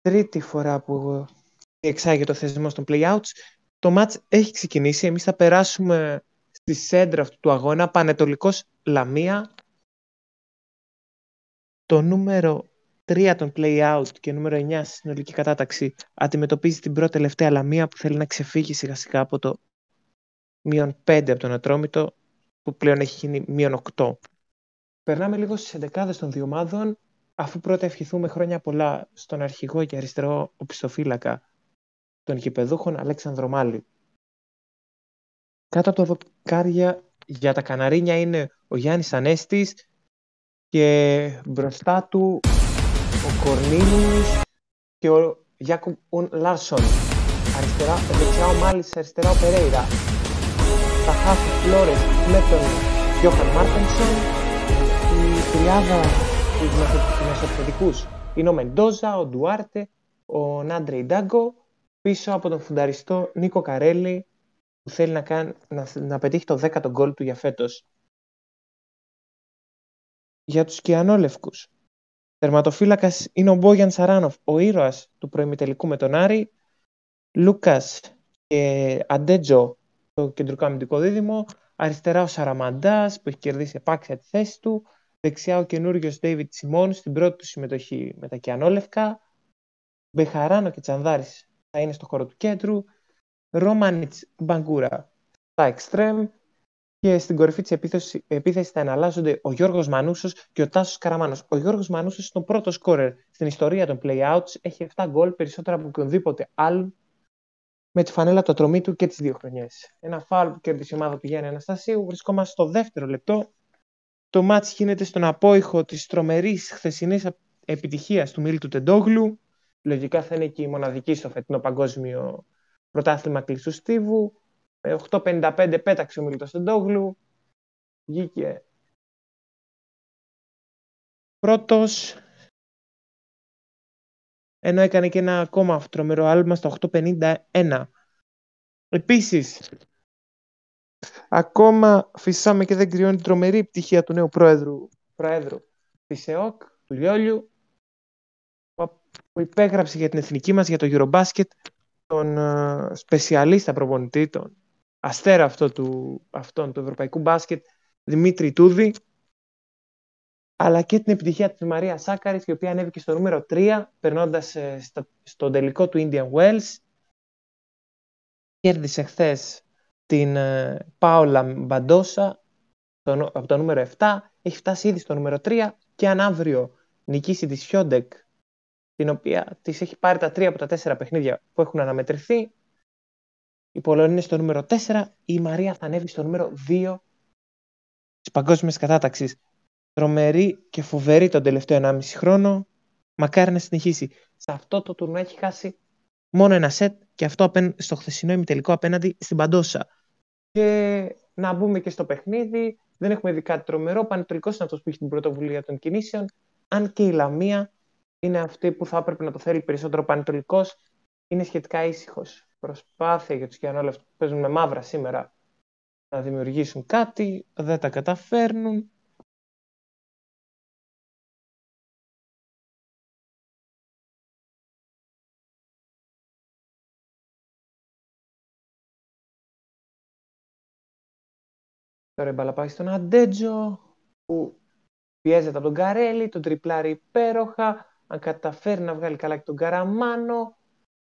τρίτη φορά που εξάγει το θεσμό των play-outs. Το μάτς έχει ξεκινήσει. Εμείς θα περάσουμε στη σέντρα αυτού του αγώνα. Πανετολικός Λαμία. Το νούμερο 3 των play-out και νούμερο 9 στη συνολική κατάταξη αντιμετωπίζει την πρώτη τελευταία Λαμία που θέλει να ξεφύγει σιγά σιγά από το -5 από τον Ατρόμητο που πλέον έχει γίνει -8. Περνάμε λίγο στις εντεκάδες των δύο ομάδων, αφού πρώτα ευχηθούμε χρόνια πολλά στον αρχηγό και αριστερό οπισθοφύλακα των γηπεδούχων Αλέξανδρο Μάλι. Κάτω από τα δοκάρια για τα Καναρίνια είναι ο Γιάννης Ανέστης και μπροστά του ο Κορνίλιους και ο Γιάκομ Λάρσον. Δεξιά ο Μάλης, αριστερά ο Περέιρα. Τα χάφη Φλόρες με τον Γιώχαν Μάρτενσον. Η τριάδα τους μεσοεπιθετικούς είναι ο Μεντόζα, ο Ντουάρτε, ο Νάντρε Ιντάγκο, πίσω από τον φουνταριστό Νίκο Καρέλη που θέλει να πετύχει το 10ο γκολ του για φέτος. Για τους κιανόλευκους, τερματοφύλακας είναι ο Μπόγιαν Σαράνοφ, ο ήρωας του προημιτελικού με τον Άρη, Λούκας και Αντέτζο, το κεντρικό αμυντικό δίδυμο, αριστερά ο Σαραμαντάς που έχει κερδίσει επάξια τη θέση του, δεξιά ο καινούριος Ντέιβιτ Σιμών στην πρώτη του συμμετοχή με τα κιανόλευκα, Μπεχαράνο και Τσανδάρης θα είναι στο χώρο του κέντρου, Ρόμανιτς Μπαγκούρα στα εξτρέμ και στην κορυφή της επίθεσης θα εναλλάσσονται ο Γιώργος Μανούσος και ο Τάσος Καραμάνος. Ο Γιώργος Μανούσος είναι ο πρώτος σκόρερ στην ιστορία των play-outs, έχει 7 γκολ, περισσότερα από οποιονδήποτε άλλον, με τη φανέλα του Ατρομήτου και τις δύο χρονιές. Ένα φάουλ που κέρδισε η ομάδα του Γιάννη Αναστασίου. Βρισκόμαστε στο δεύτερο λεπτό. Το μάτς γίνεται στον απόϊχο της τρομερής χθεσινής επιτυχίας του Μίλτου Τεντόγλου. Λογικά θα είναι και η μοναδική στο φετινό παγκόσμιο πρωτάθλημα κλειστού στίβου. 8.55 πέταξε ο Μίλτος Τεντόγλου. Βγήκε πρώτος, ενώ έκανε και ένα ακόμα τρομερό άλμα στο 8.51. Επίσης, ακόμα φυσάμε και δεν κρυώνει την τρομερή επιτυχία του νέου προέδρου της ΕΟΚ, του Λιόλιου, που υπέγραψε για την εθνική μας, για το Eurobasket, τον σπεσιαλίστα προπονητή, τον αστέρα αυτόν του ευρωπαϊκού μπάσκετ, Δημήτρη Τούδη, αλλά και την επιτυχία της Μαρία Σάκαρης, η οποία ανέβηκε στο νούμερο 3, περνώντας στο τελικό του Indian Wells. Κέρδισε χθες την Πάολα Μπαντόσα από το νούμερο 7, έχει φτάσει ήδη στο νούμερο 3 και αν αύριο νικήσει τη Σιόντεκ, την οποία της έχει πάρει τα 3 από τα 4 παιχνίδια που έχουν αναμετρηθεί, η Πολωνία είναι στο νούμερο 4, η Μαρία θα ανέβει στο νούμερο 2 της παγκόσμιας κατάταξης. Τρομερή και φοβερή τον τελευταίο 1,5 χρόνο, μακάρι να συνεχίσει. Σε αυτό το τουρνουά έχει χάσει μόνο ένα σετ και αυτό στο χθεσινό ημιτελικό απέναντι στην Παντόσα. Και να μπούμε και στο παιχνίδι, δεν έχουμε δει κάτι τρομερό. Ο Πανετολικός είναι αυτός που έχει την πρωτοβουλία των κινήσεων, αν και η Λαμία είναι αυτή που θα έπρεπε να το θέλει περισσότερο. Ο Πανετολικός είναι σχετικά ήσυχος. Προσπάθεια για τους κιανόλευτους που παίζουν με μαύρα σήμερα να δημιουργήσουν κάτι, δεν τα καταφέρνουν. Τώρα η μπάλα πάει στον Αντέτζο που πιέζεται από τον Καρέλη, τον τριπλάρει υπέροχα. Αν καταφέρει να βγάλει καλά και τον Καραμάνο,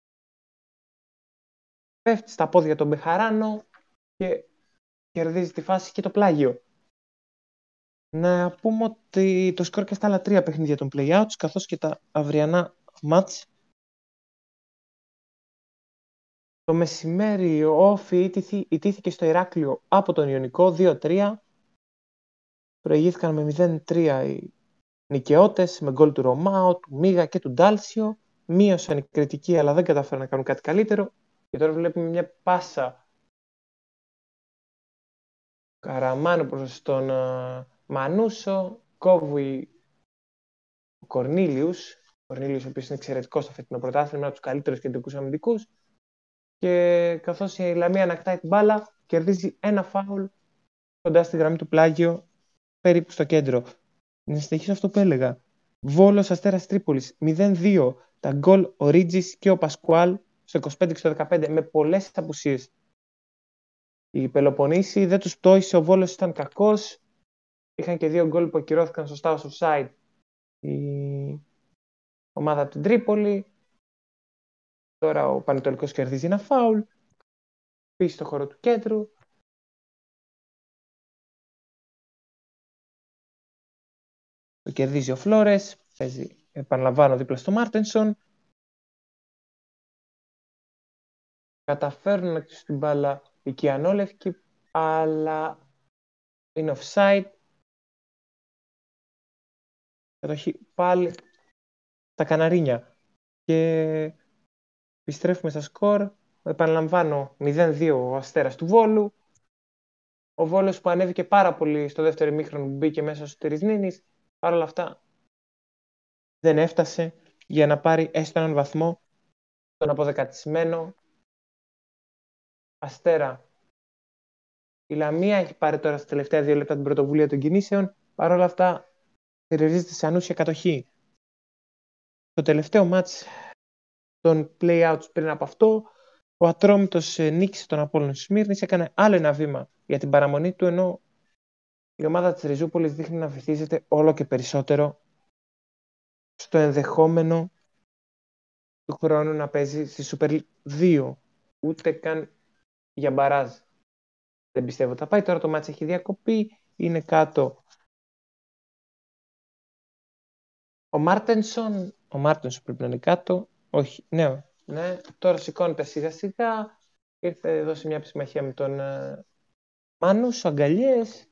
πέφτει στα πόδια τον Μπεχαράνο και κερδίζει τη φάση και το πλάγιο. Να πούμε ότι το σκορ και στα άλλα 3 παιχνίδια των play-outs, καθώς και τα αυριανά μάτς. Το μεσημέρι ο Όφη ιτήθηκε στο Ηράκλειο από τον Ιωνικό 2-3. Προηγήθηκαν με 0-3 οι νικαιώτες με γκολ του Ρωμάου, του Μίγα και του Ντάλσιο. Μείωσαν οι κριτικοί αλλά δεν καταφέραν να κάνουν κάτι καλύτερο. Και τώρα βλέπουμε μια πάσα Καραμάνου προς τον Μανούσο. Κόβει ο Κορνίλιους. Ο Κορνίλιους ο οποίος είναι εξαιρετικός στο φετινό πρωτάθλημα, από τους καλύτερους κεντρικούς αμυντικούς. Και καθώς η Λαμία ανακτάει την μπάλα, κερδίζει ένα φάουλ κοντά στη γραμμή του πλάγιο, περίπου στο κέντρο. Να συνεχίσω αυτό που έλεγα. Βόλος Αστέρας Τρίπολης 0-2. τα γκολ ο Ρίτζης και ο Πασκουάλ στο 25 και στο 15 με πολλές απουσίες. Οι Πελοποννήσοι δεν τους πτώησε, ο Βόλος ήταν κακός. Είχαν και 2 γκολ που ακυρώθηκαν σωστά ως offside η ομάδα από την Τρίπολη. Τώρα ο Πανετολικός κερδίζει ένα φάουλ. Πίσω στο χώρο του κέντρου. Το κερδίζει ο Φλόρες. Παίζει, επαναλαμβάνω, δίπλα στο Μάρτενσον. Καταφέρνουν να κλείσουν την μπάλα οι Κιανόλευκοι, αλλά είναι offside. Κατοχή πάλι τα Καναρίνια. Και επιστρέφουμε στα σκορ. Επαναλαμβάνω, 0-2 ο Αστέρας του Βόλου. Ο Βόλος που ανέβηκε πάρα πολύ στο δεύτερο ημίχρονο που μπήκε μέσα στο Τερισνίνης. Παρ' όλα αυτά δεν έφτασε για να πάρει έστω έναν βαθμό τον αποδεκατισμένο Αστέρα. Η Λαμία έχει πάρει τώρα στα τελευταία 2 λεπτά την πρωτοβουλία των κινήσεων. Παρ' όλα αυτά περιορίζεται σε ανούσια κατοχή. Το τελευταίο μάτς των play-outs πριν από αυτό, ο Ατρόμητος νίκησε τον Απόλλων Σμύρνης, έκανε άλλο ένα βήμα για την παραμονή του, ενώ η ομάδα της Ριζούπολης δείχνει να βυθίζεται όλο και περισσότερο στο ενδεχόμενο του χρόνου να παίζει στη Super League 2, ούτε καν για μπαράζ. Δεν πιστεύω θα πάει. Τώρα το μάτς έχει διακοπεί, είναι κάτω ο Μάρτενσον πρέπει να είναι κάτω. Όχι, ναι, τώρα σηκώνεται σιγά σιγά. Ήρθε εδώ σε μια επισημαχία με τον Μάνους, αγκαλιές.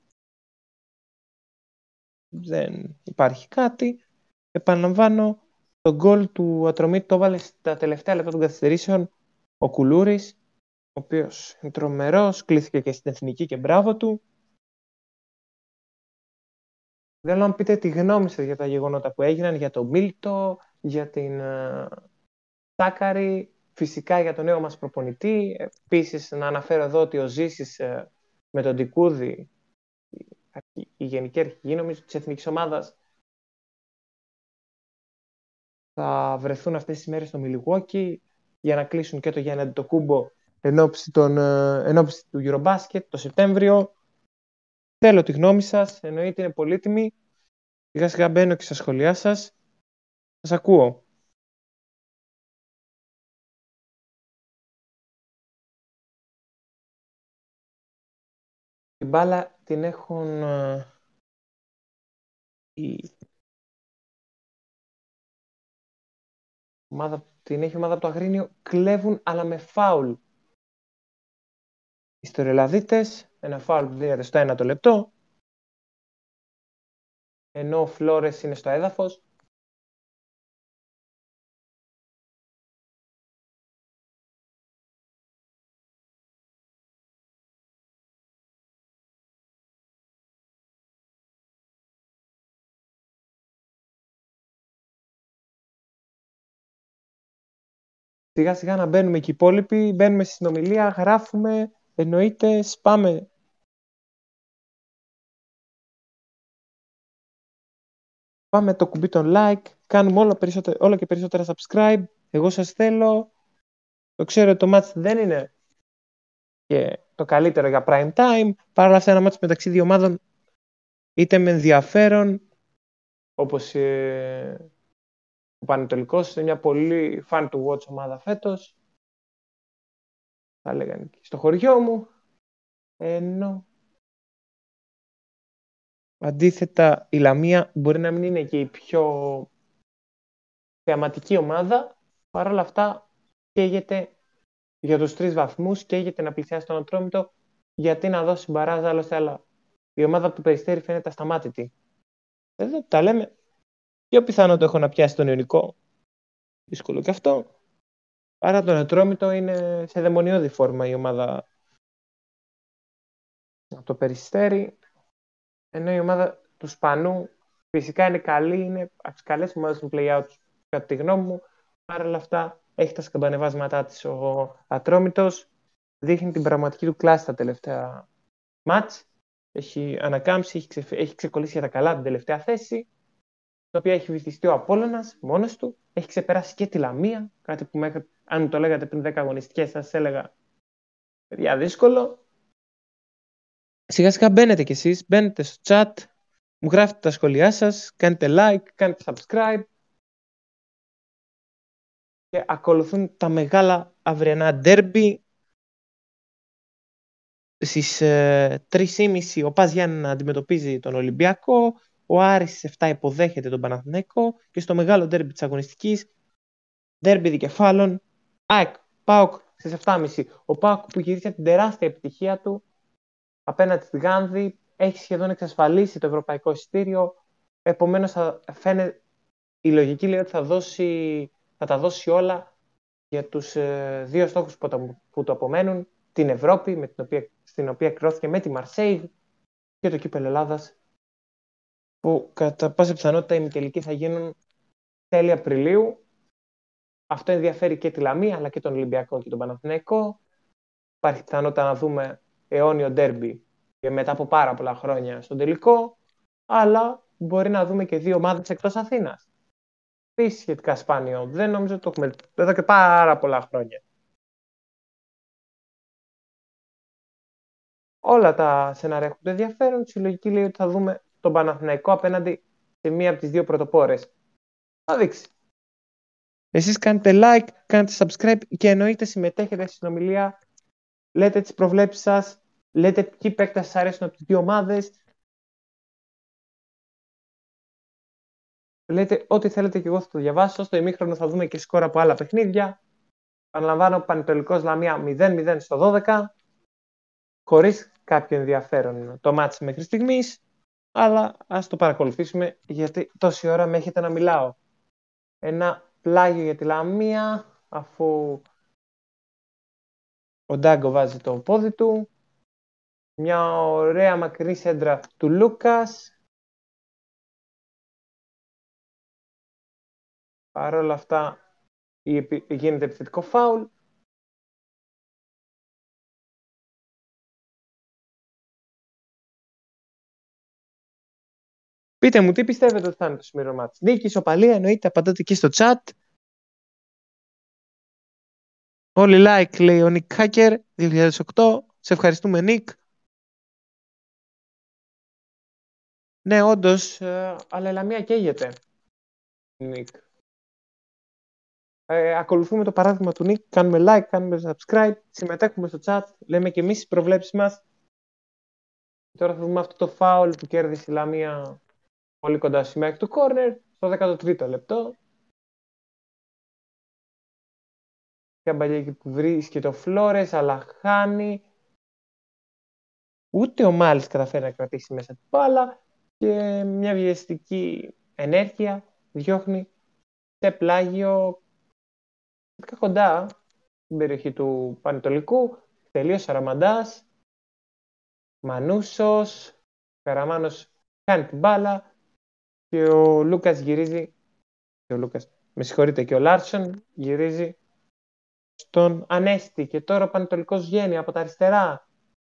Δεν υπάρχει κάτι. Επαναλαμβάνω, το γκολ του Ατρομήτου το έβαλε στα τελευταία λεπτά των καθυστερήσεων ο Κουλούρης, ο οποίος είναι τρομερός, κλήθηκε και στην εθνική και μπράβο του. Θέλω να μου πείτε τη γνώμη σας για τα γεγονότα που έγιναν, για τον Μίλτο, για την Σάκαρη, φυσικά για τον νέο μας προπονητή. Επίσης να αναφέρω εδώ ότι ο Ζήσης με τον Τικούδη, η γενική αρχηγή νομίζω της εθνικής ομάδας, θα βρεθούν αυτές τις μέρες στο Milwaukee για να κλείσουν και το Γιάννη Αντετοκούμπο εν ώψη του Eurobasket το Σεπτέμβριο. Θέλω τη γνώμη σας, εννοείται είναι πολύτιμη. Σιγά σιγά μπαίνω και στα σχόλιά σας. Σας ακούω. Την μπάλα την έχουν την έχει η ομάδα από το Αγρίνιο, κλέβουν αλλά με φάουλ. Οι Ιστοριολαδίτες, ένα φάουλ που δίνεται στο 1 το λεπτό, ενώ ο Φλόρες είναι στο έδαφος. Σιγά σιγά να μπαίνουμε και οι υπόλοιποι, μπαίνουμε στη συνομιλία, γράφουμε, εννοείται, σπάμε. Πάμε το κουμπί των like, κάνουμε όλο και περισσότερα subscribe. Εγώ σας θέλω. Το ξέρω ότι το match δεν είναι και το καλύτερο για prime time. Παρ' όλα αυτά ένα match μεταξύ δύο ομάδων είτε με ενδιαφέρον, όπως ο Πανετολικός είναι μια πολύ fan to watch ομάδα φέτος. Θα λέγανε και στο χωριό μου. Ενώ αντίθετα η Λαμία μπορεί να μην είναι και η πιο θεαματική ομάδα. Παρ' όλα αυτά καίγεται για τους 3 βαθμούς, καίγεται να πλησιάσει τον Ατρόμητο, γιατί να δώσει μπαράζ άλλωστε, αλλά η ομάδα του Περιστέρη φαίνεται ασταμάτητη. Εδώ τα λέμε. Πιο πιθανό το έχω να πιάσει τον Ιωνικό. Δύσκολο και αυτό. Άρα τον Ατρόμητο είναι σε δαιμονιώδη φόρμα η ομάδα από το Περιστέρι. Ενώ η ομάδα του Σπανού φυσικά είναι καλή, είναι από τις καλές ομάδες του play-out κατά τη γνώμη μου. Παρ' όλα αυτά έχει τα σκαμπανεβάσματά της ο Ατρόμητος. Δείχνει την πραγματική του κλάση τα τελευταία μάτς. Έχει ανακάμψει, έχει ξεκολλήσει για τα καλά την τελευταία θέση. το οποίο έχει βυθιστεί ο Απόλλωνας μόνος του. Έχει ξεπεράσει και τη Λαμία, κάτι που αν μου το λέγατε πριν 10 αγωνιστικές θα σας έλεγα παιδιά δύσκολο. Σιγά σιγά μπαίνετε κι εσείς, μπαίνετε στο chat, μου γράφετε τα σχόλιά σας, κάνετε like, κάνετε subscribe και ακολουθούν τα μεγάλα αυριανά derby. Στις 3.30 ο Πας Γιάννενα αντιμετωπίζει τον Ολυμπιακό, ο Άρης στις 7 υποδέχεται τον Παναθηναϊκό και στο μεγάλο derby της αγωνιστικής, derby δικεφάλων, ΑΕΚ, ΠΑΟΚ στις 7.30. Ο ΠΑΟΚ που γυρίζει την τεράστια επιτυχία του απέναντι στη Γάνδη, έχει σχεδόν εξασφαλίσει το ευρωπαϊκό εισιτήριο, επομένως η λογική λέει ότι θα τα δώσει όλα για τους δύο στόχους που το απομένουν, την Ευρώπη, στην οποία εκκριώθηκε με τη Μαρσέιγ, και το κύπελλο Ελλάδας, που κατά πάσα πιθανότητα οι ημιτελικοί θα γίνουν τέλη Απριλίου. Αυτό ενδιαφέρει και τη Λαμία, αλλά και τον Ολυμπιακό και τον Παναθηναϊκό. Υπάρχει πιθανότητα να δούμε αιώνιο ντέρμπι και μετά από πάρα πολλά χρόνια στον τελικό, αλλά μπορεί να δούμε και δύο ομάδες εκτός Αθήνας. Επίσης σχετικά σπάνιο. Δεν νομίζω ότι το έχουμε εδώ και πάρα πολλά χρόνια. Όλα τα σενάρια έχουν το ενδιαφέρον. Η λογική λέει ότι θα δούμε τον Παναθηναϊκό απέναντι σε μία από τις δύο πρωτοπόρες. Θα δείξει. Εσείς κάνετε like, κάνετε subscribe και εννοείται συμμετέχετε στη συνομιλία. Λέτε τις προβλέψεις σας, λέτε ποιοι παίκτες σας αρέσουν από τις δύο ομάδες. Λέτε ό,τι θέλετε και εγώ θα το διαβάσω. Στο ημίχρονο θα δούμε και σκορ από άλλα παιχνίδια. Παναλαμβάνω, Πανετολικός Λαμία 0-0 στο 12. Χωρίς κάποιο ενδιαφέρον το μάτς μέχρι στιγμής. Αλλά ας το παρακολουθήσουμε, γιατί τόση ώρα με έχετε να μιλάω. Ένα πλάγιο για τη Λαμία, αφού ο Ντάγκο βάζει το πόδι του. Μια ωραία μακρινή σέντρα του Λούκας. Παρ' όλα αυτά γίνεται επιθετικό φάουλ. Πείτε μου τι πιστεύετε ότι θα είναι το σημερινό μάτς. Νίκη, ισοπαλία, εννοείται, απαντάτε εκεί στο chat. Όλοι like, λέει ο Nick Hacker 2008. Σε ευχαριστούμε, Nick. Ναι, όντως, αλλά η Λαμία καίγεται. Nick. Ακολουθούμε το παράδειγμα του Nick, κάνουμε like, κάνουμε subscribe, συμμετέχουμε στο chat, λέμε και εμείς τις προβλέψεις μας. Τώρα θα δούμε αυτό το foul που κέρδισε η Λαμία πολύ κοντά στη σημαία του corner, στο 13ο λεπτό. Καμπαλιέκη που βρίσκεται ο Φλόρες, αλλά χάνει. Ούτε ο Μάλης καταφέρει να κρατήσει μέσα την μπάλα και μια βιαστική ενέργεια διώχνει σε πλάγιο κοντά στην περιοχή του Πανετολικού. Τελείωσε ο Ραμαντάς, Μανούσος, Καραμάνος κάνει την μπάλα και ο Λούκας γυρίζει, και ο Λάρσον γυρίζει στον Ανέστη και τώρα ο Πανετολικός βγαίνει από τα αριστερά.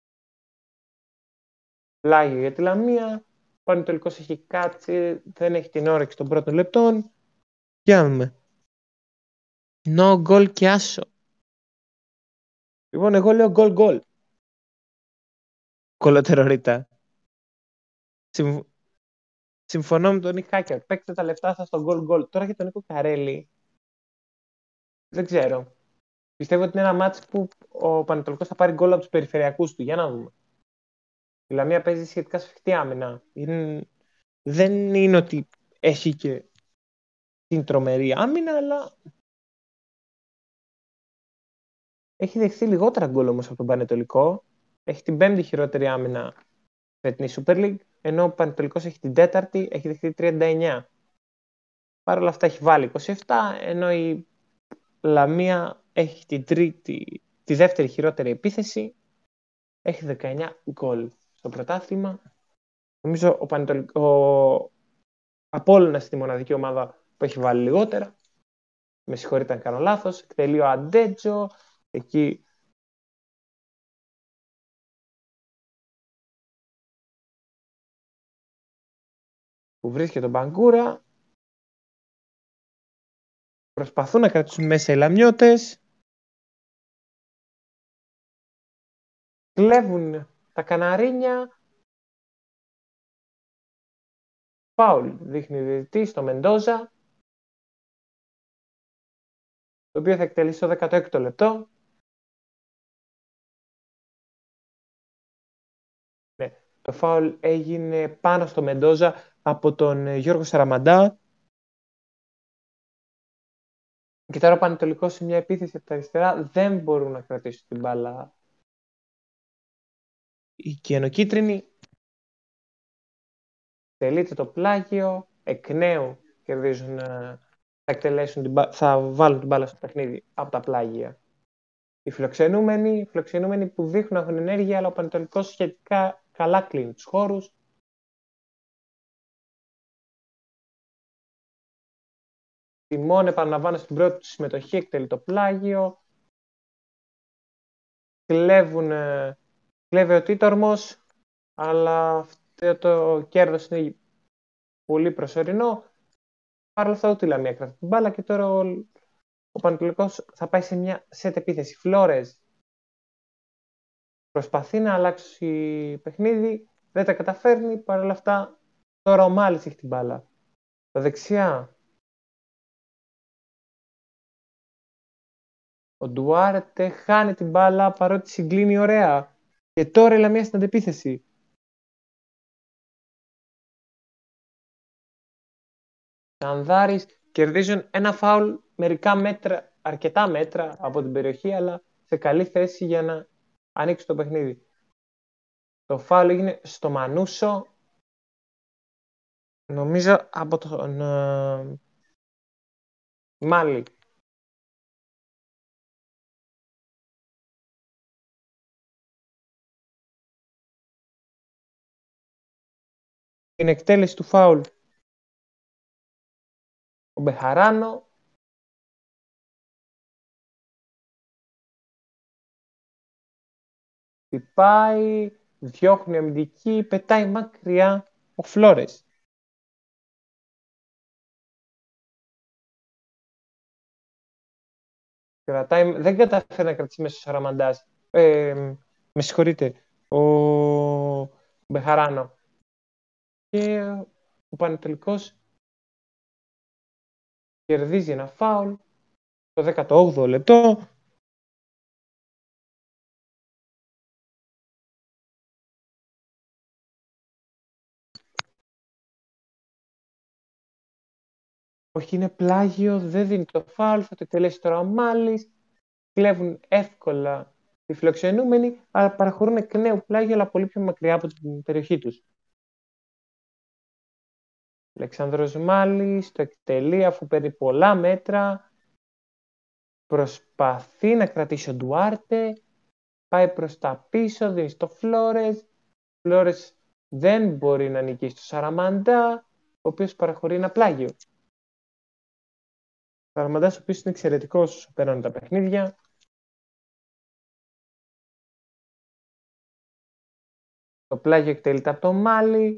Πλάγιο για τη Λαμία, ο Πανετολικός έχει κάτσει, δεν έχει την όρεξη των πρώτων λεπτών. Γιάμε. No goal και άσο. Λοιπόν, εγώ λέω goal. Κολοτερορίτα. Συμφωνώ με τον Nick Hacker. Παίξτε τα λεφτά σας στο goal. Τώρα για τον Νίκο Καρέλη. Δεν ξέρω. Πιστεύω ότι είναι ένα μάτς που ο Πανετολικός θα πάρει γκολ από τους περιφερειακούς του. Για να δούμε. Η Λαμία παίζει σχετικά σφιχτή άμυνα. Δεν είναι ότι έχει και την τρομερή άμυνα, αλλά έχει δεχθεί λιγότερα γκολ όμως από τον Πανετολικό. Έχει την 5η χειρότερη άμυνα φετινή Super League, ενώ ο Πανετολικός έχει την 4η, έχει δεχθεί 39. Παρ' όλα αυτά έχει βάλει 27, ενώ η Λαμία έχει τη δεύτερη χειρότερη επίθεση, έχει 19 γκολ στο πρωτάθλημα. Νομίζω ο Απόλλωνας είναι τη μοναδική ομάδα που έχει βάλει λιγότερα. Με συγχωρείτε αν κάνω λάθος. Εκτελεί ο Αντέτζο. Εκεί που βρίσκεται τον Μπαγκούρα. Προσπαθούν να κρατήσουν μέσα οι Λαμιώτες. Κλέβουν τα Καναρίνια. Φάουλ δείχνει ο διαιτητής στο Μεντόζα, το οποίο θα εκτελήσει στο 16ο λεπτό. Ναι, το φάουλ έγινε πάνω στο Μεντόζα από τον Γιώργο Σαραμαντά. Και τώρα ο Πανετολικός σε μια επίθεση από τα αριστερά δεν μπορούν να κρατήσουν την μπάλα. Οι κιανοκίτρινοι. Τελείται το πλάγιο, εκ νέου κερδίζουν, θα βάλουν την μπάλα στο παιχνίδι από τα πλάγια. Οι φιλοξενούμενοι που δείχνουν να έχουν ενέργεια, αλλά ο Πανετολικός σχετικά καλά κλείνει τους χώρους. Τιμών επαναλαμβάνω στην πρώτη του συμμετοχή, εκτελεί το πλάγιο. Κλέβει ο Τίτορμος, αλλά αυτό το κέρδος είναι πολύ προσωρινό. Παρ' όλα αυτά ούτε η Λαμία κρατάει την μπάλα και τώρα ο Πανετολικός θα πάει σε μια σετ επίθεση. Φλόρες προσπαθεί να αλλάξει παιχνίδι, δεν τα καταφέρνει. Παρ' όλα αυτά τώρα ο Μάλης έχει την μπάλα. Τα δεξιά ο Ντουάρτε χάνει την μπάλα παρότι συγκλίνει ωραία. Και τώρα η Λαμία στην αντεπίθεση. Σανδάρης κερδίζουν ένα φάουλ αρκετά μέτρα από την περιοχή, αλλά σε καλή θέση για να ανοίξει το παιχνίδι. Το φάουλ έγινε στο Μανούσο, νομίζω από τον Μάλι. Την εκτέλεση του φάουλ ο Μπεχαράνο. Πάει, διώχνει αμυντική, πετάει μακριά ο Φλόρες. Δεν καταφέρει να κρατήσει μέσα ο Σαραμαντάς. Με συγχωρείτε, ο Μπεχαράνο. Και ο Πανετολικός κερδίζει ένα φάουλ το 18ο λεπτό. Όχι, είναι πλάγιο, δεν δίνει το φάουλ, θα το εκτελέσει τώρα ο Μάλης. Κλέβουν εύκολα οι φιλοξενούμενοι, αλλά παραχωρούν εκ νέου πλάγιο, αλλά πολύ πιο μακριά από την περιοχή τους. Αλεξάνδρος Μάλης το εκτελεί αφού παίρνει πολλά μέτρα. Προσπαθεί να κρατήσει ο Ντουάρτε. Πάει προς τα πίσω, δίνει στο Φλόρες. Φλόρες δεν μπορεί να νικήσει το Σαραμαντά, ο οποίος παραχωρεί ένα πλάγιο. Ο Σαραμαντάς, ο οποίος είναι εξαιρετικός όσο παίρνουν τα παιχνίδια. Το πλάγιο εκτελείται από το Μάλι.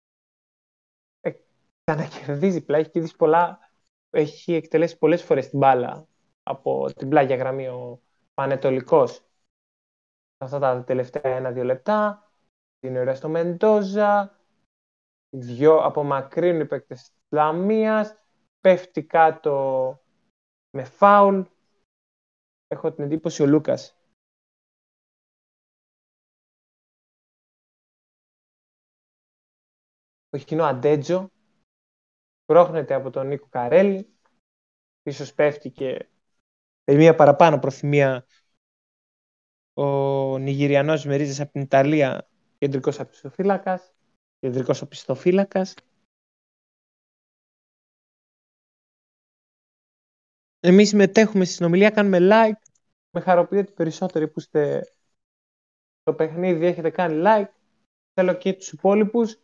Ξανακερδίζει πλάγιο, έχει εκτελέσει πολλές φορές την μπάλα από την πλάγια γραμμή ο Πανετολικός. Αυτά τα τελευταία 1-2 λεπτά. Είναι ωραία στο Μεντόζα. Απομακρύνουν οι παίκτες της Λαμίας. Πέφτει κάτω με φάουλ. Έχω την εντύπωση ο Λούκας. Το κοινό Αντέτζο πρόχνεται από τον Νίκο Καρέλη. Ίσως πέφτει και μία παραπάνω προθυμία ο Νιγηριανός με ρίζες από την Ιταλία, κεντρικός οπισθοφύλακας. Εμείς συμμετέχουμε στη συνομιλία, κάνουμε like. Με χαροποιεί ότι περισσότεροι που είστε στο παιχνίδι έχετε κάνει like. Θέλω και τους υπόλοιπους.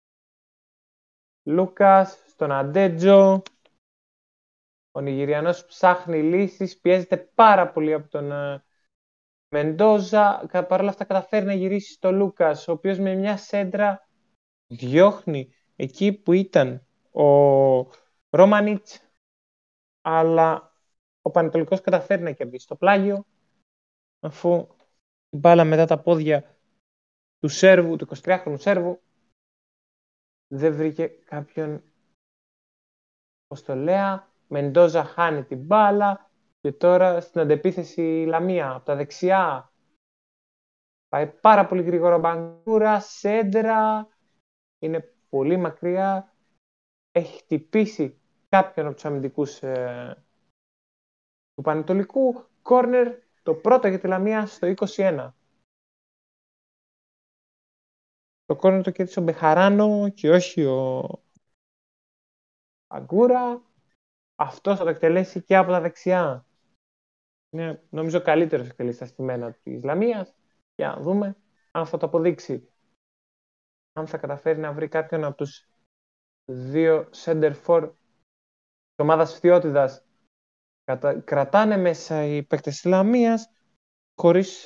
Λούκας, στον Αντέτζο. Ο Νιγηριανός ψάχνει λύσεις, πιέζεται πάρα πολύ από τον Μεντόζα. Παρ' όλα αυτά καταφέρει να γυρίσει στο Λούκας, ο οποίος με μια σέντρα διώχνει εκεί που ήταν ο Ρόμανιτς. αλλά ο Πανετολικός καταφέρει να κερδίσει το πλάγιο, αφού η μπάλα μετά τα πόδια του Σέρβου, του 23χρονου Σέρβου, δεν βρήκε κάποιον Ποστολέα. Μεντόζα χάνει την μπάλα και τώρα στην αντεπίθεση η Λαμία από τα δεξιά. Πάει πάρα πολύ γρήγορα Μπαγκούρα, σέντρα, είναι πολύ μακριά. Έχει χτυπήσει κάποιον από τους αμυντικούς του Πανετολικού. Κόρνερ, το πρώτο για τη Λαμία στο 21. Το κόρνερ το κέρδισε ο Μπεχαράνο και όχι ο Αγκούρα. Αυτός θα το εκτελέσει και από τα δεξιά. Είναι νομίζω καλύτερος εκτελής στα στημένα της Λαμίας. Για να δούμε αν θα το αποδείξει. Αν θα καταφέρει να βρει κάποιον από τους δύο center for της ομάδας Φθιώτιδας. Κρατάνε μέσα οι παίκτες της Λαμίας χωρίς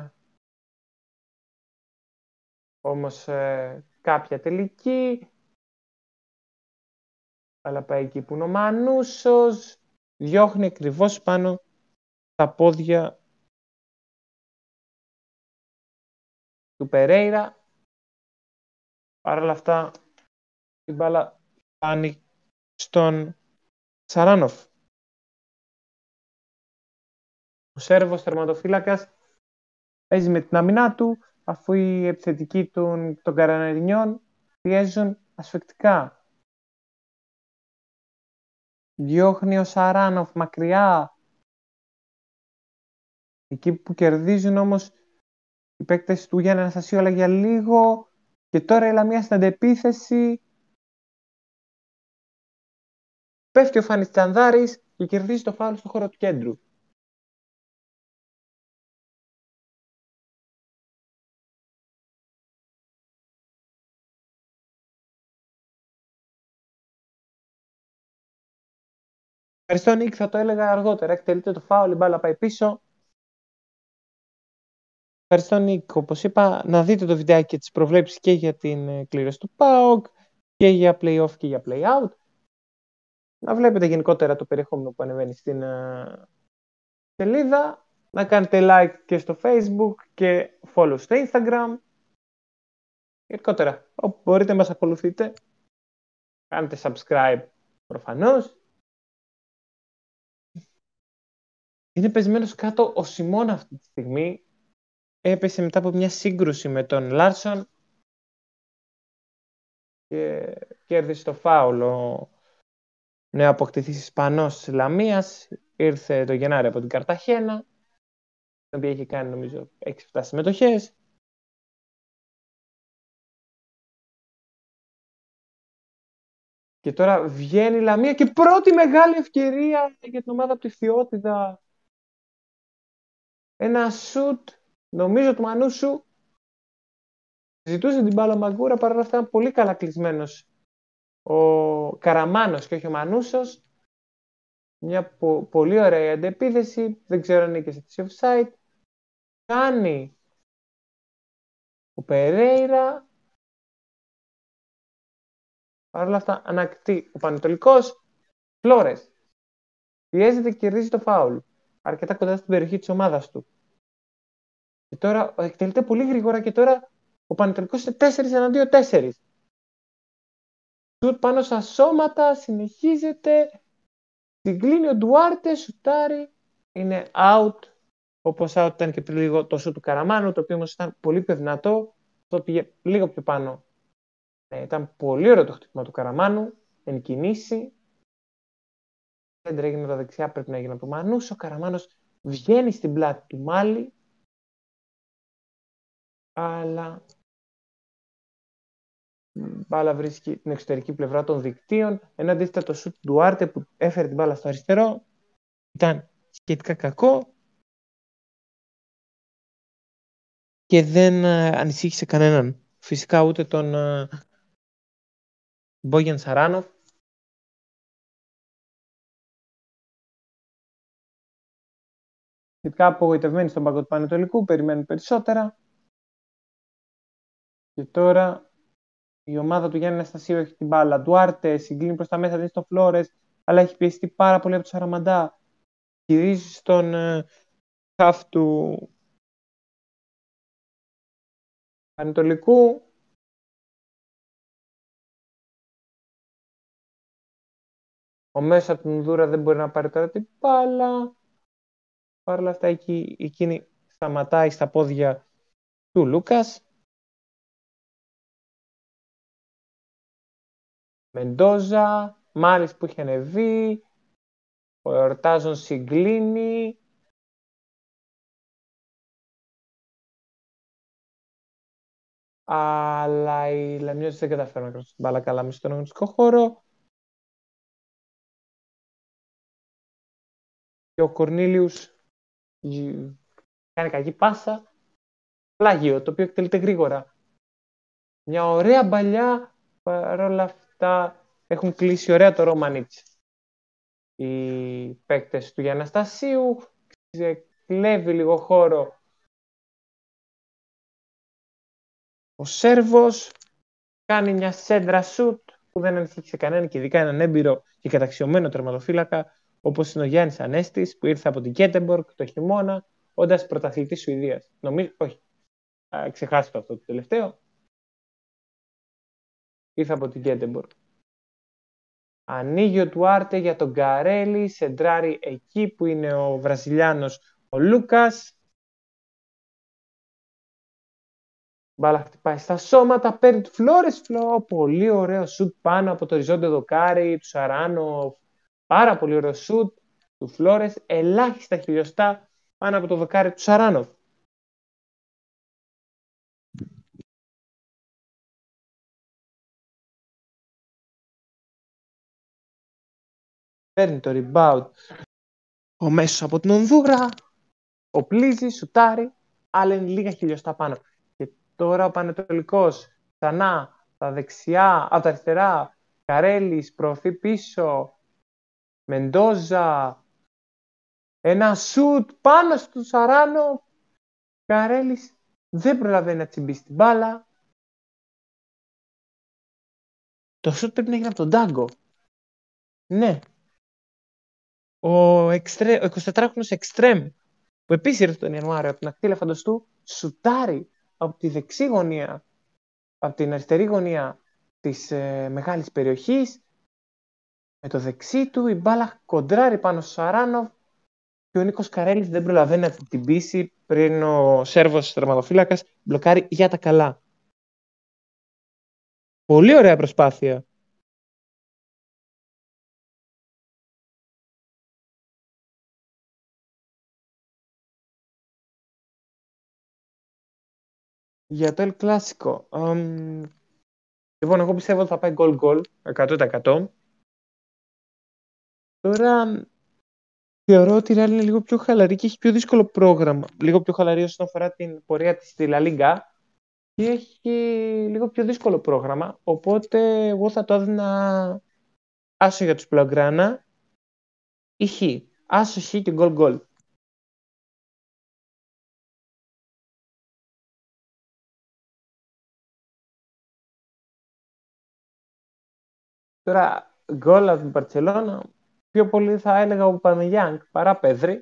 όμως κάποια τελική. Αλλά πάει εκεί που είναι ο Μανούσος, διώχνει ακριβώς πάνω τα πόδια του Περέιρα. Παρ' όλα αυτά η μπάλα φτάνει στον Σαράνοφ. Ο Σέρβος τερματοφύλακας παίζει με την αμυνά του, αφού οι επιθετικοί των Καραναρινιών πιέζουν ασφεκτικά. Διώχνει ο Σαράνοφ μακριά. Εκεί που κερδίζουν όμως οι παίκτες του Γιάννη Αναστασίου, αλλά για λίγο. Και τώρα η Λαμία στην αντεπίθεση. Πέφτει ο Φάνης Τσανδάρης και κερδίζει το φάουλ στο χώρο του κέντρου. Ευχαριστώ, Νίκ, θα το έλεγα αργότερα. Εκτελείται το φάουλ, η μπάλα πάει πίσω. Ευχαριστώ, Νίκ. Όπως είπα, να δείτε το βιντεάκι και τις προβλέψεις και για την κλήρωση του ΠΑΟΚ και για play-off και για play-out. Να βλέπετε γενικότερα το περιεχόμενο που ανεβαίνει στην σελίδα. Να κάνετε like και στο Facebook και follow στο Instagram. Γενικότερα, όπου μπορείτε να μας ακολουθείτε. Κάντε subscribe προφανώς. Είναι πεσμένος κάτω ο Σιμών αυτή τη στιγμή. Έπεσε μετά από μια σύγκρουση με τον Λάρσον και κέρδισε το φάουλ ο νέο αποκτηθής Ισπανός της Λαμίας. Ήρθε το Γενάρη από την Καρταχένα, την οποία έχει κάνει νομίζω 6-7 συμμετοχές. Και τώρα βγαίνει η Λαμία και πρώτη μεγάλη ευκαιρία για την ομάδα από τη Φθιώτιδα. Ένα σουτ, νομίζω του Μανούσου. Ζητούσε την μπάλα Μαγκούρα, παρόλα αυτά ήταν πολύ καλά κλεισμένος ο Καραμάνος και όχι ο Μανούσος. Μια πολύ ωραία αντεπίθεση. Δεν ξέρω αν είναι και σε offside. Κάνει ο Περέιρα. Παρ' όλα αυτά ανακτεί ο Πανετολικός. Φλόρες. Πιέζεται και κερδίζει το φάουλ. Αρκετά κοντά στην περιοχή της ομάδας του. Και τώρα εκτελείται πολύ γρήγορα και τώρα ο Πανετολικός είναι 4-4. Σουτ πάνω στα σώματα, συνεχίζεται. Συγκλίνει ο Ντουάρτε, σουτάρει. Είναι out. Όπως out ήταν και πριν λίγο το σουτ του Καραμάνου, το οποίο όμως ήταν πολύ πιο δυνατό. Το πήγε λίγο πιο πάνω. Ήταν πολύ ωραίο το χτύπημα του Καραμάνου. Εν κινήσει. Δεν έγινε τα δεξιά, πρέπει να έγινε από το Μανούς. Ο Καραμάνος βγαίνει στην πλάτη του Μάλι. Αλλά μπάλα βρίσκει την εξωτερική πλευρά των δικτύων. Ενώ αντίθετα το σουτ του Ντουάρτε που έφερε την μπάλα στο αριστερό ήταν σχετικά κακό και δεν ανησύχησε κανέναν. Φυσικά ούτε τον Μπόγιαν Σαράνοφ. Σχετικά απογοητευμένοι στον πάγκο του Πανετολικού, περιμένουν περισσότερα. Και τώρα η ομάδα του Γιάννη Αναστασίου έχει την μπάλα. Ντουάρτε συγκλίνει προς τα μέσα, δίνει στο Φλόρες. αλλά έχει πιεστεί πάρα πολύ από το Σαραμαντά. Γυρίζει στον χαφ του Πανετολικού. Ο μέσα από την Ουδούρα δεν μπορεί να πάρει τώρα την μπάλα. Παρ' όλα αυτά εκείνη σταματάει στα πόδια του Λούκας. Μεντόζα, Μάλις που είχε ανεβεί, ο Εορτάζον συγκλίνει. Αλλά οι Λαμιώτες δεν καταφέρουν να κρατήσουν την μπάλα καλά μέσα στον αγωνιστικό χώρο. Και ο Κορνίλιους κάνει κακή πάσα. Πλάγιο, το οποίο εκτελείται γρήγορα. Μια ωραία μπαλιά, παρόλα αυτά έχουν κλείσει ωραία το Ρόμανιτς. Οι παίκτες του Γιανναστασίου, κλέβει λίγο χώρο ο Σέρβος, κάνει μια σέντρα σουτ που δεν ανησύχησε κανέναν και ειδικά έναν έμπειρο και καταξιωμένο τερματοφύλακα όπως είναι ο Γιάννης Ανέστης που ήρθε από την Γκέτεμποργκ το χειμώνα όντας πρωταθλητής Σουηδίας. Νομίζω, όχι, ξεχάσει αυτό το τελευταίο. Ήρθε από την Γκέτεμποργκ. Ανοίγει ο Τουάρτε για τον Καρέλη, σεντράρει εκεί που είναι ο Βραζιλιάνος ο Λούκας. Μπάλα χτυπάει στα σώματα, παίρνει του Φλόρες. Πολύ ωραίο σουτ πάνω από το οριζόντιο δοκάρι του Σαράνοφ. Πάρα πολύ ωραίο σουτ του Φλόρες. Ελάχιστα χιλιοστά πάνω από το δοκάρι του Σαράνοφ. Παίρνει το rebound ο μέσος από την Ονδούρα. Ο Πλίζης σουτάρει, αλλά είναι λίγα χιλιοστά πάνω. Και τώρα ο Πανετολικός ξανά τα δεξιά, από τα αριστερά, Καρέλης προωθεί πίσω, Μεντόζα, ένα σουτ πάνω στο Σαράνο. Καρέλης δεν προλαβαίνει να τσιμπήσει την μπάλα. Το σουτ πρέπει να γίνει από τον Ντάγκο. Ναι. Ο 24χρονος Εκστρέμ, που επίσης ήρθε τον Ιανουάριο από την ακτή Ελεφαντοστού, σουτάρει από τη δεξί γωνία, από την αριστερή γωνία της μεγάλης περιοχής. Με το δεξί του η μπάλα κοντράρει πάνω στο Σαράνοφ και ο Νίκος Καρέλης δεν προλαβαίνει να την πείσει πριν ο Σέρβος τερματοφύλακας μπλοκάρει για τα καλά. Πολύ ωραία προσπάθεια. Για το El Clásico. Λοιπόν, εγώ πιστεύω ότι θα πάει γκολ-γκολ 100%. Τώρα θεωρώ ότι η Real είναι λίγο πιο χαλαρή και έχει πιο δύσκολο πρόγραμμα. Λίγο πιο χαλαρή όσον αφορά την πορεία της στη La Liga και έχει λίγο πιο δύσκολο πρόγραμμα. Οπότε εγώ θα το έδινα άσο για τους Blaugrana ή χ. Άσο χ και γκολ-γκολ. Τώρα γκολ από την Μπαρτσελώνα πιο πολύ θα έλεγα ο Παμεγιάνγκ παρά Πέδρη.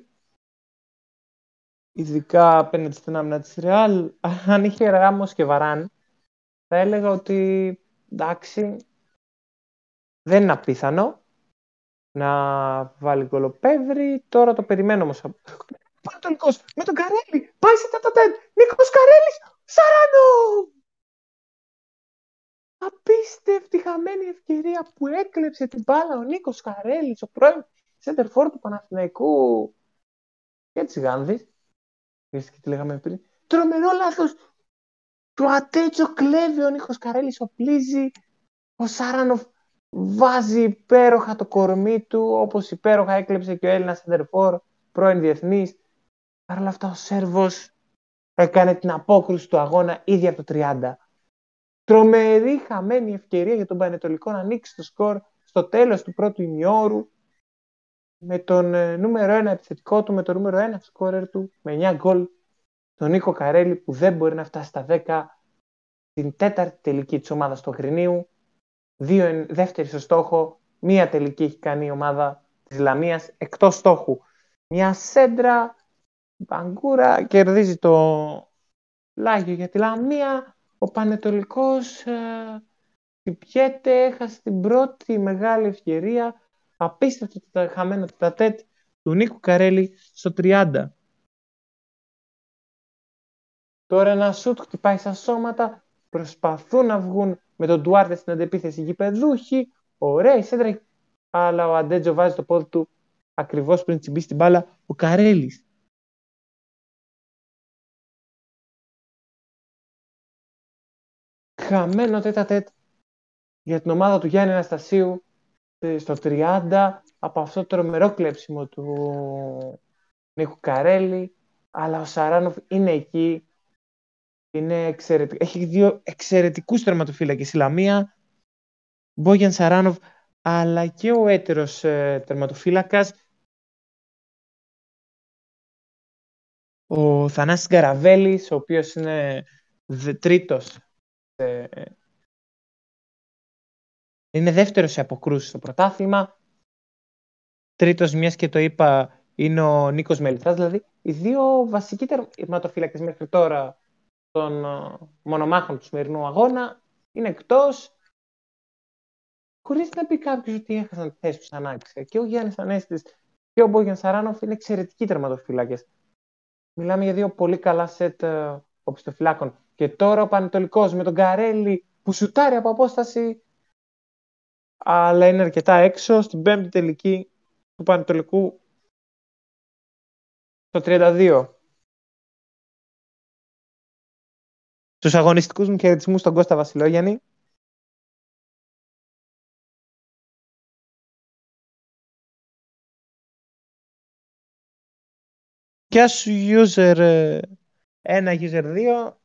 Ειδικά απέναντι στην άμυνα της Real. Αν είχε Ράμος και Βαράν, θα έλεγα ότι εντάξει, δεν είναι απίθανο να βάλει γκολ ο Πέδρη. Τώρα το περιμένω όμως. Πανατολικός με τον Καρέλη. Πάει σε τέτα-τέτ. Νίκος Καρέλης. Σαράνο! Απίστευτη χαμένη ευκαιρία που έκλεψε την μπάλα ο Νίκος Καρέλης, ο πρώην σέντερφορ του Παναθηναϊκού και της Γάνδης. Και τι λέγαμε πριν. Τρομερό λάθος. Του Ατέτσο κλέβει ο Νίκος Καρέλης, ο Πλίζη. Ο Σάρανοφ βάζει υπέροχα το κορμί του, όπως υπέροχα έκλεψε και ο Έλληνας σέντερφορ, πρώην διεθνής. Παρ' όλα αυτά ο Σέρβος έκανε την απόκρουση του αγώνα ήδη από το 30. Τρομερή χαμένη ευκαιρία για τον Πανετολικό να ανοίξει το σκορ στο τέλος του πρώτου ημιώρου με τον νούμερο 1 επιθετικό του, με τον νούμερο 1 σκόρερ του, με 9 γκολ, τον Νίκο Καρέλη που δεν μπορεί να φτάσει στα 10, την τέταρτη τελική της ομάδας του Αγρινίου, δεύτερη στο στόχο, μία τελική έχει κάνει η ομάδα της Λαμίας εκτός στόχου. Μια σέντρα, Μπαγκούρα, κερδίζει το πλάγιο για τη Λαμία. Ο Πανετολικός χτυπιέται, έχασε την πρώτη μεγάλη ευκαιρία. Απίστευτο το χαμένο τετατέτ του Νίκου Καρέλη στο 30. Τώρα ένα σουτ χτυπάει στα σώματα, προσπαθούν να βγουν με τον Ντουάρτε στην αντεπίθεση γηπεδούχοι. Ωραία η σέντρα, αλλά ο Αντέτζο βάζει το πόδι του ακριβώς πριν τσιμπήσει την μπάλα ο Καρέλης. Χαμένο τέτα-τέτ για την ομάδα του Γιάννη Αναστασίου στο 30 από αυτό το τρομερό κλέψιμο του Νίκου Καρέλη, αλλά ο Σαράνοφ είναι εκεί, έχει δύο εξαιρετικούς τερματοφύλακες η Λαμία, Μπόγιαν Σαράνοφ, αλλά και ο έτερος τερματοφύλακας ο Θανάσης Γκαραβέλης, ο οποίος είναι τρίτος, είναι δεύτερος σε αποκρούσεις στο πρωτάθλημα. Τρίτος, μιας και το είπα, είναι ο Νίκος Μελισσάς. Δηλαδή, οι δύο βασικοί τερματοφύλακες μέχρι τώρα των μονομάχων του σημερινού αγώνα είναι εκτός, χωρίς να πει κάποιος ότι έχασαν τη θέση τους ανάξια. Και ο Γιάννης Ανέστης και ο Μπόγιαν Σαράνοφ είναι εξαιρετικοί τερματοφύλακες. Μιλάμε για δύο πολύ καλά σετ οπισθοφυλάκων. Και τώρα ο Πανετολικός με τον Καρέλη που σουτάρει από απόσταση, αλλά είναι αρκετά έξω στην πέμπτη τελική του Πανετολικού το 32. Στους αγωνιστικούς μου χαιρετισμούς στον Κώστα Βασιλόγιαννη. Γεια σου user 1, user 2.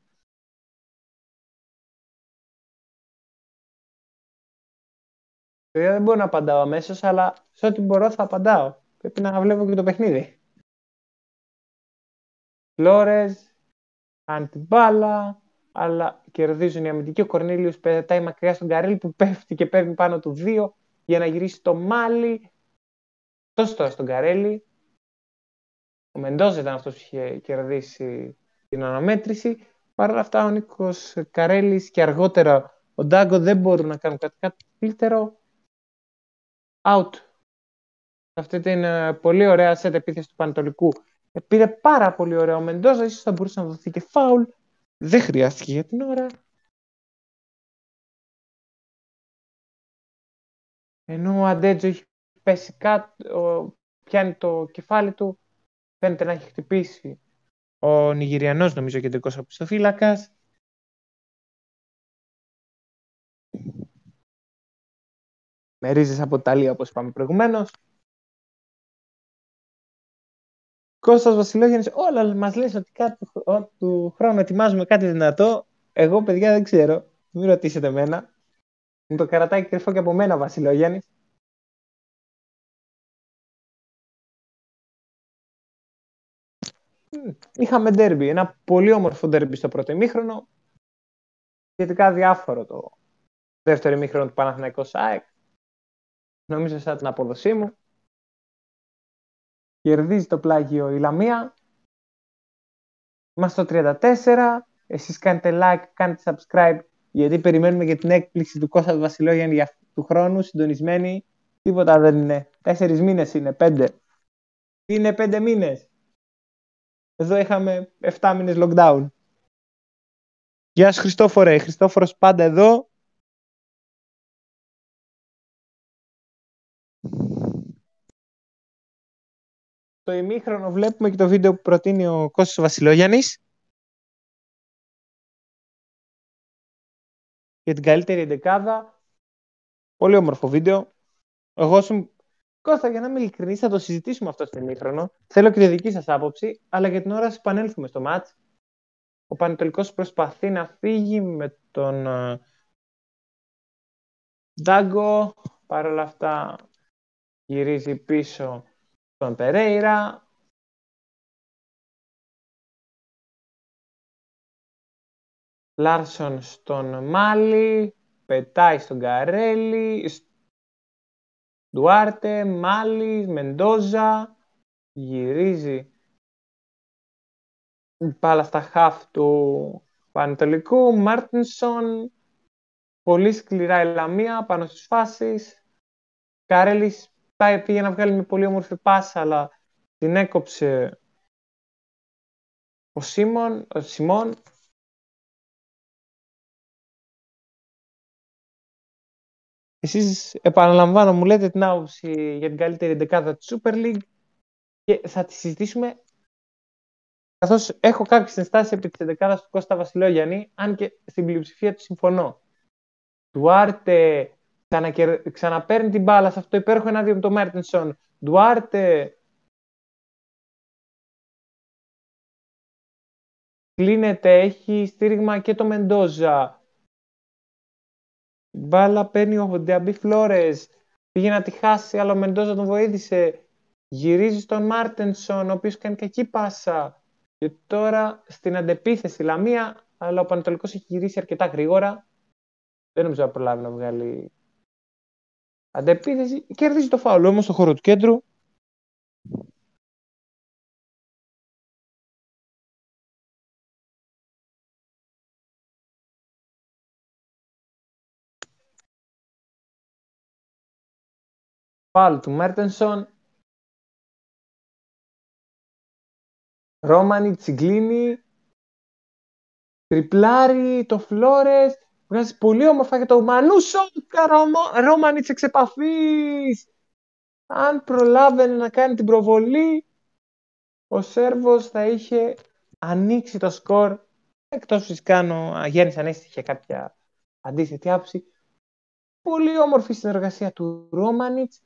Δεν μπορώ να απαντάω αμέσως, αλλά σε ό,τι μπορώ θα απαντάω. Πρέπει να βλέπω και το παιχνίδι. Φλόρες, αντιμπάλα, αλλά κερδίζουν οι αμυντικοί. Ο Κορνίλιος πετάει μακριά στον Καρέλη που πέφτει και παίρνει πάνω του 2 για να γυρίσει το μάλι. Τόσο τώρα στον Καρέλη. Ο Μεντόζα ήταν αυτός που είχε κερδίσει την αναμέτρηση. Παρ' όλα αυτά ο Νίκος Καρέλης και αργότερα ο Ντάγκο δεν μπορούν να κάνουν κάτι καλύτερο. Out. Αυτή την πολύ ωραία σετ επίθεση του Πανετολικού. Πήρε πάρα πολύ ωραία ο Μεντόζα. Ίσως θα μπορούσε να δοθεί και φάουλ. Δεν χρειάστηκε για την ώρα. Ενώ ο Αντέτζο έχει πέσει κάτω, πιάνει το κεφάλι του. Φαίνεται να έχει χτυπήσει ο Νιγηριανός, νομίζω, κεντρικός οπισθοφύλακας. Με ρίζες από Ιταλία, όπως είπαμε προηγουμένως. Κώστας Βασιλόγιαννης, όλα μας λες ότι του χρόνου ετοιμάζουμε κάτι δυνατό. Εγώ, παιδιά, δεν ξέρω. Μην ρωτήσετε εμένα. Μου το καρατάει κρυφό και από μένα ο Βασιλόγιαννης. Είχαμε ντέρμπι, ένα πολύ όμορφο ντέρμπι στο πρώτο ημίχρονο. Σχετικά διάφορο το δεύτερο ημίχρονο του Παναθηναϊκού ΣΑΕΚ. Νομίζω σαν την απόδοσή μου. Κερδίζει το πλάγιο η Λαμία. Είμαστε στο 34. Εσείς κάνετε like, κάνετε subscribe, γιατί περιμένουμε για την έκπληξη του Κώστα Βασιλόγιαννη για του χρόνου, συντονισμένοι. Τίποτα δεν είναι. 4 μήνες είναι, 5. Είναι 5 μήνες. Εδώ είχαμε 7 μήνες lockdown. Γεια σου Χριστόφορε. Χριστόφορος πάντα εδώ. Στο ημίχρονο βλέπουμε και το βίντεο που προτείνει ο Κώστας Βασιλόγιαννης για την καλύτερη εντεκάδα. Πολύ όμορφο βίντεο. Εγώ Κώστα, για να είμαι ειλικρινής, θα το συζητήσουμε αυτό στο ημίχρονο. Θέλω και τη δική σας άποψη, αλλά για την ώρα ας επανέλθουμε στο μάτς. Ο Πανετολικός προσπαθεί να φύγει με τον Ντάγκο. Παρ' όλα αυτά γυρίζει πίσω στον Περέιρα. Λάρσον στον Μάλι. Πετάει στον Καρέλη. Ντουάρτε, Μάλις, Μεντόζα. Γυρίζει μπάλα στα χαφ του Πανετολικού. Μάρτινσον. Πολύ σκληρά η Λαμία πάνω στις φάσεις. Καρέλης πήγε να βγάλει μια πολύ όμορφη πάσα, αλλά την έκοψε ο Σιμών. Εσείς, επαναλαμβάνω, μου λέτε την άποψη για την καλύτερη δεκάδα της Super League και θα τη συζητήσουμε, καθώς έχω κάποιες ενστάσεις επί της δεκάδας του Κώστα Βασιλόγιαννη, αν και στην πλειοψηφία του συμφωνώ. Ντουάρτε ξαναπαίρνει την μπάλα σε αυτό το υπέροχο ενάντια με τον Μέρτενσον. Ντουάρτε κλείνεται, έχει στήριγμα και το Μεντόζα. Μπάλα παίρνει ο Ντιαμπί Φλόρες. Πήγε να τη χάσει, αλλά ο Μεντόζα τον βοήθησε. Γυρίζει στον Μάρτενσον, ο οποίος κάνει κακή πάσα. Και τώρα στην αντεπίθεση Λαμία, αλλά ο Πανετολικός έχει γυρίσει αρκετά γρήγορα. Δεν νομίζω να προλάβει να βγάλει αντεπίθεση. Κερδίζει το φάουλ όμως στο χώρο του κέντρου. Φάουλ του Μέρτενσον. Ρόμανι, Τσιγκλίνι. Τριπλάρι το Φλόρες. Βγάζει πολύ όμορφα για το Μανούσο. Ρόμανιτς εξ επαφής. Αν προλάβαινε να κάνει την προβολή, ο Σέρβος θα είχε ανοίξει το σκορ. Εκτός φυσικά ο Γιάννης Ανέστη είχε κάποια αντίθετη άποψη. Πολύ όμορφη συνεργασία του Ρόμανιτς.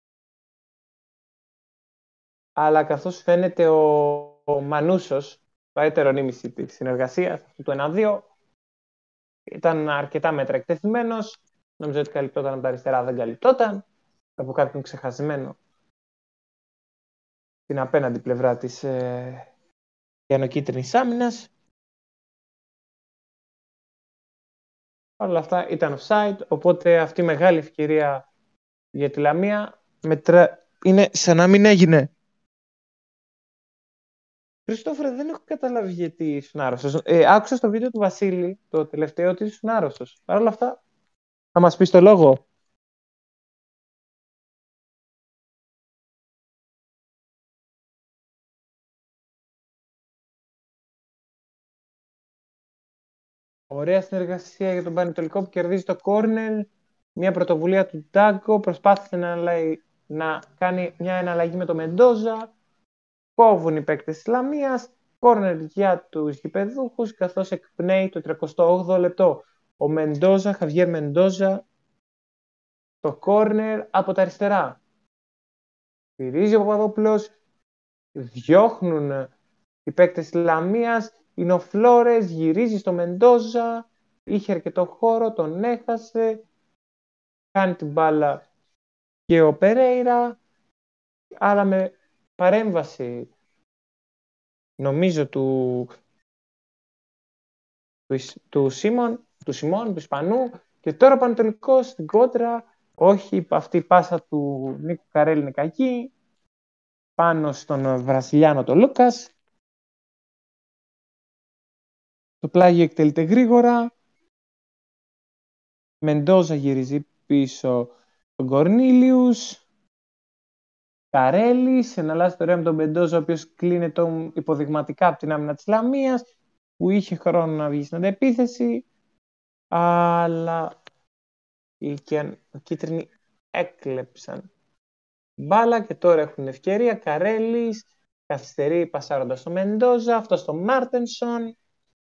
Αλλά καθώς φαίνεται ο Μανούσος, το έτερο νήμιση της συνεργασίας, του 1-2, ήταν αρκετά μέτρα εκτεθειμένος. Νομίζω ότι καλυπτόταν από τα αριστερά, δεν καλυπτόταν. Από κάποιον ξεχασμένο την απέναντι πλευρά της κίτρινης άμυνας. Παρ' όλα αυτά ήταν offside, οπότε αυτή η μεγάλη ευκαιρία για τη Λαμία είναι σαν να μην έγινε. Χριστόφερε, δεν έχω καταλάβει γιατί ήσουν άρρωστος. Άκουσα στο βίντεο του Βασίλη, το τελευταίο, ότι ήσουν άρρωστος. Παρ' όλα αυτά, θα μας πεις το λόγο. Ωραία συνεργασία για τον Πανετολικό που κερδίζει το κόρνελ. Μια πρωτοβουλία του Ντάγκο. Προσπάθησε να κάνει μια εναλλαγή με το Μεντόζα. Κόβουν οι παίκτες της Λαμίας. Κόρνελ για τους γηπεδούχους, καθώς εκπνέει το 38ο λεπτό. Ο Μεντόζα, Χαβιέρ Μεντόζα, το κόρνερ από τα αριστερά. Πυρίζει ο Παπαδόπουλος. Διώχνουν οι παίκτες της Λαμίας. Είναι ο Φλόρες, γυρίζει στο Μεντόζα. Είχε αρκετό χώρο, τον έχασε. Κάνει την μπάλα και ο Περέιρα. Αλλά με παρέμβαση, νομίζω, του Σιμών, του Ισπανού. Και τώρα Πανετολικός στην κόντρα. Όχι, αυτή η πάσα του Νίκου Καρέλη είναι κακή. Πάνω στον Βραζιλιάνο τον Λούκας. Το πλάγιο εκτελείται γρήγορα. Μεντόζα γυρίζει πίσω τον Κορνίλιους. Καρέλης εναλλάσσει το ρέα με τον Μεντόζα, ο οποίος κλείνεται υποδειγματικά από την άμυνα της Λαμίας, που είχε χρόνο να βγει στην αντεπίθεση, αλλά οι κίτρινοι έκλεψαν μπάλα και τώρα έχουν ευκαιρία. Καρέλης καθυστερεί πασάροντας στο Μεντόζα, αυτό στο Μάρτενσον.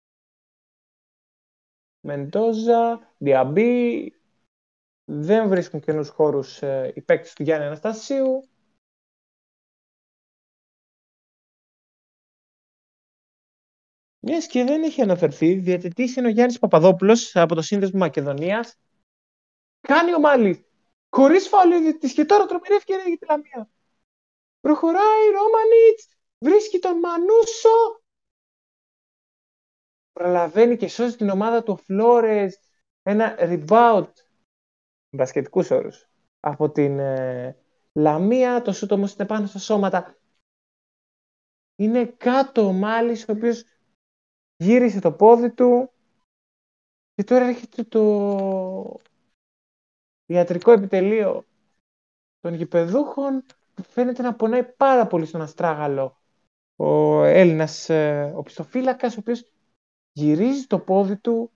Μεντόζα, Διαμπή. Δεν βρίσκουν καινούς χώρους οι παίκτες του Γιάννη Αναστασίου. Μιας και δεν έχει αναφερθεί, διαιτητής είναι ο Γιάννης Παπαδόπουλος από το Σύνδεσμο Μακεδονίας. Κάνει ο Μάλης. Χωρίς φάουλ ο διαιτητής και τώρα τρομερή ευκαιρία για τη Λαμία. Προχωράει Ρόμανιτς. Βρίσκει τον Μανούσο. Προλαβαίνει και σώζει την ομάδα του Φλόρες. Ένα rebound. Μπασκετικούς όρους. από την Λαμία. Το σούτ όμως είναι πάνω στα σώματα. Είναι κάτω ο Μάλης, ο οποίος γύρισε το πόδι του και τώρα έρχεται το ιατρικό επιτελείο των γηπεδούχων που φαίνεται να πονάει πάρα πολύ στον αστράγαλο ο Έλληνας οπισθοφύλακας, ο οποίος γυρίζει το πόδι του,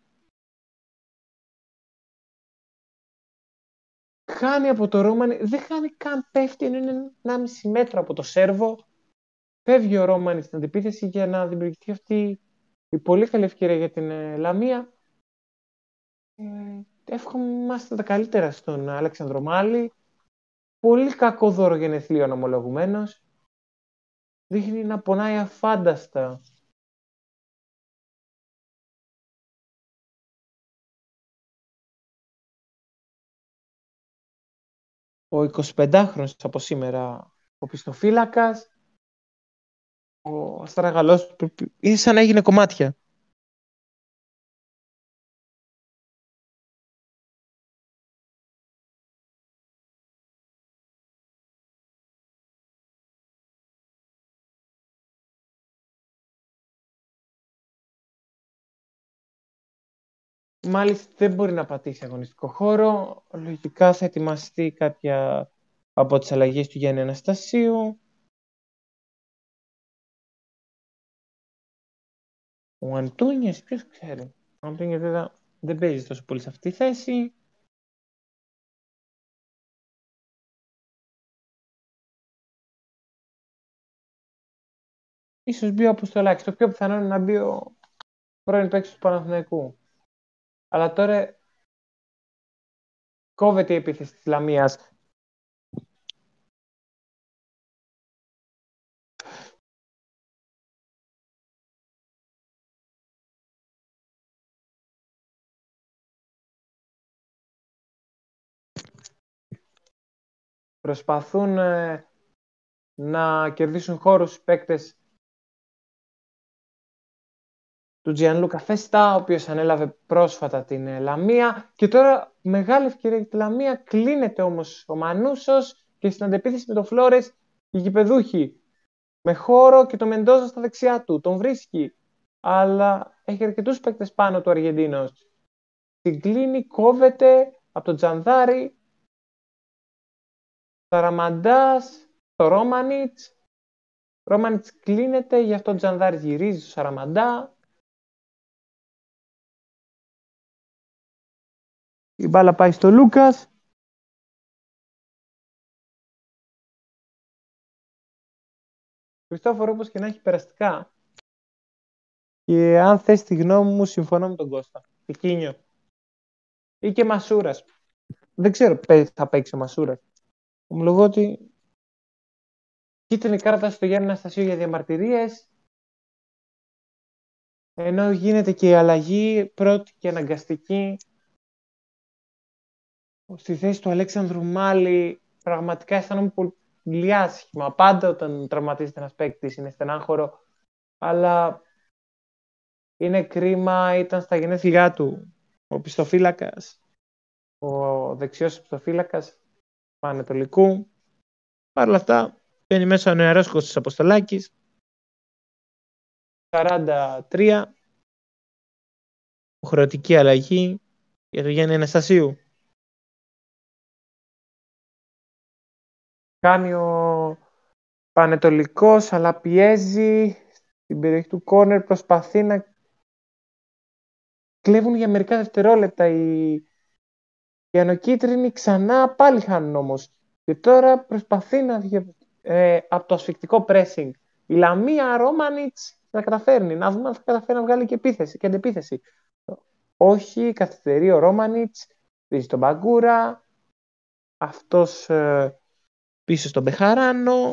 χάνει από το Ρόμανι, δεν χάνει καν, πέφτει, ενώ είναι 1,5 μέτρο από το Σέρβο. Φεύγει ο Ρόμανι στην αντιπίθεση για να δημιουργηθεί αυτή η πολύ καλή ευκαιρία για την Λαμία. Εύχομαστε τα καλύτερα στον Αλέξανδρο Μάλι. Πολύ κακό δώρο γενεθλίων ομολογουμένως. Δείχνει να πονάει αφάνταστα. Ο 25χρονος από σήμερα ο πιστοφύλακας, ο αστραγαλός, είναι σαν να έγινε κομμάτια. Μάλιστα δεν μπορεί να πατήσει αγωνιστικό χώρο. Λογικά θα ετοιμαστεί κάποια από τις αλλαγές του Γιάννη Αναστασίου. Ο Αντούνιες, ποιος ξέρει. Ο Αντούνιες βέβαια δεν παίζει τόσο πολύ σε αυτή τη θέση. Ίσως μπει ο Αποστολάκης. Το πιο πιθανό είναι να μπει ο πρώην παίκτης του Παναθηναϊκού. Αλλά τώρα κόβεται η επίθεση της Λαμίας. Προσπαθούν να κερδίσουν χώρους παίκτες του Τζιανλούκα Φέστα, ο οποίος ανέλαβε πρόσφατα την Λαμία. Και τώρα μεγάλη ευκαιρία για τη Λαμία. Κλείνεται όμως ο Μανούσος και στην αντεπίθεση με τον Φλόρες οι γηπεδούχοι. Με χώρο και το Μεντόζα στα δεξιά του. Τον βρίσκει. Αλλά έχει αρκετούς παίκτες πάνω του Αργεντίνος. Την κλείνει, κόβεται από τον Τζανδάρη. Σαραμαντάς, το Ρόμανιτς. Ρόμανιτς κλείνεται, γι' αυτό ο Τζανδάρης γυρίζει στο Σαραμαντά. Η μπάλα πάει στο Λούκας. Χριστόφορο, όπως και να έχει, περαστικά. Και αν θες τη γνώμη μου, συμφωνώ με τον Κώστα. Πικίνιο. Ή και Μασούρας. Δεν ξέρω, θα παίξει ο Μασούρας. Ομολογώ ότι κίτρινη κάρτα στο Γιάννη Αναστασίου για διαμαρτυρίες. Ενώ γίνεται και η αλλαγή πρώτη και αναγκαστική στη θέση του Αλέξανδρου Μάλι. Πραγματικά αισθάνομαι πολύ άσχημα. Πάντα όταν τραυματίζεται ένας παίκτης είναι στενάχωρο. Αλλά είναι κρίμα, ήταν στα γενέθλιά του ο πιστοφύλακας, ο δεξιός πιστοφύλακας Πανετολικού. Παρ' όλα αυτά, μπαίνει μέσα ο νεαρός Κώστας Αποστολάκης. 43. Χρεωτική αλλαγή για το Γιάννη Αναστασίου. Κάνει ο Πανετολικός, αλλά πιέζει στην περιοχή του κόρνερ, προσπαθεί να κλέβουν για μερικά δευτερόλεπτα οι ανοκίτρινοι, ξανά πάλι χάνουν όμως. Και τώρα προσπαθεί να βγει από το ασφυκτικό pressing. Η Λαμία, Ρόμανιτς θα καταφέρνει. Να δούμε αν θα καταφέρει να βγάλει και επίθεση και αντεπίθεση. Όχι, καθυστερεί ο Ρόμανιτς, πίζει τον Μπαγκούρα, αυτός πίσω στον Μπεχαράνο.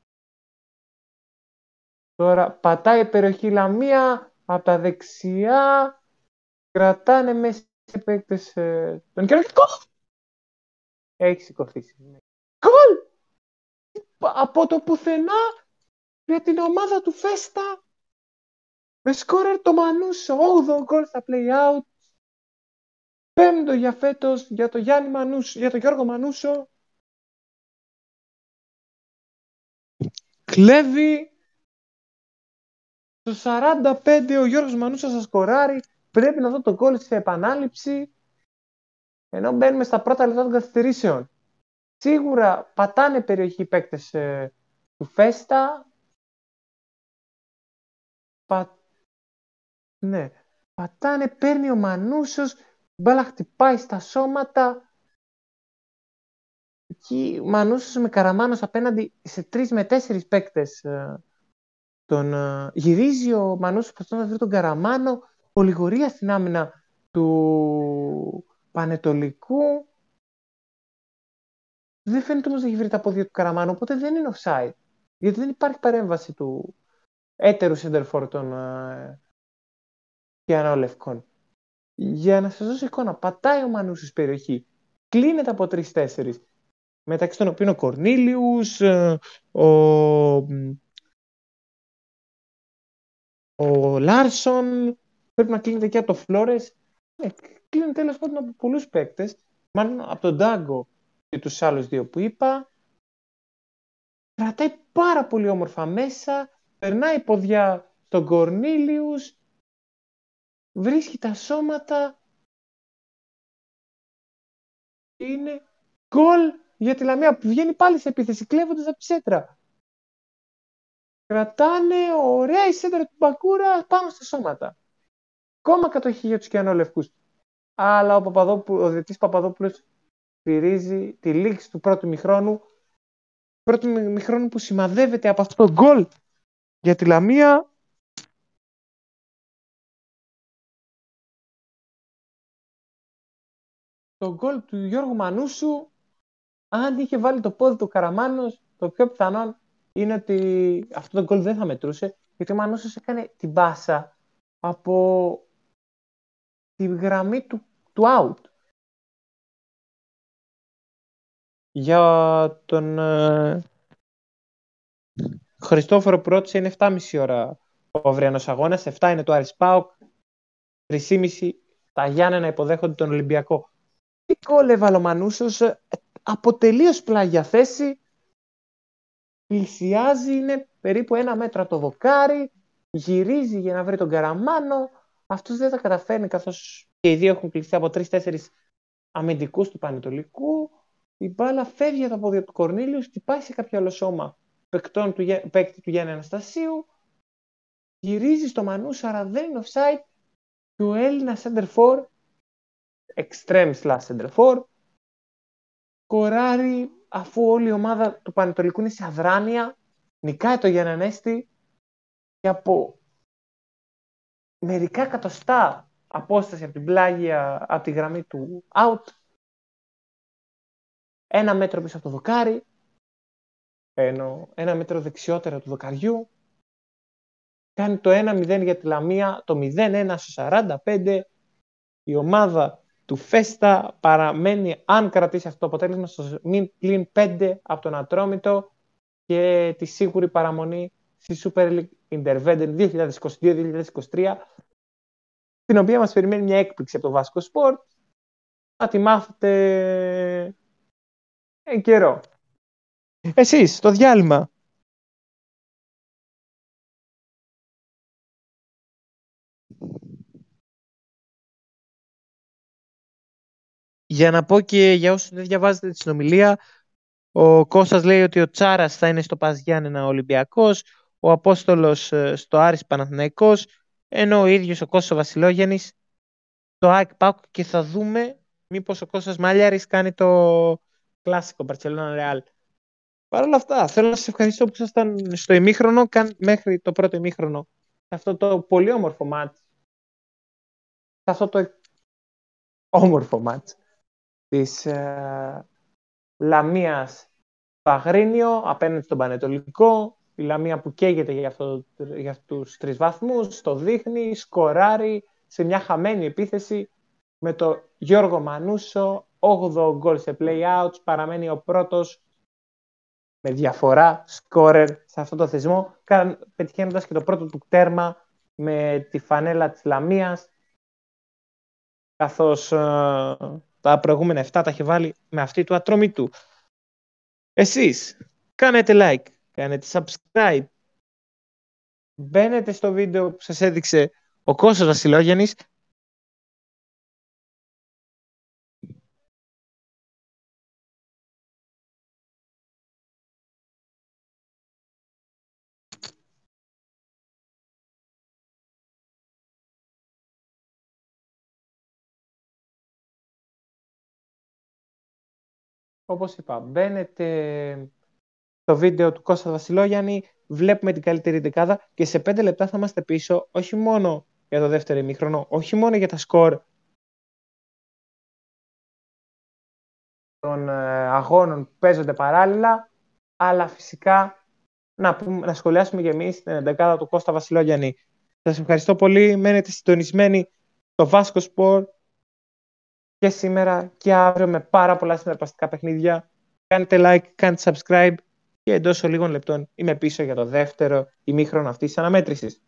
Τώρα πατάει η περιοχή Λαμία από τα δεξιά, κρατάνε μέσα σε παίκτες τον κοινωνικό. Έχει σηκωθεί. Γκολ! Από το πουθενά για την ομάδα του Φέστα. Με σκόρερ το Μανούσο. 8ο γκολ στα play-out. 5ο για φέτος για το Γιάννη Μανούσο, για τον Γιώργο Μανούσο. Κλέβει το 45 ο Γιώργος Μανούσας θα σκοράρει. Πρέπει να δω το γκολ σε επανάληψη. Ενώ μπαίνουμε στα πρώτα λεπτά των καθυστερήσεων. Σίγουρα πατάνε περιοχή οι παίκτες του Φέστα. Ναι. Πατάνε, παίρνει ο Μανούσος. Μπάλα χτυπάει στα σώματα. Εκεί ο Μανούσος με Καραμάνος απέναντι σε 3 με 4 παίκτες. Γυρίζει ο Μανούσος προσπαθώντας να βρει τον Καραμάνο. Ολιγορία στην άμυνα του Πανετολικού. Δεν φαίνεται όμως να έχει βρει τα πόδια του Καραμάνου, οπότε δεν είναι offside. Γιατί δεν υπάρχει παρέμβαση του έτερου σεντερφόρ των Κιανόλευκων. Για να σας δώσω εικόνα, πατάει ο Μανούσης περιοχή. Κλείνεται από 3-4. Μεταξύ των οποίων ο Κορνίλιους, ο Λάρσον, πρέπει να κλείνεται και από το Φλόρες. Κλείνει τέλος πάντων από πολλούς παίκτες. Μάλλον από τον Ντάγκο και τους άλλους δύο που είπα. Κρατάει πάρα πολύ όμορφα μέσα. Περνάει ποδιά στον Κορνίλιους. Βρίσκει τα σώματα. Είναι γκολ για τη Λαμία που βγαίνει πάλι σε επίθεση κλέβοντας από τη σέντρα. Κρατάνε ωραία η σέντρα του Μπακούρα πάνω στα σώματα. Ακόμα κατοχή για τους Κιανόλευκους. Αλλά ο διαιτητής Παπαδόπουλος στηρίζει τη λήξη του πρώτου μηχρόνου. Πρώτου μηχρόνου που σημαδεύεται από αυτό το γκολ για τη Λαμία. Το γκολ του Γιώργου Μανούσου. Αν είχε βάλει το πόδι του Καραμάνος, το πιο πιθανόν είναι ότι αυτό το γκολ δεν θα μετρούσε, γιατί ο Μανούσος έκανε την πάσα από τη γραμμή του out. Για τον Χριστόφορο που ρώτησε, είναι 7,5 ώρα ο αυριανός αγώνας, 7 είναι το Άρης ΠΑΟΚ, 3,5 τα Γιάννενα υποδέχονται τον Ολυμπιακό. Τι γκολ έβαλε ο Μανούσος, από τελείως πλάγια θέση, πλησιάζει, είναι περίπου 1 μέτρο το δοκάρι, γυρίζει για να βρει τον Καραμάνο, αυτός δεν τα καταφέρνει καθώς και οι δύο έχουν κλειστεί από 3-4 αμυντικούς του Πανετολικού. Η μπάλα φεύγει από τα πόδια του Κορνίλιου, χτυπάει σε κάποιο άλλο σώμα παίκτη του Γιάννη Αναστασίου, γυρίζει στο Μανούσο, άρα δεν είναι offside, και ο Έλληνα center for, extreme slash center for, κοράρει αφού όλη η ομάδα του Πανετολικού είναι σε αδράνεια, νικάει το Γιάννη Ανέστη και από μερικά εκατοστά απόσταση από την πλάγια, από τη γραμμή του out, 1 μέτρο πίσω από το δοκάρι, 1 μέτρο δεξιότερα του δοκαριού, κάνει το 1-0 για τη Λαμία, το 0-1 στο 45. Η ομάδα του Φέστα παραμένει, αν κρατήσει αυτό το αποτέλεσμα, στο πλην 5 από τον Ατρόμητο και τη σίγουρη παραμονή στη Super League Interveden 2022-2023, την οποία μας περιμένει μια έκπληξη από το Βάσκο Σπορτ. Θα τη μάθετε εν καιρό. Εσείς, το διάλειμμα. Για να πω και για όσους δεν διαβάζετε τη συνομιλία, ο Κώστας λέει ότι ο Τσάρας θα είναι στο ΠΑΣ Γιάννενα Ολυμπιακός, ο Απόστολος στο Άρης Παναθηναϊκός, ενώ ο ίδιος ο Κώστας Βασιλόγιαννης στο ΑΕΚ ΠΑΟΚ, και θα δούμε μήπως ο Κώστας Μάλιαρης κάνει το κλασικό Μπαρτσελόνα Ρεάλ. Παρ' όλα αυτά, θέλω να σας ευχαριστώ που ήσασταν στο ημίχρονο, μέχρι το πρώτο ημίχρονο, σε αυτό το πολύ όμορφο μάτς, σε αυτό το όμορφο μάτς της Λαμίας Παγρίνιο απέναντι στον Πανετολικό. Η Λαμία που καίγεται για αυτούς 3 βαθμούς, το δείχνει, σκοράρει σε μια χαμένη επίθεση με το Γιώργο Μανούσο, 8ο γκολ σε play-outs, παραμένει ο πρώτος με διαφορά σκόρερ σε αυτό το θεσμό, πετυχαίνοντας και το πρώτο του τέρμα με τη φανέλα της Λαμίας, καθώς τα προηγούμενα 7 τα έχει βάλει με αυτή του Ατρόμητου. Εσείς κάνετε like, κάνετε subscribe, μπαίνετε στο βίντεο που σας έδειξε ο Κώστας Βασιλόγιαννης. Όπως είπα, μπαίνετε στο βίντεο του Κώστα Βασιλόγιαννη, βλέπουμε την καλύτερη δεκάδα και σε 5 λεπτά θα είμαστε πίσω, όχι μόνο για το δεύτερο ημίχρονο, όχι μόνο για τα σκορ των αγώνων που παίζονται παράλληλα, αλλά φυσικά να σχολιάσουμε και εμείς την δεκάδα του Κώστα Βασιλόγιαννη. Σας ευχαριστώ πολύ, μένετε συντονισμένοι στο Βάσκο Σπορ και σήμερα και αύριο με πάρα πολλά συναρπαστικά παιχνίδια. Κάντε like, κάντε subscribe και εντός λίγων λεπτών είμαι πίσω για το δεύτερο ημίχρονο αυτής της αναμέτρησης.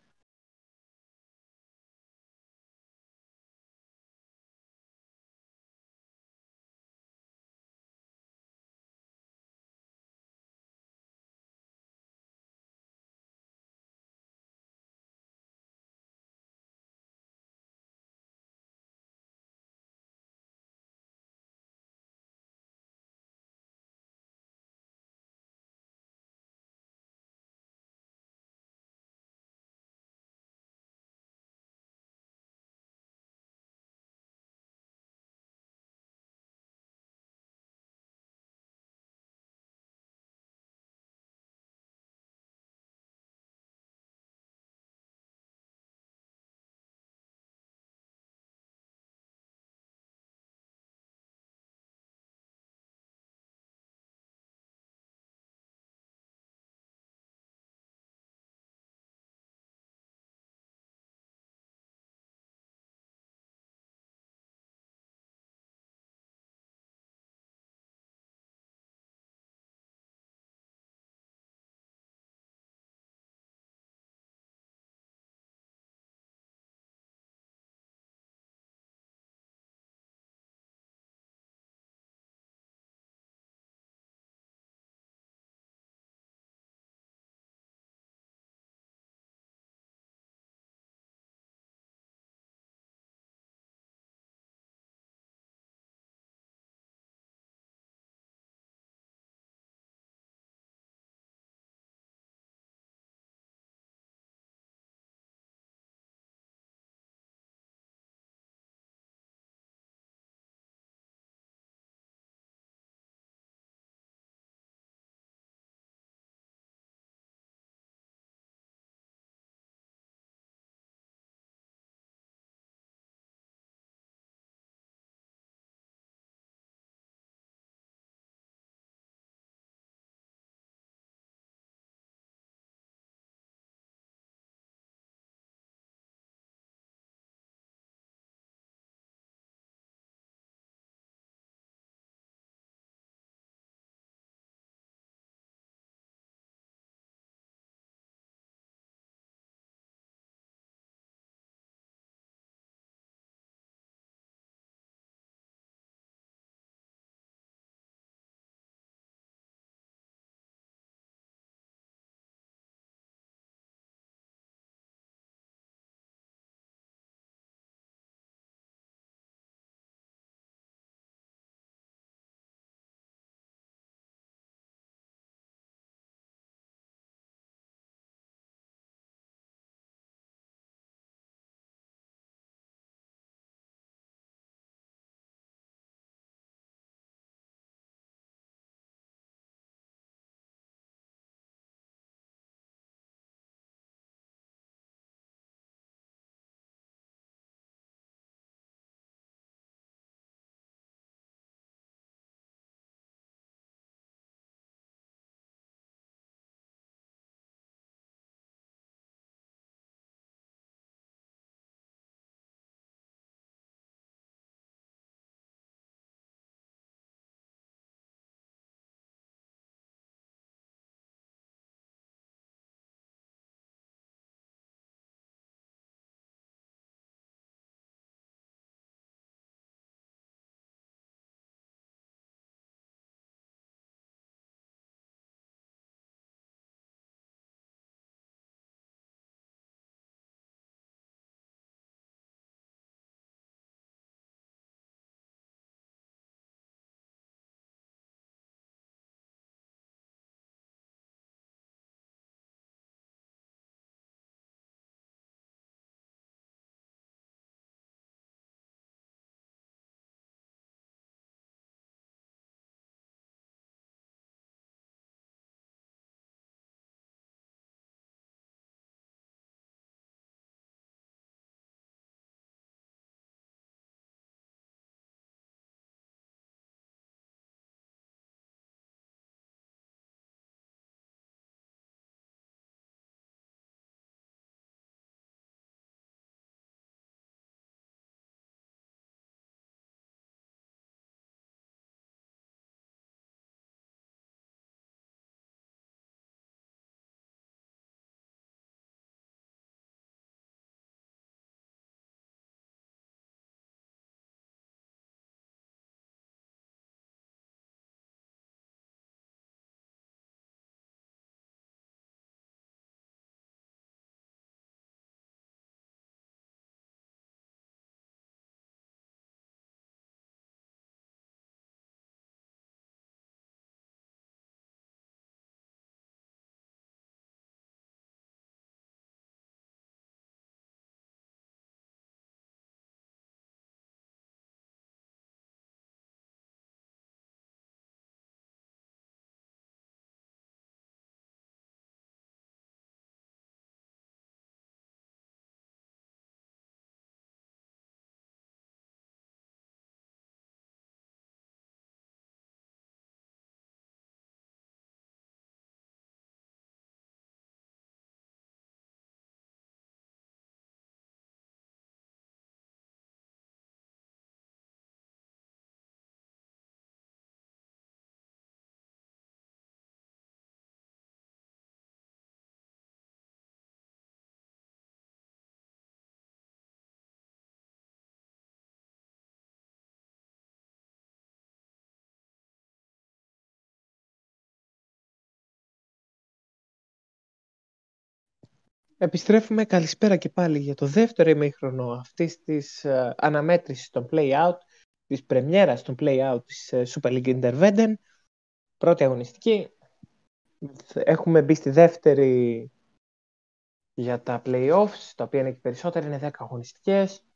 Επιστρέφουμε, καλησπέρα και πάλι για το δεύτερο ημίχρονο αυτής της αναμέτρησης των play-out, της πρεμιέρας των play-out της Super League Interveden. Πρώτη αγωνιστική. Έχουμε μπει στη δεύτερη για τα play-offs, τα οποία είναι και περισσότερα, είναι 10 αγωνιστικές.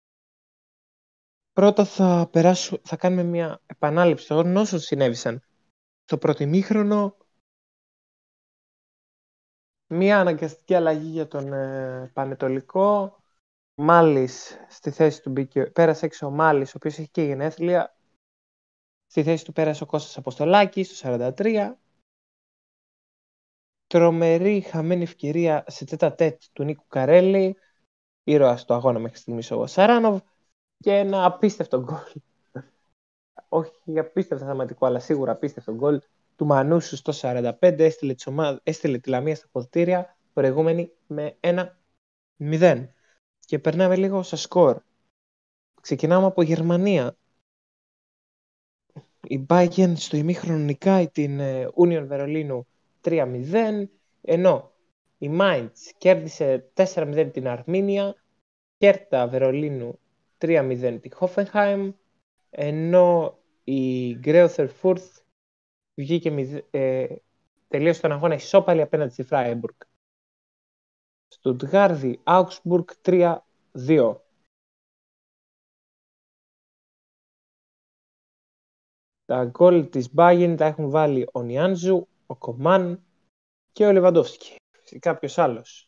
Πρώτα θα κάνουμε μια επανάληψη των όσων συνέβησαν στο πρώτο ημίχρονο. Μια αναγκαστική αλλαγή για τον Πανετολικό. Μάλις στη θέση του μπήκε, πέρασε έξω ο Μάλις, ο οποίος έχει και γενέθλια. Στη θέση του πέρασε ο Κώστας Αποστολάκης στο 43. Τρομερή χαμένη ευκαιρία σε τέτα-τέτ του Νίκου Καρέλη, ήρωας του αγώνα μέχρι στιγμής ο Σαράνοβ, και ένα απίστευτο γκολ. Όχι απίστευτο θεματικό, αλλά σίγουρα απίστευτο γκολ του Μανούσου στο 45. Έστειλε τη Λαμία στα ποδητήρια, προηγούμενη με 1-0. Και περνάμε λίγο στα σκορ. Ξεκινάμε από Γερμανία. Η Bayern στο ημίχρονο νικάει την Union Βερολίνου 3-0, ενώ η Mainz κέρδισε 4-0 την Αρμίνια, Κέρτα Βερολίνου 3-0 τη Hoffenheim, ενώ η Greuther Fürth τελείωσε τον αγώνα ισόπαλη απέναντι στη Freiburg. Στουτγάρδη Augsburg 3-2. Τα γκολ της Bayern τα έχουν βάλει ο Νιάνζου, ο Κομάν και ο Λεβαντόφσκι. Κάποιος άλλος.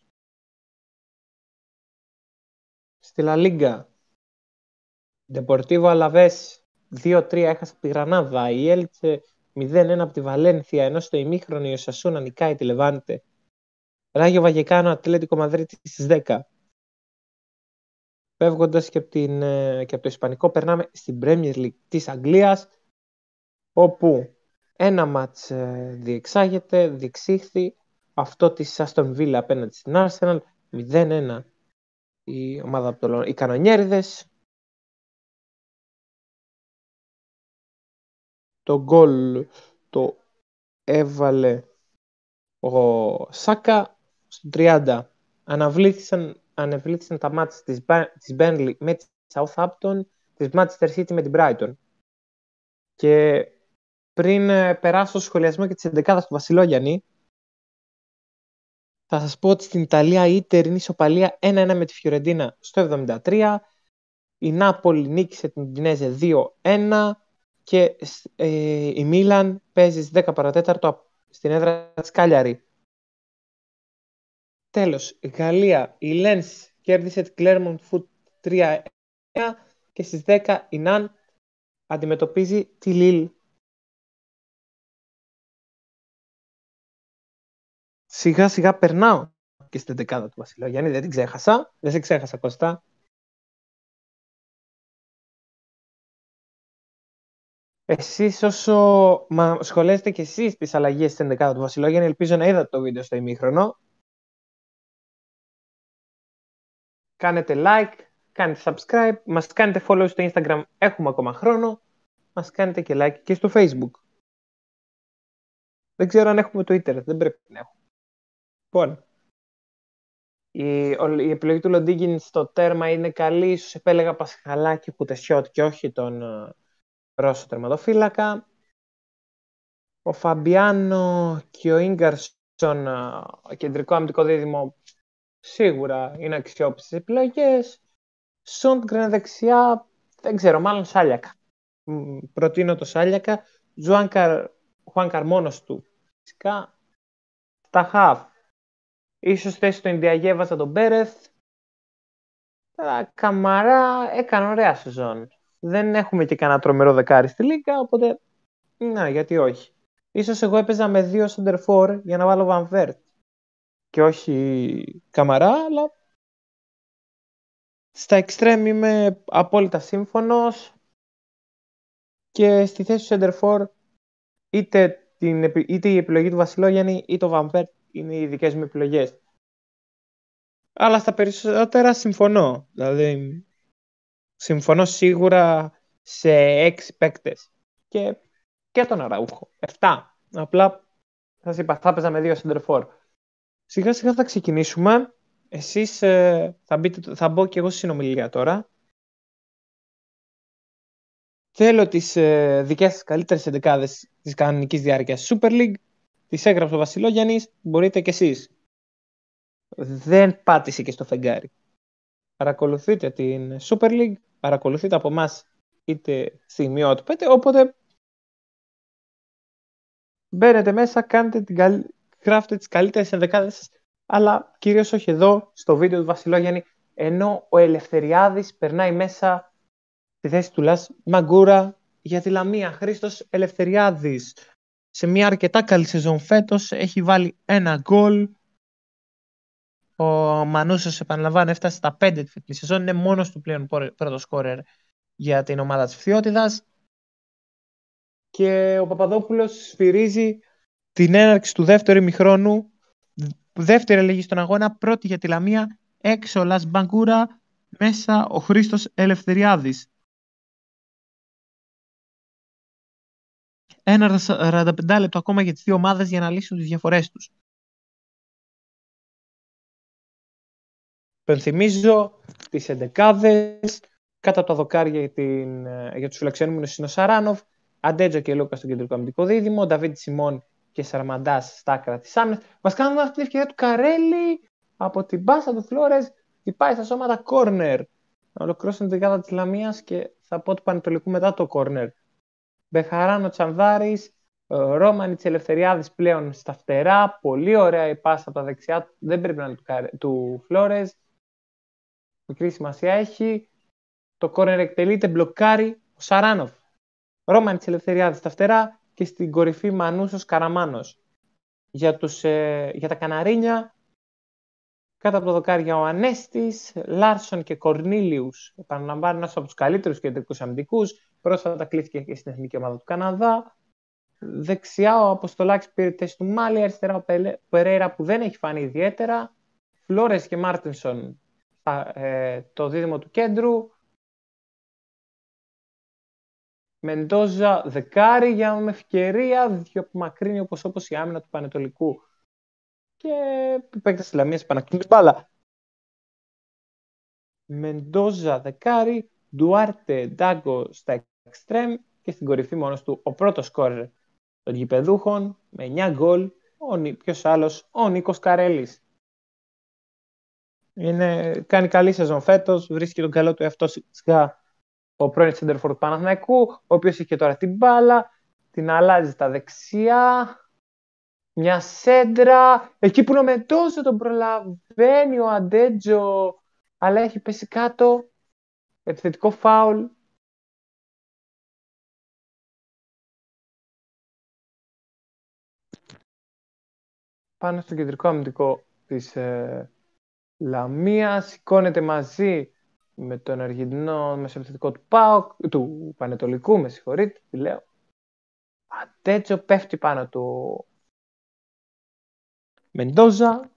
Στη Λα Λίγκα, Deportivo Alavés 2-3 έχασε από τη Γρανάδα. Η Έλτσε 0-1 από τη Βαλένθια, ενώ στο ημίχρονο η Οσασούνα νικάει τη Λεβάντε. Ράγιο Βαγεκάνο Ατλέτικο Μαδρίτη στις 10. Φεύγοντας και από το Ισπανικό, περνάμε στην Premier League της Αγγλίας, όπου ένα μάτς διεξήχθη, αυτό της Aston Villa απέναντι στην Arsenal, 0-1 η ομάδα από οι Κανονιέριδες. Το γκολ το έβαλε ο Σάκα στο 30. Ανεβλήθησαν τα μάτς της Burnley με τη Southampton, της Manchester City με την Brighton. Και πριν περάσω στο σχολιασμό και της 11ης του Βασιλόγιαννη, θα σας πω ότι στην Ιταλία η Ίντερ είναι ισοπαλία 1-1 με τη Φιωρεντίνα στο 73. Η Νάπολη νίκησε την Udinese 2-1 και η Μίλαν παίζει στις 10 παρατέταρτο στην έδρα της Κάλιαρη. Τέλος, η Γαλλία, η Λένς κέρδισε την Clermont Foot 3-1 και στις 10 η Ναν αντιμετωπίζει τη Λίλ. Σιγά σιγά περνάω και στην 11η του Βασιλόγιαννη, δεν την ξέχασα. Δεν σε ξέχασα, Κώστα. Εσείς όσο σχολιάζετε και εσείς τις αλλαγές στην 11η του Βασιλόγιαννη, ελπίζω να είδατε το βίντεο στο ημίχρονο. Κάνετε like, κάνετε subscribe, μας κάνετε follow στο Instagram, έχουμε ακόμα χρόνο. Μας κάνετε και like και στο Facebook. Δεν ξέρω αν έχουμε Twitter, δεν πρέπει να έχουμε. Λοιπόν, η επιλογή του Λοντίγκιν στο τέρμα είναι καλή. Ίσως επέλεγα Πασχαλάκη, Κουτεσιώτ και όχι τον Ρώσο τερματοφύλακα. Ο Φαμπιάνο και ο Ίγκαρσον, κεντρικό αμυντικό δίδυμο, σίγουρα είναι αξιόπιστες επιλογές. Σόντγκρεν δεξιά, δεν ξέρω, μάλλον Σάλιακα. Προτείνω το Σάλιακα. Χουάνκαρ μόνος του. Φυσικά, στα χαφ. Ίσως θέση του Ινδιαγέ βάζα τον Μπέρεθ. Καμαρά έκανε ωραία σεζόν. Δεν έχουμε και κανένα τρομερό δεκάρι στη Λίγκα, οπότε να, γιατί όχι. Ίσως εγώ έπαιζα με 2 center για να βάλω Βανβέρτ και όχι Καμαρά, αλλά στα extreme είμαι απόλυτα σύμφωνος και στη θέση του center είτε η επιλογή του Βασιλόγιαννη ή το Βανβέρτ είναι οι δικές μου επιλογές. Αλλά στα περισσότερα συμφωνώ. Δηλαδή, συμφωνώ σίγουρα σε 6 παίκτες. Και τον Αραούχο. 7. Απλά, σας είπα, θα έπαιζα με 2 center for. Σιγά σιγά θα ξεκινήσουμε. Εσείς θα μπω και εγώ στη συνομιλία τώρα. Θέλω τις δικές σας καλύτερες εντεκάδες της κανονικής διάρκειας Super League. Τις έγραψε ο Βασιλόγιαννης, μπορείτε κι εσείς. Δεν πάτησε και στο φεγγάρι. Παρακολουθείτε την Super League, παρακολουθείτε από εμάς είτε στιγμιότυπα, οπότε μπαίνετε μέσα, γράφετε τις καλύτερες ενδεκάδες σας, αλλά κυρίως όχι εδώ, στο βίντεο του Βασιλόγιαννη, ενώ ο Ελευθεριάδης περνάει μέσα στη θέση του Λας Μαγκούρα για τη Λαμία. Χρήστος Ελευθεριάδης, σε μια αρκετά καλή σεζόν φέτος, έχει βάλει ένα γκολ. Ο Μανούσος, επαναλαμβάνω, έφτασε στα 5 τη φετινή σεζόν, είναι μόνος του πλέον πρώτο σκόρερ για την ομάδα της Φθιώτιδας. Και ο Παπαδόπουλος σφυρίζει την έναρξη του δεύτερου ημιχρόνου, δεύτερη αλλαγή στον αγώνα, πρώτη για τη Λαμία, έξω Λας Μπαγκούρα, μέσα ο Χρήστος Ελευθεριάδης. Ένα 45 λεπτό ακόμα για τις δύο ομάδες για να λύσουν τις διαφορές τους. Πενθυμίζω τις εντεκάδες, κάτω από τα δοκάρια για τους φιλοξενούμενους είναι ο Σαράνοφ, Αντέτζο και Λούκα στο κεντρικό αμυντικό δίδυμο, Νταβίτ Σιμών και Σαρμαντάς στα άκρα της άμυνας. Μας κάνουμε αυτή την ευκαιρία του Καρέλη από την μπάσα του Φλόρες, πάει στα σώματα κόρνερ. Να ολοκληρώσουν την δεκάδα της Λαμίας και θα πω του Πανετολικού μετά το κόρνερ. Μπεχαράνο Τσανδάρης, Ρόμανιτς Ελευθεριάδης πλέον στα φτερά, πολύ ωραία η πάσα από τα δεξιά, δεν πρέπει να είναι του Φλόρες. Μικρή σημασία έχει. Το κόρνερ εκτελείται, μπλοκάρει ο Σαράνοφ. Ρόμανιτς Ελευθεριάδης στα φτερά και στην κορυφή Μανούσος Καραμάνος. Για τα Καναρίνια, κάτω από το δοκάρια ο Ανέστης, Λάρσον και Κορνίλιους. Επαναλαμβάνω, ένας από τους καλύτερους κεντρικούς αμυντικούς. Πρόσφατα κλείθηκε και στην εθνική ομάδα του Καναδά. Δεξιά ο Αποστολάκης πήρε τη θέση του Μάλι. Αριστερά ο Περέιρα που δεν έχει φανεί ιδιαίτερα. Φλόρες και Μάρτινσον το δίδυμο του κέντρου. Μεντόζα δεκάρι για με ευκαιρία, δύο απομακρύνει όπως η άμυνα του Πανετολικού. Και η παίκτης της Λαμίας επανακτούν την μπάλα. Μεντόζα δεκάρι, Ντουάρτε Ντάγκο στα εξτρέμ και στην κορυφή μόνος του ο πρώτος σκόρερ των γηπεδούχων με 9 γκολ, ποιος άλλος, ο Νίκος Καρέλης. Κάνει καλή σεζόν φέτος, βρίσκει τον καλό του εαυτό σιγά ο πρώην center του Παναθηναϊκού, ο οποίος είχε τώρα την μπάλα, την αλλάζει στα δεξιά, μια σέντρα, εκεί που ο Μεντόζο τον προλαβαίνει ο Αντέτζο, αλλά έχει πέσει κάτω, επιθετικό φάουλ. Πάνω στο κεντρικό αμυντικό της Λαμίας, σηκώνεται μαζί με τον Αργεντινό μεσοεπιθετικό του Πανετολικού, με συγχωρείτε, τι λέω. Αντέτζο πέφτει πάνω του Μεντόζα.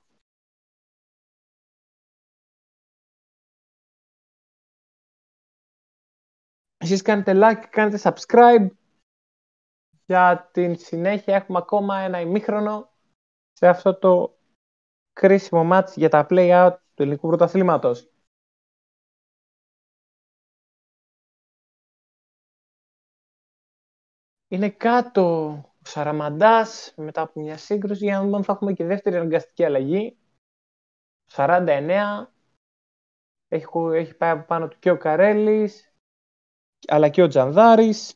Εσείς κάνετε like, κάνετε subscribe. Για την συνέχεια έχουμε ακόμα ένα ημίχρονο σε αυτό το κρίσιμο μάτς για τα play-out του ελληνικού πρωταθλήματος. Είναι κάτω ο Σαραμαντάς μετά από μια σύγκρουση, για να δούμε αν θα έχουμε και δεύτερη αναγκαστική αλλαγή. 49, έχει πάει από πάνω του και ο Καρέλης, αλλά και ο Τζανδάρης.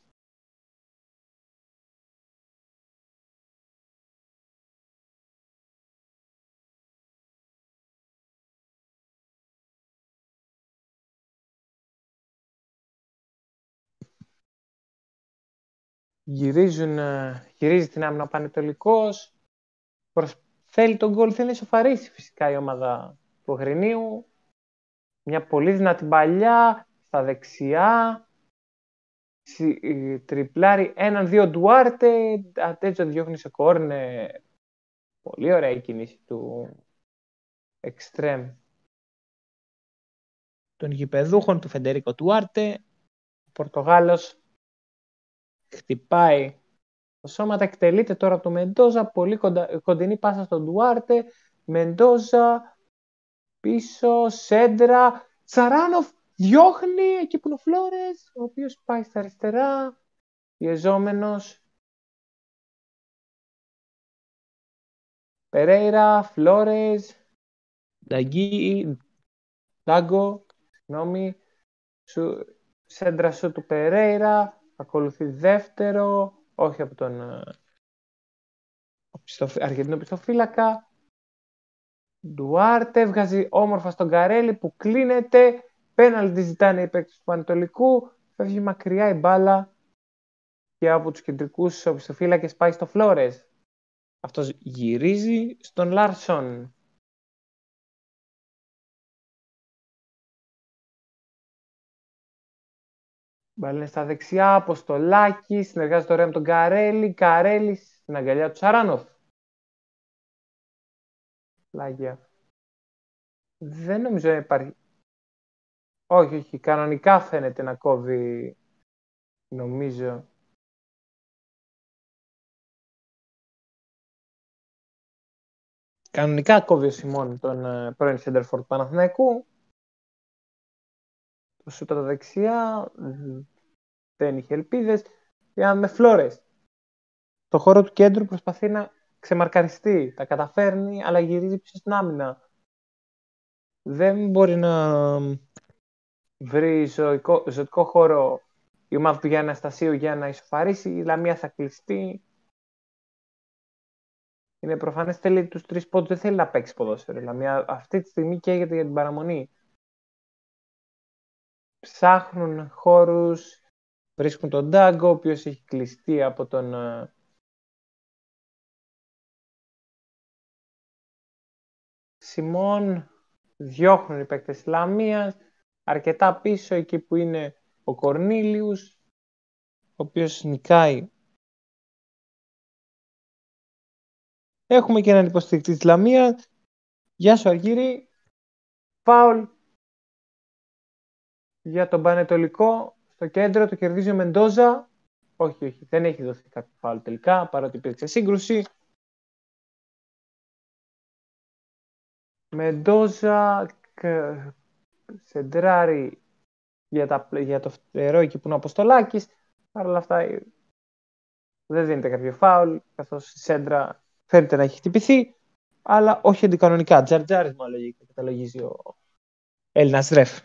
Γυρίζει την άμυνα ο Πανετολικός. Θέλει τον γκολ, θέλει να ισοφαρίσει φυσικά η ομάδα του Αγρινίου. Μια πολύ δυνατή παλιά στα δεξιά. Τριπλάρι 1-2 Ντουάρτε. Ατέτζο διώχνει σε κόρνε. Πολύ ωραία η κίνηση του εξτρέμ των γηπεδούχων του Φεντερίκο Ντουάρτε. Ο Πορτογάλος χτυπάει το σώματα, εκτελείται τώρα από το Μεντόζα. Πολύ κοντινή πάσα στον Ντουάρτε. Μεντόζα πίσω, σέντρα. Τσαράνοφ διώχνει εκεί που είναι ο Φλόρες, ο οποίος πάει στα αριστερά, πιεζόμενος. Περέιρα, Φλόρες, Ντάγκο, συγγνώμη, σέντρα σου του Περέιρα, ακολουθεί δεύτερο, όχι από τον Αργεντινό πιστοφύλακα. Ντουάρτε βγάζει όμορφα στον Καρέλη που κλείνεται. Πέναλτι ζητάνε οι παίκτες του Πανετολικού. Φεύγει μακριά η μπάλα και από τους κεντρικούς οπισθοφύλακες πάει στο Φλόρες. Αυτός γυρίζει στον Λάρσον. Μπάλα είναι στα δεξιά, Αποστολάκη, συνεργάζεται ωραία με τον Καρέλη. Καρέλη στην αγκαλιά του Σαράνοφ. Λάγια. Δεν νομίζω να υπάρχει. Όχι, όχι, κανονικά φαίνεται να κόβει, νομίζω. Κανονικά κόβει ο Σιμών τον πρώην Σέντερφορ του Παναθηναϊκού. Το σούτ τα δεξιά, δεν είχε ελπίδες. Με Φλόρες. Το χώρο του κέντρου προσπαθεί να ξεμαρκαριστεί. Τα καταφέρνει, αλλά γυρίζει πίσω στην άμυνα. Δεν μπορεί να βρει ζωτικό χώρο η ομάδα του Γιάννη Αναστασίου για να ισοφαρίσει. Η Λαμία θα κλειστεί. Είναι προφανές, θέλει τους 3 πόντους, δεν θέλει να παίξει ποδόσφαιρο. Η Λαμία αυτή τη στιγμή καίγεται για την παραμονή. Ψάχνουν χώρους, βρίσκουν τον Ντάγκο, ο οποίος έχει κλειστεί από τον Σιμών. Διώχνουν οι παίκτες της Λαμίας, αρκετά πίσω εκεί που είναι ο Κορνίλιους, ο οποίος νικάει. Έχουμε και έναν υποστηρικτή της Λαμίας. Γεια σου Αργύρη. Φάουλ για τον Πανετολικό. Στο κέντρο το κερδίζει ο Μεντόζα. Όχι, όχι, δεν έχει δοθεί κάποιο φάουλ τελικά, παρότι υπήρξε σύγκρουση. Μεντόζα σεντράρει για το φτερό εκεί που είναι ο Αποστολάκης. Παρ' όλα αυτά δεν δίνεται κάποιο φάουλ, καθώς η σέντρα φαίνεται να έχει χτυπηθεί, αλλά όχι αντικανονικά. Τζαρτζάρισμα λογικά καταλογίζει ο Έλληνας ρεφ.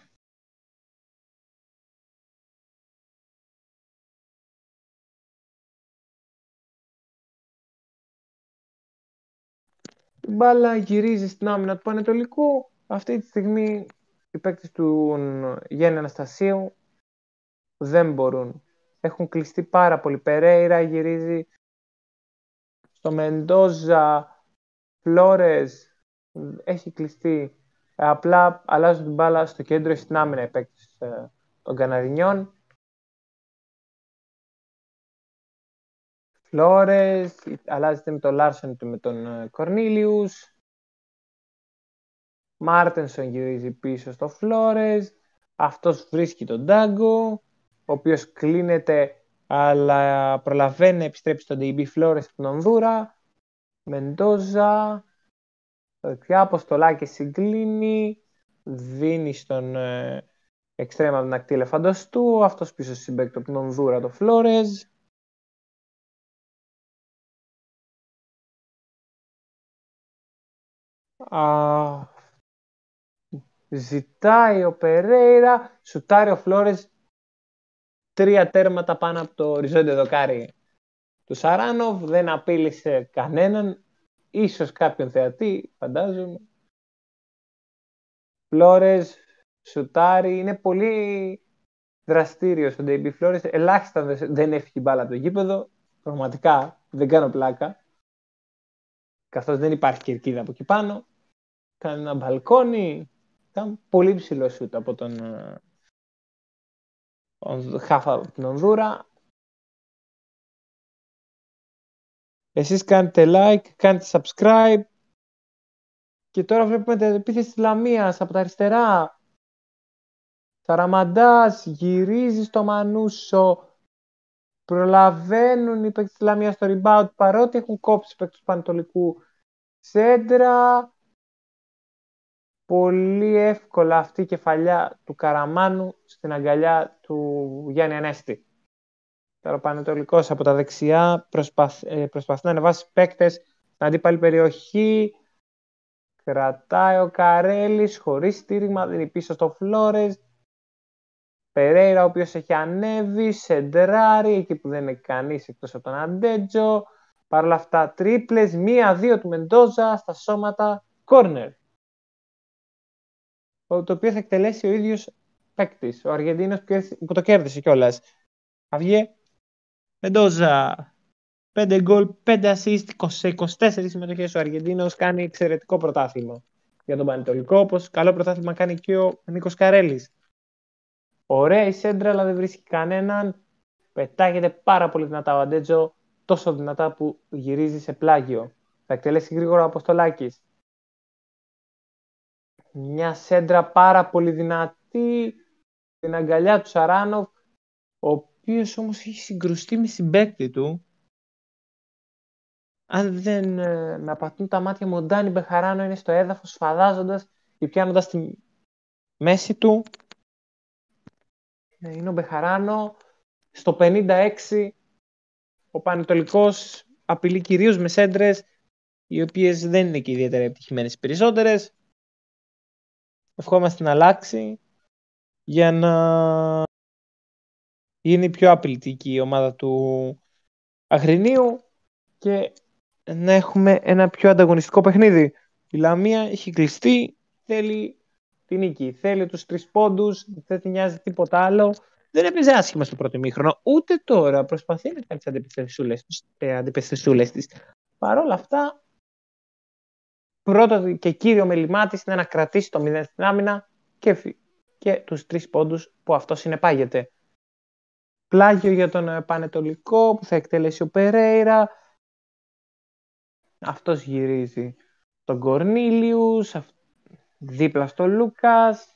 Η μπάλα γυρίζει στην άμυνα του Πανετολικού. Αυτή τη στιγμή οι παίκτες του Γιάννη Αναστασίου δεν μπορούν. Έχουν κλειστεί πάρα πολύ. Περέιρα γυρίζει στο Μεντόζα. Φλόρες έχει κλειστεί. Απλά αλλάζουν την μπάλα στο κέντρο στην άμυνα οι παίκτες των Καναρινιών. Φλόρες αλλάζεται με τον Λάρσον και με τον Κορνίλιους. Μάρτενσον γυρίζει πίσω στο Φλόρες. Αυτός βρίσκει τον Ντάγκο, ο οποίος κλείνεται, αλλά προλαβαίνει να επιστρέψει στον DB Φλόρες από την Ονδούρα. Μεντόζα, δεξιά, Αποστολάκη συγκλίνει, δίνει στον εξτρέμα από την ακτή Ελεφαντοστού, αυτός πίσω στη συμπέκτη από την Ονδούρα, το Φλόρες. Ζητάει ο Περέιρα, σουτάρει ο Φλόρες, 3 τέρματα πάνω από το οριζόντιο δοκάρι του Σαράνοφ, δεν απείλησε κανέναν, ίσως κάποιον θεατή, φαντάζομαι. Φλόρες σουτάρει, είναι πολύ δραστήριος ο Ντέιμπι Φλόρες, ελάχιστα δεν έφυγε μπάλα από το γήπεδο, πραγματικά δεν κάνω πλάκα, καθώς δεν υπάρχει κερκίδα από εκεί πάνω. Κάνει ένα μπαλκόνι, ήταν πολύ ψηλό σούτ από τον χάφα από την Ονδούρα. Εσείς κάνετε like, κάνετε subscribe. Και τώρα βλέπουμε την επίθεση της Λαμίας από τα αριστερά. Σαραμαντάς γυρίζει στο Μανούσο. Προλαβαίνουν οι παίκτες της Λαμίας στο rebound, παρότι έχουν κόψει οι παίκτες του Πανετολικού. Σέντρα. πολύ εύκολα αυτή η κεφαλιά του Καραμάνου στην αγκαλιά του Γιάννη Ανέστη. Τώρα ο Πανετολικός από τα δεξιά προσπαθεί να ανεβάσει παίκτες στην αντίπαλη περιοχή. Κρατάει ο Καρέλης χωρίς στήριγμα, δίνει πίσω στο Φλόρες. Περέιρα, ο οποίος έχει ανέβει, σεντράρει, εκεί που δεν είναι κανείς εκτός από τον Αντέτζο. Παρ' όλα αυτά, τρίπλες, 1-2 του Μεντόζα στα σώματα, κόρνερ. Το οποίο θα εκτελέσει ο ίδιος παίκτης, ο Αργεντίνος που το κέρδισε κιόλας. Αυγέ, Μεντόζα, 5 γκολ, 5 assist, 24 συμμετοχές. Ο Αργεντίνος κάνει εξαιρετικό πρωτάθλημα για τον Πανετολικό, όπως καλό πρωτάθλημα κάνει και ο Νίκος Καρέλης. Ωραία η σέντρα, αλλά δεν βρίσκει κανέναν. Πετάγεται πάρα πολύ δυνατά ο Αντέτζο, τόσο δυνατά που γυρίζει σε πλάγιο. Θα εκτελέσει γρήγορα ο Αποστολάκης. Μια σέντρα πάρα πολύ δυνατή στην αγκαλιά του Σαράνοφ, ο οποίος όμως έχει συγκρουστεί με συμπαίκτη του. Αν δεν με απατούν τα μάτια μου, ο Ντάνι Μπεχαράνο είναι στο έδαφος σφαδάζοντας και πιάνοντας τη μέση του. Είναι ο Μπεχαράνο. Στο 56 ο Πανετολικός απειλεί κυρίως με σέντρες, οι οποίες δεν είναι και ιδιαίτερα επιτυχημένες οι περισσότερες. Ευχόμαστε να αλλάξει για να γίνει πιο απειλητική η ομάδα του Αγρινίου και να έχουμε ένα πιο ανταγωνιστικό παιχνίδι. Η Λαμία έχει κλειστεί, θέλει τη νίκη, θέλει τους 3 πόντους, δεν τη νοιάζει τίποτα άλλο. Δεν έπαιζε άσχημα στο πρώτο ημίχρονο, ούτε τώρα προσπαθεί να κάνει τις αντιπεστησούλες της. Παρ' όλα αυτά, πρώτο και κύριο μέλημά της είναι να κρατήσει το 0 στην άμυνα και τους 3 πόντους που αυτό συνεπάγεται. Πλάγιο για τον Πανετολικό που θα εκτελέσει ο Περέιρα. Αυτός γυρίζει τον Κορνίλιους, δίπλα στο Λούκας.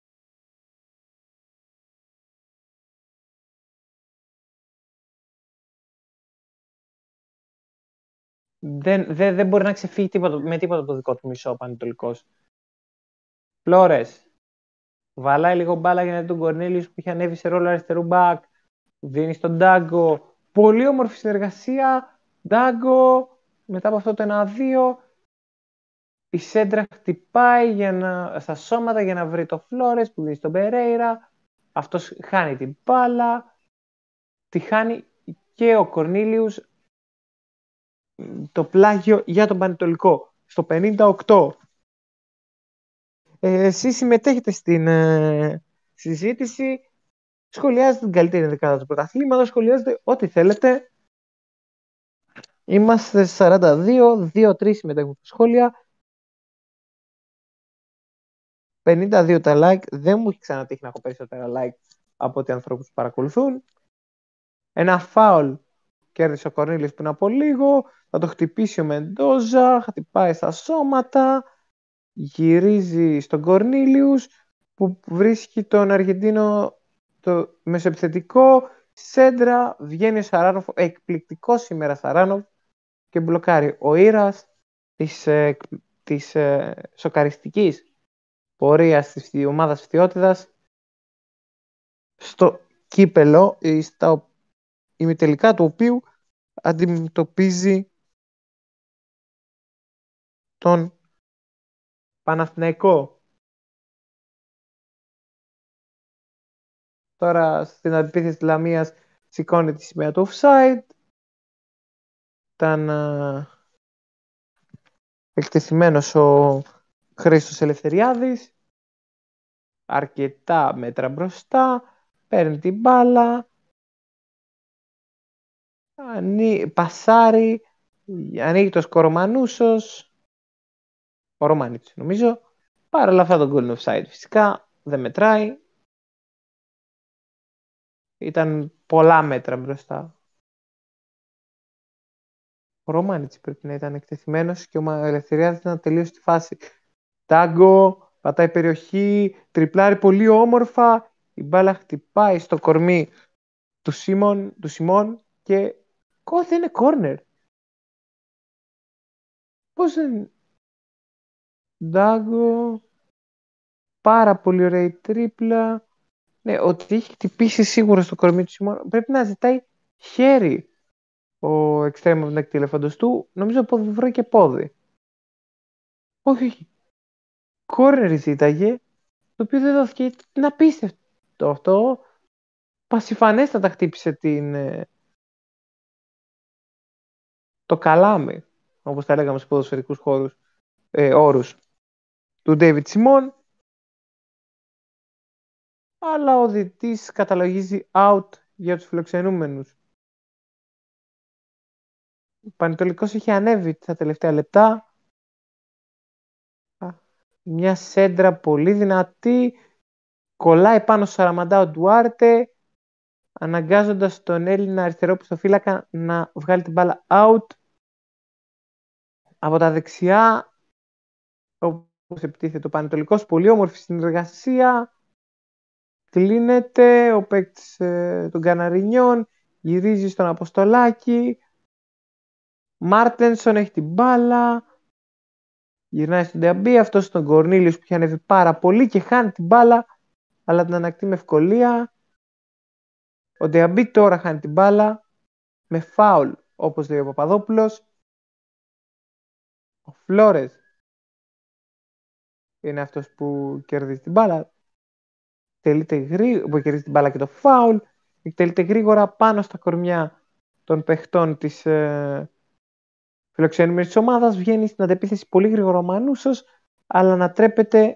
Δεν μπορεί να ξεφύγει με τίποτα από το δικό του μισό ο Πανετολικός. Φλόρες. Βαλάει λίγο μπάλα για να δει τον Κορνίλιους που είχε ανέβει σε ρόλο αριστερού μπακ. Δίνει στον Ντάγκο. Πολύ όμορφη συνεργασία. Ντάγκο. Μετά από αυτό το 1-2. Η σέντρα χτυπάει στα σώματα για να βρει το Φλόρες που δίνει στον Περέιρα. Αυτός χάνει την μπάλα. Τη χάνει και ο Κορνίλιους. Το πλάγιο για τον Πανετολικό. Στο 58. Εσείς συμμετέχετε στην συζήτηση. Σχολιάζετε την καλύτερη δεκάδα του πρωταθλήματος. Σχολιάζετε ό,τι θέλετε. Είμαστε 42, 2-3 συμμετέχουν στα σχόλια. 52 τα like. Δεν μου έχει ξανατύχει να έχω περισσότερα like από ό,τι ανθρώπους που παρακολουθούν. Ένα φάουλ κέρδισε ο Κορνίλης πριν από λίγο. Θα το χτυπήσει ο Μεντόζα. Χτυπάει στα σώματα. Γυρίζει στον Κορνίλιους που βρίσκει τον Αργεντίνο το μεσοεπιθετικό. Σέντρα. Βγαίνει ο Σαράνοφ. Εκπληκτικό σήμερα Σαράνοφ. Και μπλοκάρει ο Ήρας της σοκαριστικής πορείας της ομάδας Φθιώτιδας στο κύπελο, στα ημιτελικά του οποίου αντιμετωπίζει τον Παναθηναϊκό. Τώρα στην αντιπίθεση της Λαμίας σηκώνει τη σημαία του offside. Ήταν εκτεθειμένος ο Χρήστος Ελευθεριάδης. Αρκετά μέτρα μπροστά. Παίρνει την μπάλα. Πασάρει. Ανοίγει το Σκορομανούσος. Ο Ρωμανίτσος νομίζω. Παρ' όλα αυτά τον goal offside φυσικά δεν μετράει. Ήταν πολλά μέτρα μπροστά. Ο Ρωμανίτσος πρέπει να ήταν εκτεθειμένος και ο Ελευθεριάδης ήταν τελείως στη φάση. Τάγκο, πατάει περιοχή, τριπλάρει πολύ όμορφα. Η μπάλα χτυπάει στο κορμί του Σιμών και δεν είναι κόρνερ. Πώς δεν... Ντάγκο... πάρα πολύ ωραία η τρίπλα. Ναι, ότι έχει χτυπήσει σίγουρα στο κορμί του Σιμών. Πρέπει να ζητάει χέρι ο εξτρέμ από τον εκτήλεφαντος του. Νομίζω πόδι και πόδι. Όχι, όχι. Κόρνερ ζήταγε, το οποίο δεν δόθηκε. Είναι απίστευτο αυτό. Πασιφανέστατα χτύπησε το καλάμι, όπως τα λέγαμε στους ποδοσφαιρικούς όρους του Ντέιβιτ Σιμών. Αλλά ο διαιτητής καταλογίζει out για τους φιλοξενούμενους. Ο Πανετολικός έχει ανέβει τα τελευταία λεπτά. Μια σέντρα πολύ δυνατή. Κολλάει πάνω στο Σαραμαντά ο Ντουάρτε, αναγκάζοντας τον Έλληνα αριστερό πιστοφύλακα να βγάλει την μπάλα out. Από τα δεξιά, όπως επιτίθεται ο Πανετολικός, πολύ όμορφη συνεργασία. Κλείνεται ο παίκτης των Καναρινιών, γυρίζει στον Αποστολάκη. Μάρτενσον έχει την μπάλα, γυρνάει στον Ντεαμπή, αυτός στον Κορνίλιος που είχε ανέβει πάρα πολύ και χάνει την μπάλα, αλλά την ανακτεί με ευκολία. Ο Ντεαμπή τώρα χάνει την μπάλα με φάουλ, όπως λέει ο Παπαδόπουλος. Ο Φλόρες είναι αυτός που κερδίζει την μπάλα. Που κερδίζει την μπάλα και το φάουλ. Εκτελείται γρήγορα πάνω στα κορμιά των παιχτών της φιλοξενούμενης της ομάδας. Βγαίνει στην αντεπίθεση πολύ γρήγορα ο Μανούσος, αλλά ανατρέπεται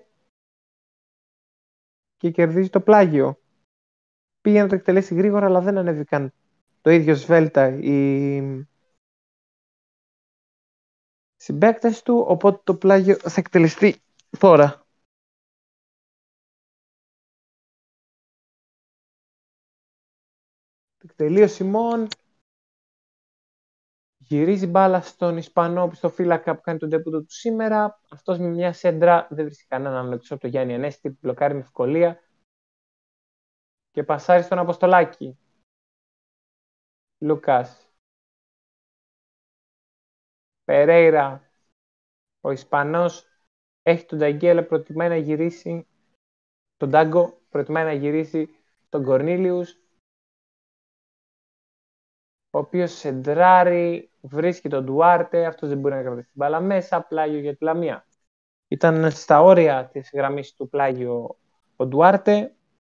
και κερδίζει το πλάγιο. Πήγε να το εκτελέσει γρήγορα, αλλά δεν ανέβηκαν το ίδιο σβέλτα οι συμπαίκτες του, οπότε το πλάγιο θα εκτελεστεί τώρα. Εκτελεί ο Σιμών, γυρίζει μπάλα στον Ισπανό πιστοφύλακα που κάνει τον τεπούτο του σήμερα. Αυτός με μια σέντρα δεν βρίσκει κανέναν έξω από το Γιάννη Ανέστη, που μπλοκάρει με ευκολία και πασάρει στον Αποστολάκη. Λούκας. Περέιρα. Ο Ισπανός έχει τον Ταγκέλα, προτιμάει να γυρίσει τον Τάγκο, προτιμάει να γυρίσει τον Κορνίλιους, ο οποίος σεντράρει, βρίσκει τον Ντουάρτε, αυτός δεν μπορεί να κρατήσει την μπάλα μέσα, πλάγιο για τη Λαμία. Ήταν στα όρια της γραμμής του πλάγιο ο Ντουάρτε.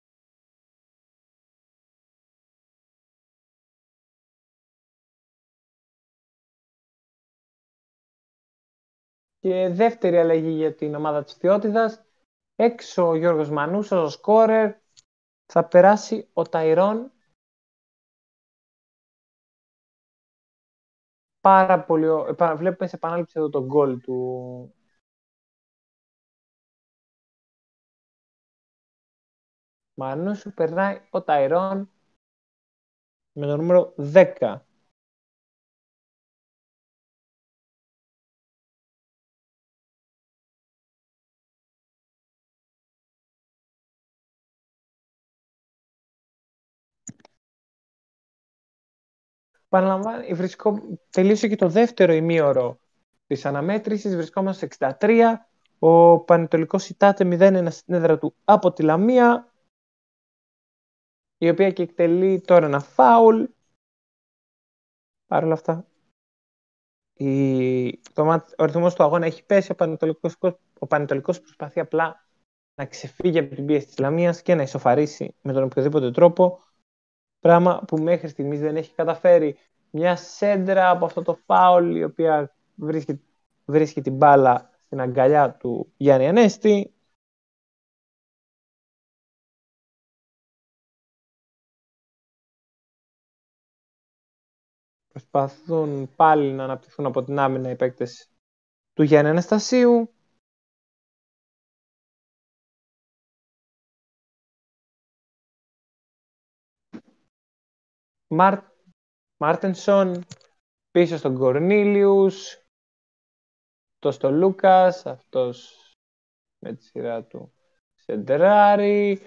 Και δεύτερη αλλαγή για την ομάδα της Φιώτιδας. Έξω ο Γιώργος Μανούσος, ο σκόρερ. Θα περάσει ο Ταϊρόν. Πάρα πολύ. Βλέπουμε σε επανάληψη εδώ το γκολ του Μανούσου. Περνάει ο Ταϊρόν με το νούμερο 10. Παραλαμβάνει, τελείωσε και το δεύτερο ημίωρο της αναμέτρησης. Βρισκόμαστε στο 63. Ο Πανετολικός ητάται 0-1 στην έδρα του από τη Λαμία, η οποία και εκτελεί τώρα ένα φάουλ. Παρ' όλα αυτά, ο ρυθμός του αγώνα έχει πέσει. Ο Πανετολικός προσπαθεί απλά να ξεφύγει από την πίεση της Λαμίας και να ισοφαρίσει με τον οποιοδήποτε τρόπο. Πράγμα που μέχρι στιγμής δεν έχει καταφέρει. Μια σέντρα από αυτό το φάουλ, η οποία βρίσκει την μπάλα στην αγκαλιά του Γιάννη Ανέστη. Προσπαθούν πάλι να αναπτυχθούν από την άμυνα οι παίκτες του Γιάννη Αναστασίου. Μάρτενσον πίσω στον Κορνίλιους, αυτό στο Λούκας, αυτός με τη σειρά του σεντράρι.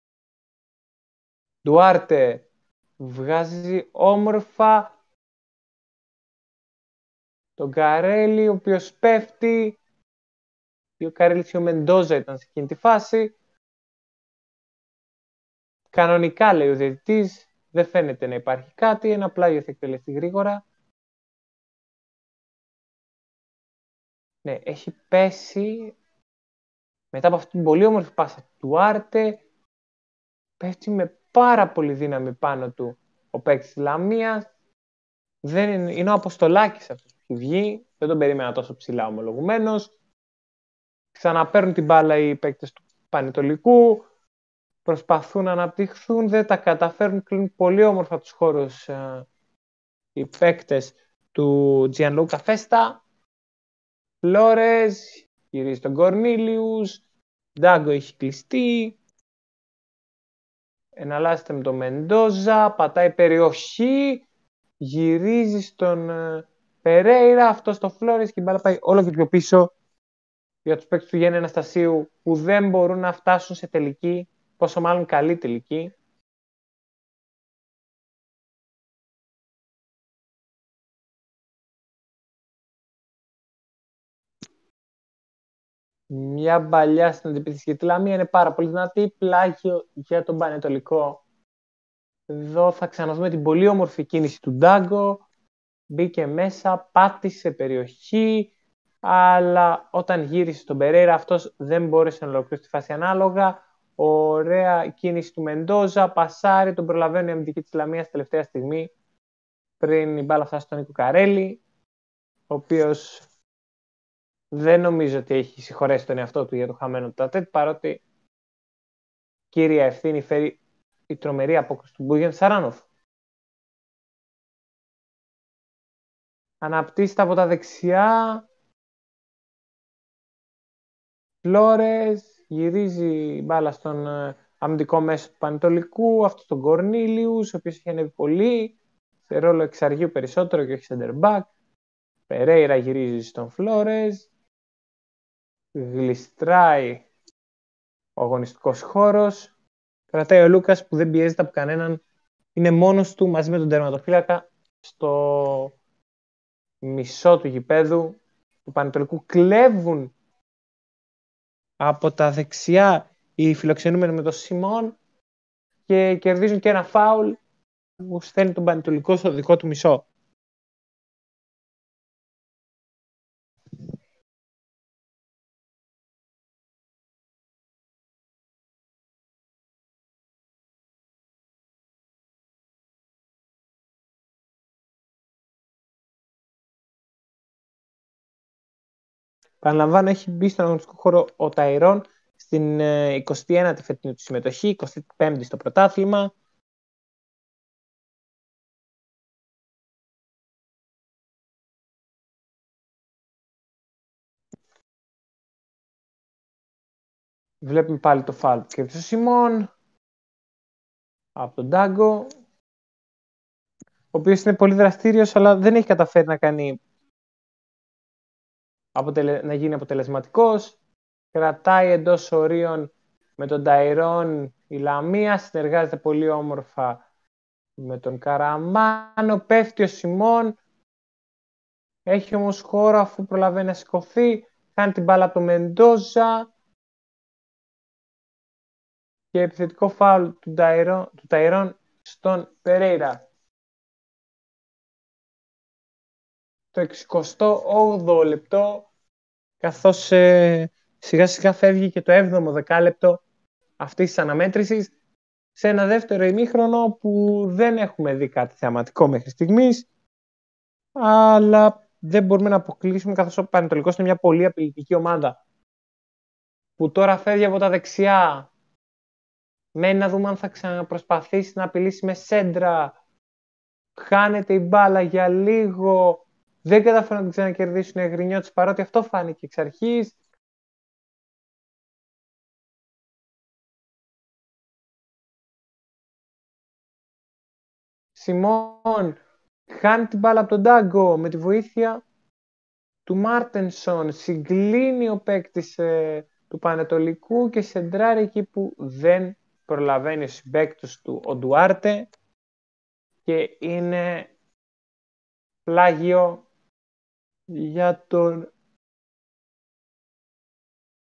Ντουάρτε βγάζει όμορφα τον Καρέλη, ο οποίος πέφτει. Ο Καρέλης και ο Μεντόζα ήταν σε εκείνη τη φάση. Κανονικά, λέει ο διαιτητής, δεν φαίνεται να υπάρχει κάτι. Ένα πλάγιο θα εκτελεστεί γρήγορα. Ναι, έχει πέσει μετά από αυτή την πολύ όμορφη πάσα του Άρτε. Πέφτει με πάρα πολύ δύναμη πάνω του ο παίκτης της Λαμίας. Είναι ο Αποστολάκης αυτός που έχει βγει. Δεν τον περίμενα τόσο ψηλά ομολογουμένως. Ξαναπαίρνουν την μπάλα οι παίκτες του Πανετολικού. Προσπαθούν να αναπτυχθούν. Δεν τα καταφέρουν. Κλείνουν πολύ όμορφα τους χώρους οι παίκτες του Τζιανλούκα Φέστα. Φλόρες. Γυρίζει τον Κορνίλιους. Ντάγκο έχει κλειστεί. Εναλλάσσεται με τον Μεντόζα. Πατάει περιοχή. Γυρίζει στον Περέιρα. Αυτό στο Φλόρες και η μπάλα πάει όλο και πιο πίσω για τους παίκτες του Γιάννη Αναστασίου που δεν μπορούν να φτάσουν σε τελική, πόσο μάλλον καλή τελική. Μια παλιά στην αντιπίθεση για τη Λαμία είναι πάρα πολύ δυνατή. Πλάγιο για τον Πανετολικό. Εδώ θα ξαναδούμε την πολύ όμορφη κίνηση του Ντάγκο. Μπήκε μέσα, πάτησε περιοχή, αλλά όταν γύρισε στον Περέιρα αυτός δεν μπόρεσε να ολοκληρώσει τη φάση ανάλογα. Ωραία κίνηση του Μεντόζα, πασάρι, τον προλαβαίνει η αμυντική της Λαμίας τελευταία στιγμή πριν η μπάλα φτάσει στον Νίκο Καρέλη, ο οποίος δεν νομίζω ότι έχει συγχωρέσει τον εαυτό του για το χαμένο του τατέτ, παρότι κύρια ευθύνη φέρει η τρομερή απόκριση του Μπούγεν Σαράνοφ. Αναπτύσσεται από τα δεξιά. Φλόρες, γυρίζει μπάλα στον αμυντικό μέσο του Πανετολικού, αυτό τον Κορνίλιους, ο οποίος έχει ανέβει πολύ, σε ρόλο εξαργείου περισσότερο και όχι center back. Περέιρα γυρίζει στον Φλόρες, γλιστράει ο αγωνιστικός χώρος, κρατάει ο Λούκας που δεν πιέζεται από κανέναν, είναι μόνος του μαζί με τον τερματοφύλακα στο μισό του γηπέδου του Πανετολικού. Κλέβουν από τα δεξιά οι φιλοξενούμενοι με τον Σιμών και κερδίζουν και ένα φάουλ που στέλνει τον Πανετολικό στο δικό του μισό. Παραλαμβάνω, έχει μπει στον αγωνιστικό χώρο ο Ταϊρών στην 21η φετινή του συμμετοχή, 25η στο πρωτάθλημα. Βλέπουμε πάλι το φάουλ που κέρδισε ο Σιμών από τον Ντάγκο, ο οποίος είναι πολύ δραστήριος, αλλά δεν έχει καταφέρει να γίνει αποτελεσματικός. Κρατάει εντός ορίων με τον Ταϊρών η Λαμία, συνεργάζεται πολύ όμορφα με τον Καραμάνο, πέφτει ο Σιμών, έχει όμως χώρο αφού προλαβαίνει να σηκωθεί, κάνει την μπάλα από το Μεντόζα και επιθετικό φάουλ του Ταϊρών στον Περέιρα. Το 68ο λεπτό, καθώς σιγά σιγά φεύγει και το 7ο δεκάλεπτο αυτής της αναμέτρησης, σε ένα δεύτερο ημίχρονο που δεν έχουμε δει κάτι θεαματικό μέχρι στιγμής, αλλά δεν μπορούμε να αποκλείσουμε, καθώς ο Πανετολικός είναι μια πολύ απειλητική ομάδα που τώρα φεύγει από τα δεξιά. Μένει να δούμε αν θα ξαναπροσπαθήσει να απειλήσει με σέντρα. Χάνεται η μπάλα για λίγο. Δεν καταφέρουν να την ξανακερδίσουν οι Αγρινιώτες, παρότι αυτό φάνηκε εξ αρχής. Σιμών χάνει την μπάλα από τον Ντάγκο με τη βοήθεια του Μάρτενσον. Συγκλίνει ο παίκτης του Πανετολικού και σεντράρει εκεί που δεν προλαβαίνει ο συμπαίκτης του ο Ντουάρτε και είναι πλάγιο για τον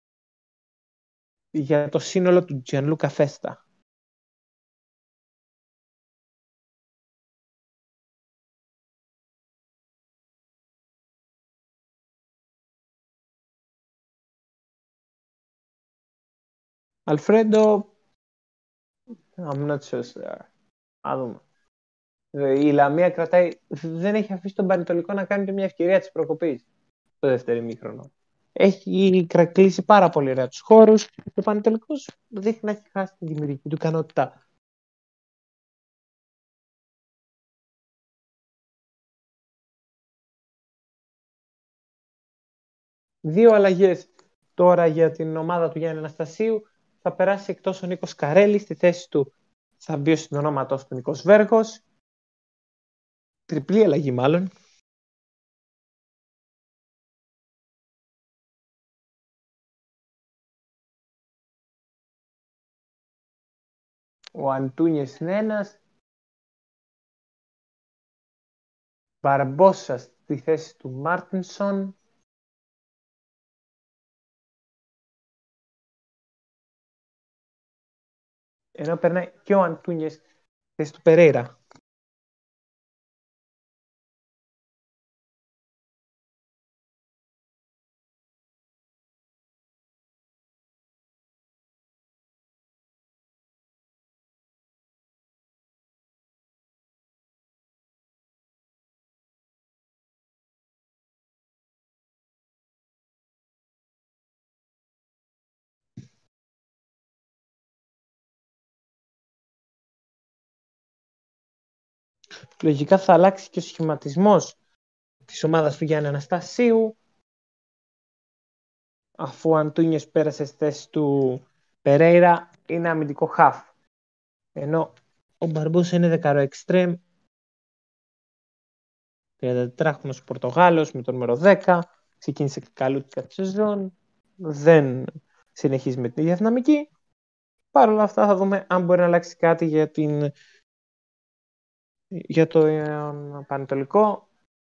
για το σύνολο του Gianluca Festa. Αλφρέντο, I'm not so sure. Α δούμε. Η Λαμία κρατάει, δεν έχει αφήσει τον Πανετολικό να κάνει μια ευκαιρία της προκοπής το δεύτερο ημίχρονο. Έχει κλείσει πάρα πολύ ωραία τους χώρους. Ο Πανετολικός δείχνει να έχει χάσει τη δημιουργική του ικανότητα. Δύο αλλαγές τώρα για την ομάδα του Γιάννη Αναστασίου. Θα περάσει εκτός ο Νίκος Καρέλης, στη θέση του θα μπει ο συνονόματος του Νίκος Βέργος. Τριπλή αλλαγή μάλλον. Ο Αντούνιες είναι ένας. Μπαρμπόσα στη θέση του Μάρτινσον. Ενώ περνάει και ο Αντούνιες στη θέση του Περέιρα. Λογικά θα αλλάξει και ο σχηματισμός της ομάδας του Γιάννη Αναστασίου, αφού ο Αντούνιες πέρασε στη θέση του Περέιρα, είναι αμυντικό χαφ. Ενώ ο Μπαρμπός είναι δεκαρό εξτρέμ, 34χρονος Πορτογάλος με το νούμερο 10, ξεκίνησε καλούτσικα τη σεζόν, δεν συνεχίζει με την ίδια δυναμική. Παρ' όλα αυτά θα δούμε αν μπορεί να αλλάξει κάτι για το Πανετολικό,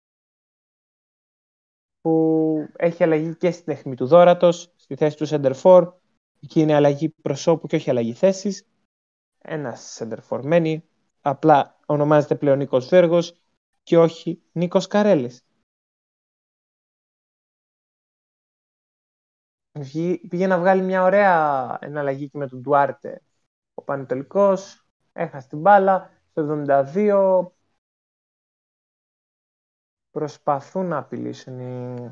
που έχει αλλαγή και στην αιχμή του Δόρατος, στη θέση του Σεντερφόρ. Εκεί είναι αλλαγή προσώπου και όχι αλλαγή θέσης. Ένας Σεντερφόρ μένει, απλά ονομάζεται πλέον Νίκος Βέργος και όχι Νίκος Καρέλης. Πήγε να βγάλει μια ωραία εναλλαγή και με τον Ντουάρτε. Ο Πανετολικός έχασε την μπάλα στο 72. Προσπαθούν να απειλήσουν οι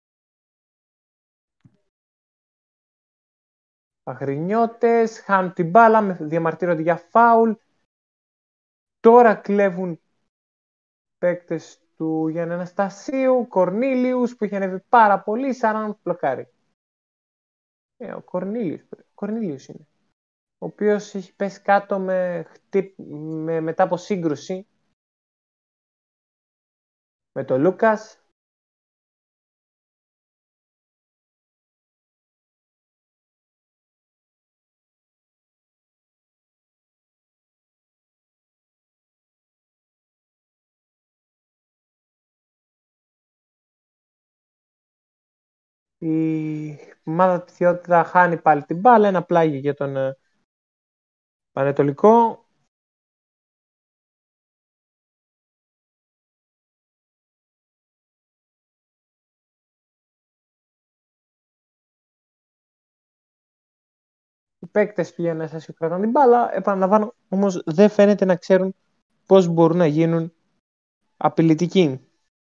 αγρινιώτες, χάνουν την μπάλα, διαμαρτύρονται για φάουλ. Τώρα κλέβουν παίκτες του Γιάννη Αναστασίου, Κορνίλιους που είχε ανέβει πάρα πολύ, σαν μπλοκάρει. Ο Κορνίλιους είναι. Ο οποίος έχει πέσει κάτω μετά από σύγκρουση με τον Λούκας. Η ομάδα Πτιότητα χάνει πάλι την μπάλα, ένα πλάγι για τον Πανετολικό. Οι παίκτες του Γιάννη Αναστασίου κρατάνε την μπάλα, επαναλαμβάνω, όμως δεν φαίνεται να ξέρουν πώς μπορούν να γίνουν απειλητικοί.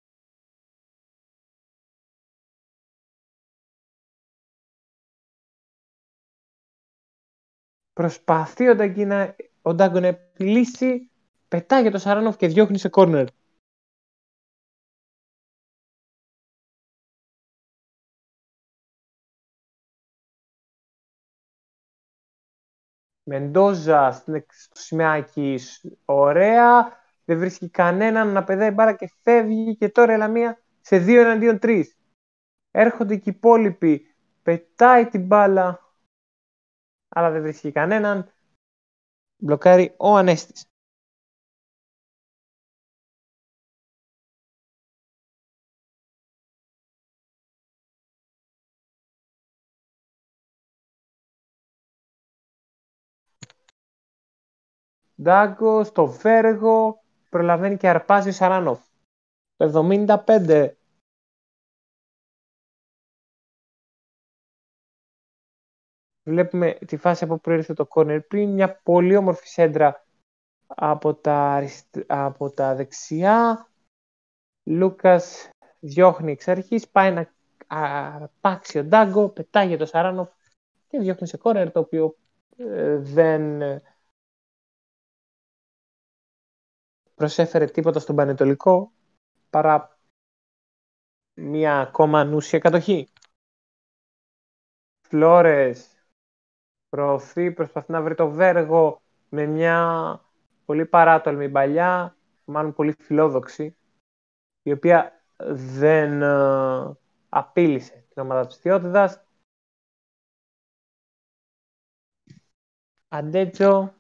Προσπαθεί ο Ντάγκο να επιλύσει, πετάει για το Σαράνοφ και διώχνει σε κόρνερ. Μεντόζα στο σημαίακι, ωραία. Δεν βρίσκει κανέναν να πεδάει μπάρα και φεύγει. Και τώρα η Λαμία σε 2 εναντίον 3. Έρχονται και οι υπόλοιποι. Πετάει την μπάλα, αλλά δεν βρίσκει κανέναν. Μπλοκάρει ο Ανέστης. Ντάγκο, στο Βέργο, προλαβαίνει και αρπάζει ο Σαράνοφ. Το 75. Βλέπουμε τη φάση από που προήρθε το κόρνερ πριν, μια πολύ όμορφη σέντρα από τα δεξιά. Λούκας διώχνει εξ αρχής, πάει να αρπάξει ο Ντάγκο, πετάει για το Σαράνοφ και διώχνει σε κόρνερ, το οποίο δεν προσέφερε τίποτα στον Πανετολικό παρά μια ακόμα ανούσια κατοχή. Φλόρες προωθεί, προσπαθεί να βρει το Βέργο με μια πολύ παράτολμη μπαλιά, μάλλον πολύ φιλόδοξη, η οποία δεν απείλησε την ομάδα της Θεότητας. Αντέτσο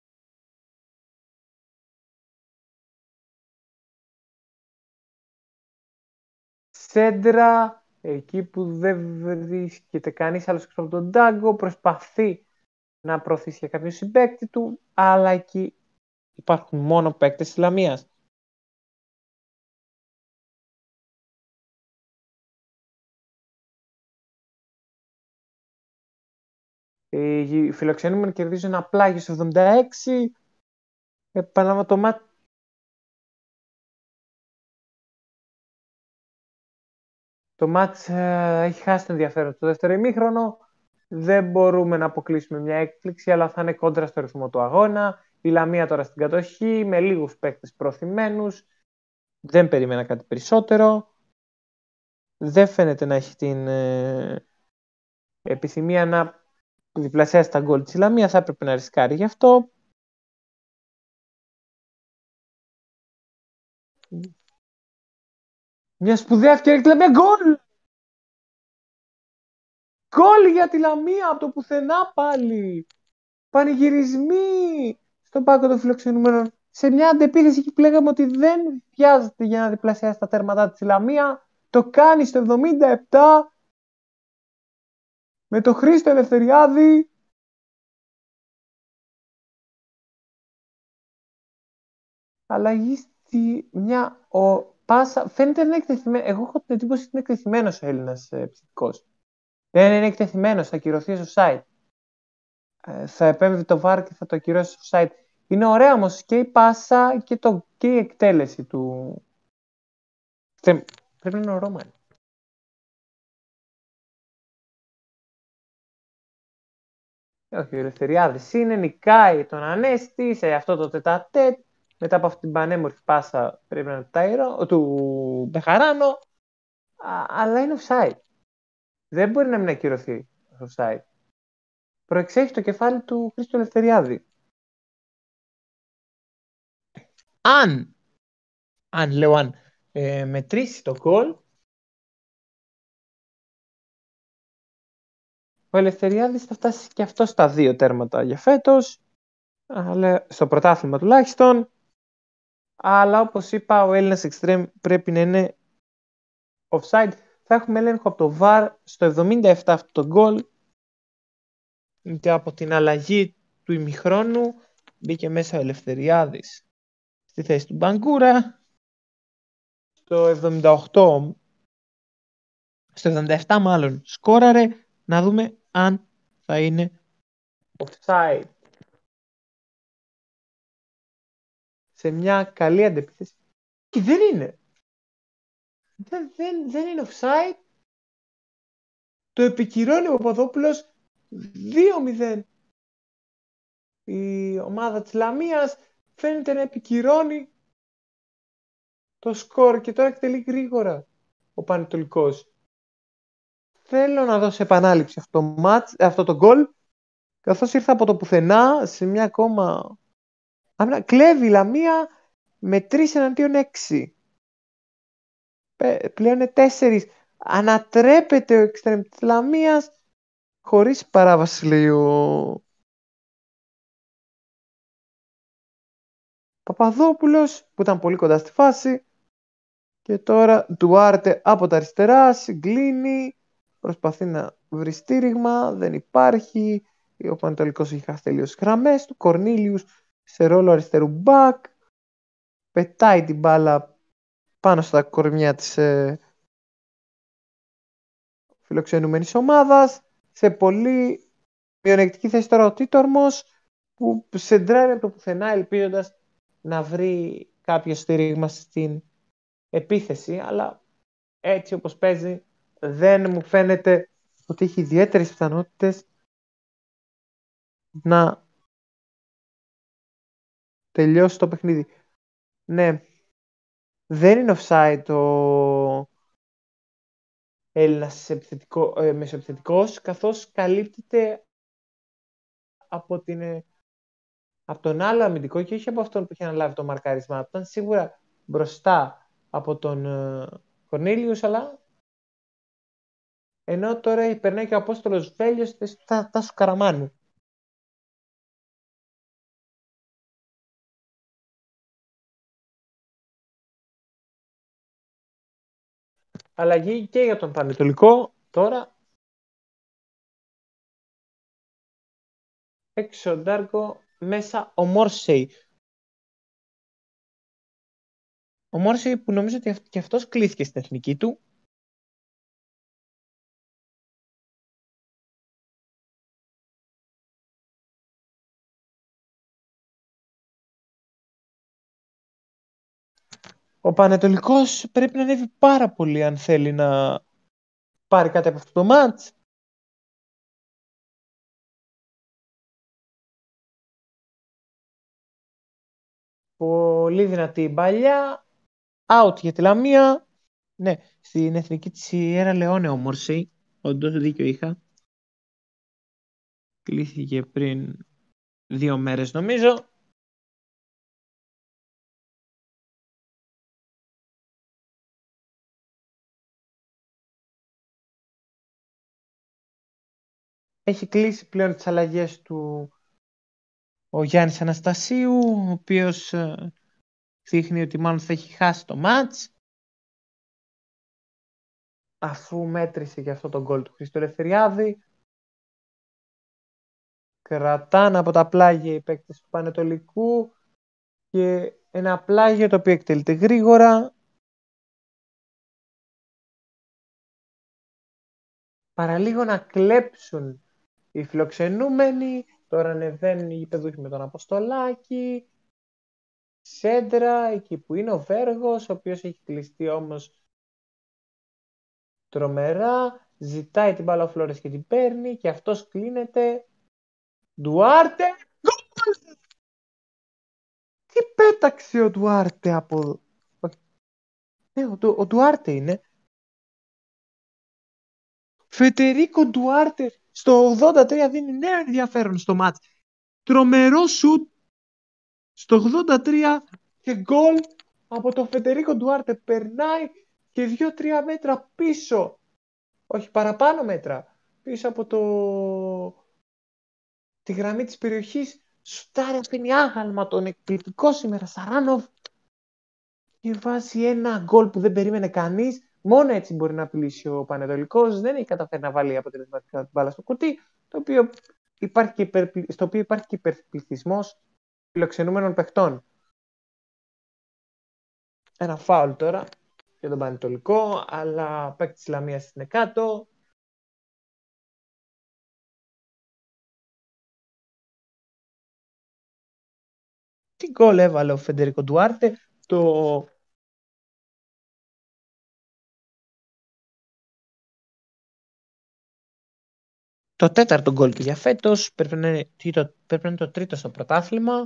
σέντρα, εκεί που δεν βρίσκεται κανείς άλλος από τον Ντάγκο, προσπαθεί να προωθήσει για κάποιο συμπαίκτη του, αλλά εκεί υπάρχουν μόνο παίκτες της Λαμίας. Οι φιλοξενούμενοι κερδίζουν ένα πλάγιο στο 76. Το μάτς έχει χάσει το ενδιαφέρον στο δεύτερο ημίχρονο. Δεν μπορούμε να αποκλείσουμε μια έκπληξη, αλλά θα είναι κόντρα στο ρυθμό του αγώνα. Η Λαμία τώρα στην κατοχή, με λίγους παίκτες προωθημένους. Δεν περίμενα κάτι περισσότερο. Δεν φαίνεται να έχει την επιθυμία να διπλασιάσει τα γκολ της Λαμίας. Θα έπρεπε να ρισκάρει γι' αυτό. Μια σπουδαία ευκαιρία και Λαμία, γκολ! Γκολ για τη Λαμία από το πουθενά πάλι. Πανηγυρισμοί στον πάγκο των φιλοξενούμενων. Σε μια αντεπίθεση εκεί που λέγαμε ότι δεν βιάζεται για να διπλασιάσει τα τέρματά της η Λαμία. Το κάνει στο 77 με το Χρήστο Ελευθεριάδη. Αλλαγή στη μια πάσα. Φαίνεται να είναι εκτεθειμένο. Εγώ έχω την εντύπωση ότι είναι εκτεθειμένος ο Έλληνας ψυχικός. Δεν είναι εκτεθειμένος, θα ακυρωθεί στο site. Θα επέμβει το VAR και θα το ακυρώσει στο site. Είναι ωραία όμως και η πάσα και η εκτέλεση του. Πρέπει να είναι ο Ρώμαν. Όχι, ο Ελευθεριάδης είναι, νικάει τον Ανέστη σε αυτό το τετατέτ. Μετά από αυτή την πανέμορφη πάσα πρέπει να είναι του Μπεχαράνο. Αλλά είναι offside. Δεν μπορεί να μην ακυρωθεί offside. Προεξέχει το κεφάλι του Χρήστου Ελευθεριάδη. Αν μετρήσει το γκολ, ο Ελευθεριάδης θα φτάσει και αυτό στα 2 τέρματα για φέτος, αλλά στο πρωτάθλημα τουλάχιστον. Αλλά όπως είπα, ο Έλληνας Extreme πρέπει να είναι offside. Θα έχουμε έλεγχο από το VAR στο 77 αυτό το γκολ, και από την αλλαγή του ημιχρόνου μπήκε μέσα ο Ελευθεριάδης στη θέση του Μπαγκούρα. Στο 77 μάλλον σκόραρε. Να δούμε αν θα είναι offside. Σε μια καλή αντεπίθεση. Και δεν είναι. Δεν είναι offside. Το επικυρώνει ο Παπαδόπουλος. 2-0. Η ομάδα της Λαμίας φαίνεται να επικυρώνει το σκορ και τώρα εκτελεί γρήγορα ο Πανετολικός. Θέλω να δώσω επανάληψη αυτό το γκολ, καθώς ήρθα από το πουθενά σε μια ακόμα κλέβει η Λαμία με 3-6. Πλέον είναι 4. Ανατρέπεται ο εξτρέμ της Λαμίας χωρίς παράβαση, λέει ο Παπαδόπουλος, που ήταν πολύ κοντά στη φάση. Και τώρα Ντουάρτε από τα αριστερά συγκλίνει, προσπαθεί να βρει στήριγμα, δεν υπάρχει. Ο Πανετολικός έχει χάσει τελείως γραμμές του. Κορνίλιους σε ρόλο αριστερού μπακ, πετάει την μπάλα πάνω στα κορμιά της φιλοξενούμενης ομάδας, σε πολύ μειονεκτική θέση τώρα ο Τίτορμος, που σεντράρει από το πουθενά ελπίζοντας να βρει κάποιο στήριγμα στην επίθεση, αλλά έτσι όπως παίζει δεν μου φαίνεται ότι έχει ιδιαίτερες πιθανότητες να τελειώσει το παιχνίδι. Ναι, δεν είναι offside ο Έλληνας μεσοεπιθετικός, καθώς καλύπτεται από, από τον άλλο αμυντικό και όχι από αυτόν που είχε αναλάβει το μαρκάρισμα. Ήταν σίγουρα μπροστά από τον Κορνίλιους, αλλά ενώ τώρα περνάει και ο Απόστολος Βέλιος Τάσου Καραμάνου. Αλλαγή και για τον Πανετολικό τώρα. Έξω Ντάρκο, μέσα ο Μόρσεϊ. Ο Μόρσεϊ που νομίζω ότι και αυτός κλείθηκε στην εθνική του. Ο Πανετολικός πρέπει να ανέβει πάρα πολύ αν θέλει να πάρει κάτι από αυτό το μάτς. Πολύ δυνατή μπαλιά. Out για τη Λαμία. Ναι, στην εθνική της Σιέρα Λεόνε ο Μόρσεϊ. Όντως δίκιο είχα. Κλείθηκε πριν 2 μέρες νομίζω. Έχει κλείσει πλέον τις αλλαγές του ο Γιάννης Αναστασίου, ο οποίος δείχνει ότι μάλλον θα έχει χάσει το μάτς, αφού μέτρησε για αυτό το γκολ του Χρήστο Ελευθεριάδη. Κρατάνε από τα πλάγια οι παίκτες του Πανετολικού και ένα πλάγιο το οποίο εκτελείται γρήγορα. Παραλίγο να κλέψουν οι φιλοξενούμενοι. Τώρα ανεβαίνουν οι γηπεδούχοι με τον Αποστολάκη. Σέντρα, εκεί που είναι ο Βέργος, ο οποίος έχει κλειστεί όμως τρομερά. Ζητάει την μπάλα ο Φλόρες και την παίρνει και αυτός κλείνεται. Ντουάρτε. Τι πέταξε ο Ντουάρτε από... Ναι, ο Ντουάρτε είναι. Φετερίκο Ντουάρτε στο 83 δίνει νέο ενδιαφέρον στο μάτς. Τρομερό σουτ στο 83 και γκολ από τον Φετερίκο Ντουάρτε. Περνάει και 2-3 μέτρα πίσω. Όχι, παραπάνω μέτρα. Πίσω από τη γραμμή της περιοχής. Σουτάρει, αφήνει άγαλμα τον εκπληκτικό σήμερα Σαράνοβ και βάζει ένα γκολ που δεν περίμενε κανείς. Μόνο έτσι μπορεί να απειλήσει ο Πανετολικός. Δεν έχει καταφέρει να βάλει αποτελεσματικά την μπάλα στο κουτί, στο οποίο υπάρχει και υπερπληθυσμός φιλοξενούμενων παιχτών. Ένα φάουλ τώρα για τον Πανετολικό, αλλά παίκτη της Λαμίας είναι κάτω. Τι γκολ έβαλε ο Φεντερίκο Ντουάρτε, το τέταρτο γκολ και για φέτος. Πρέπει να είναι το τρίτο στο πρωτάθλημα.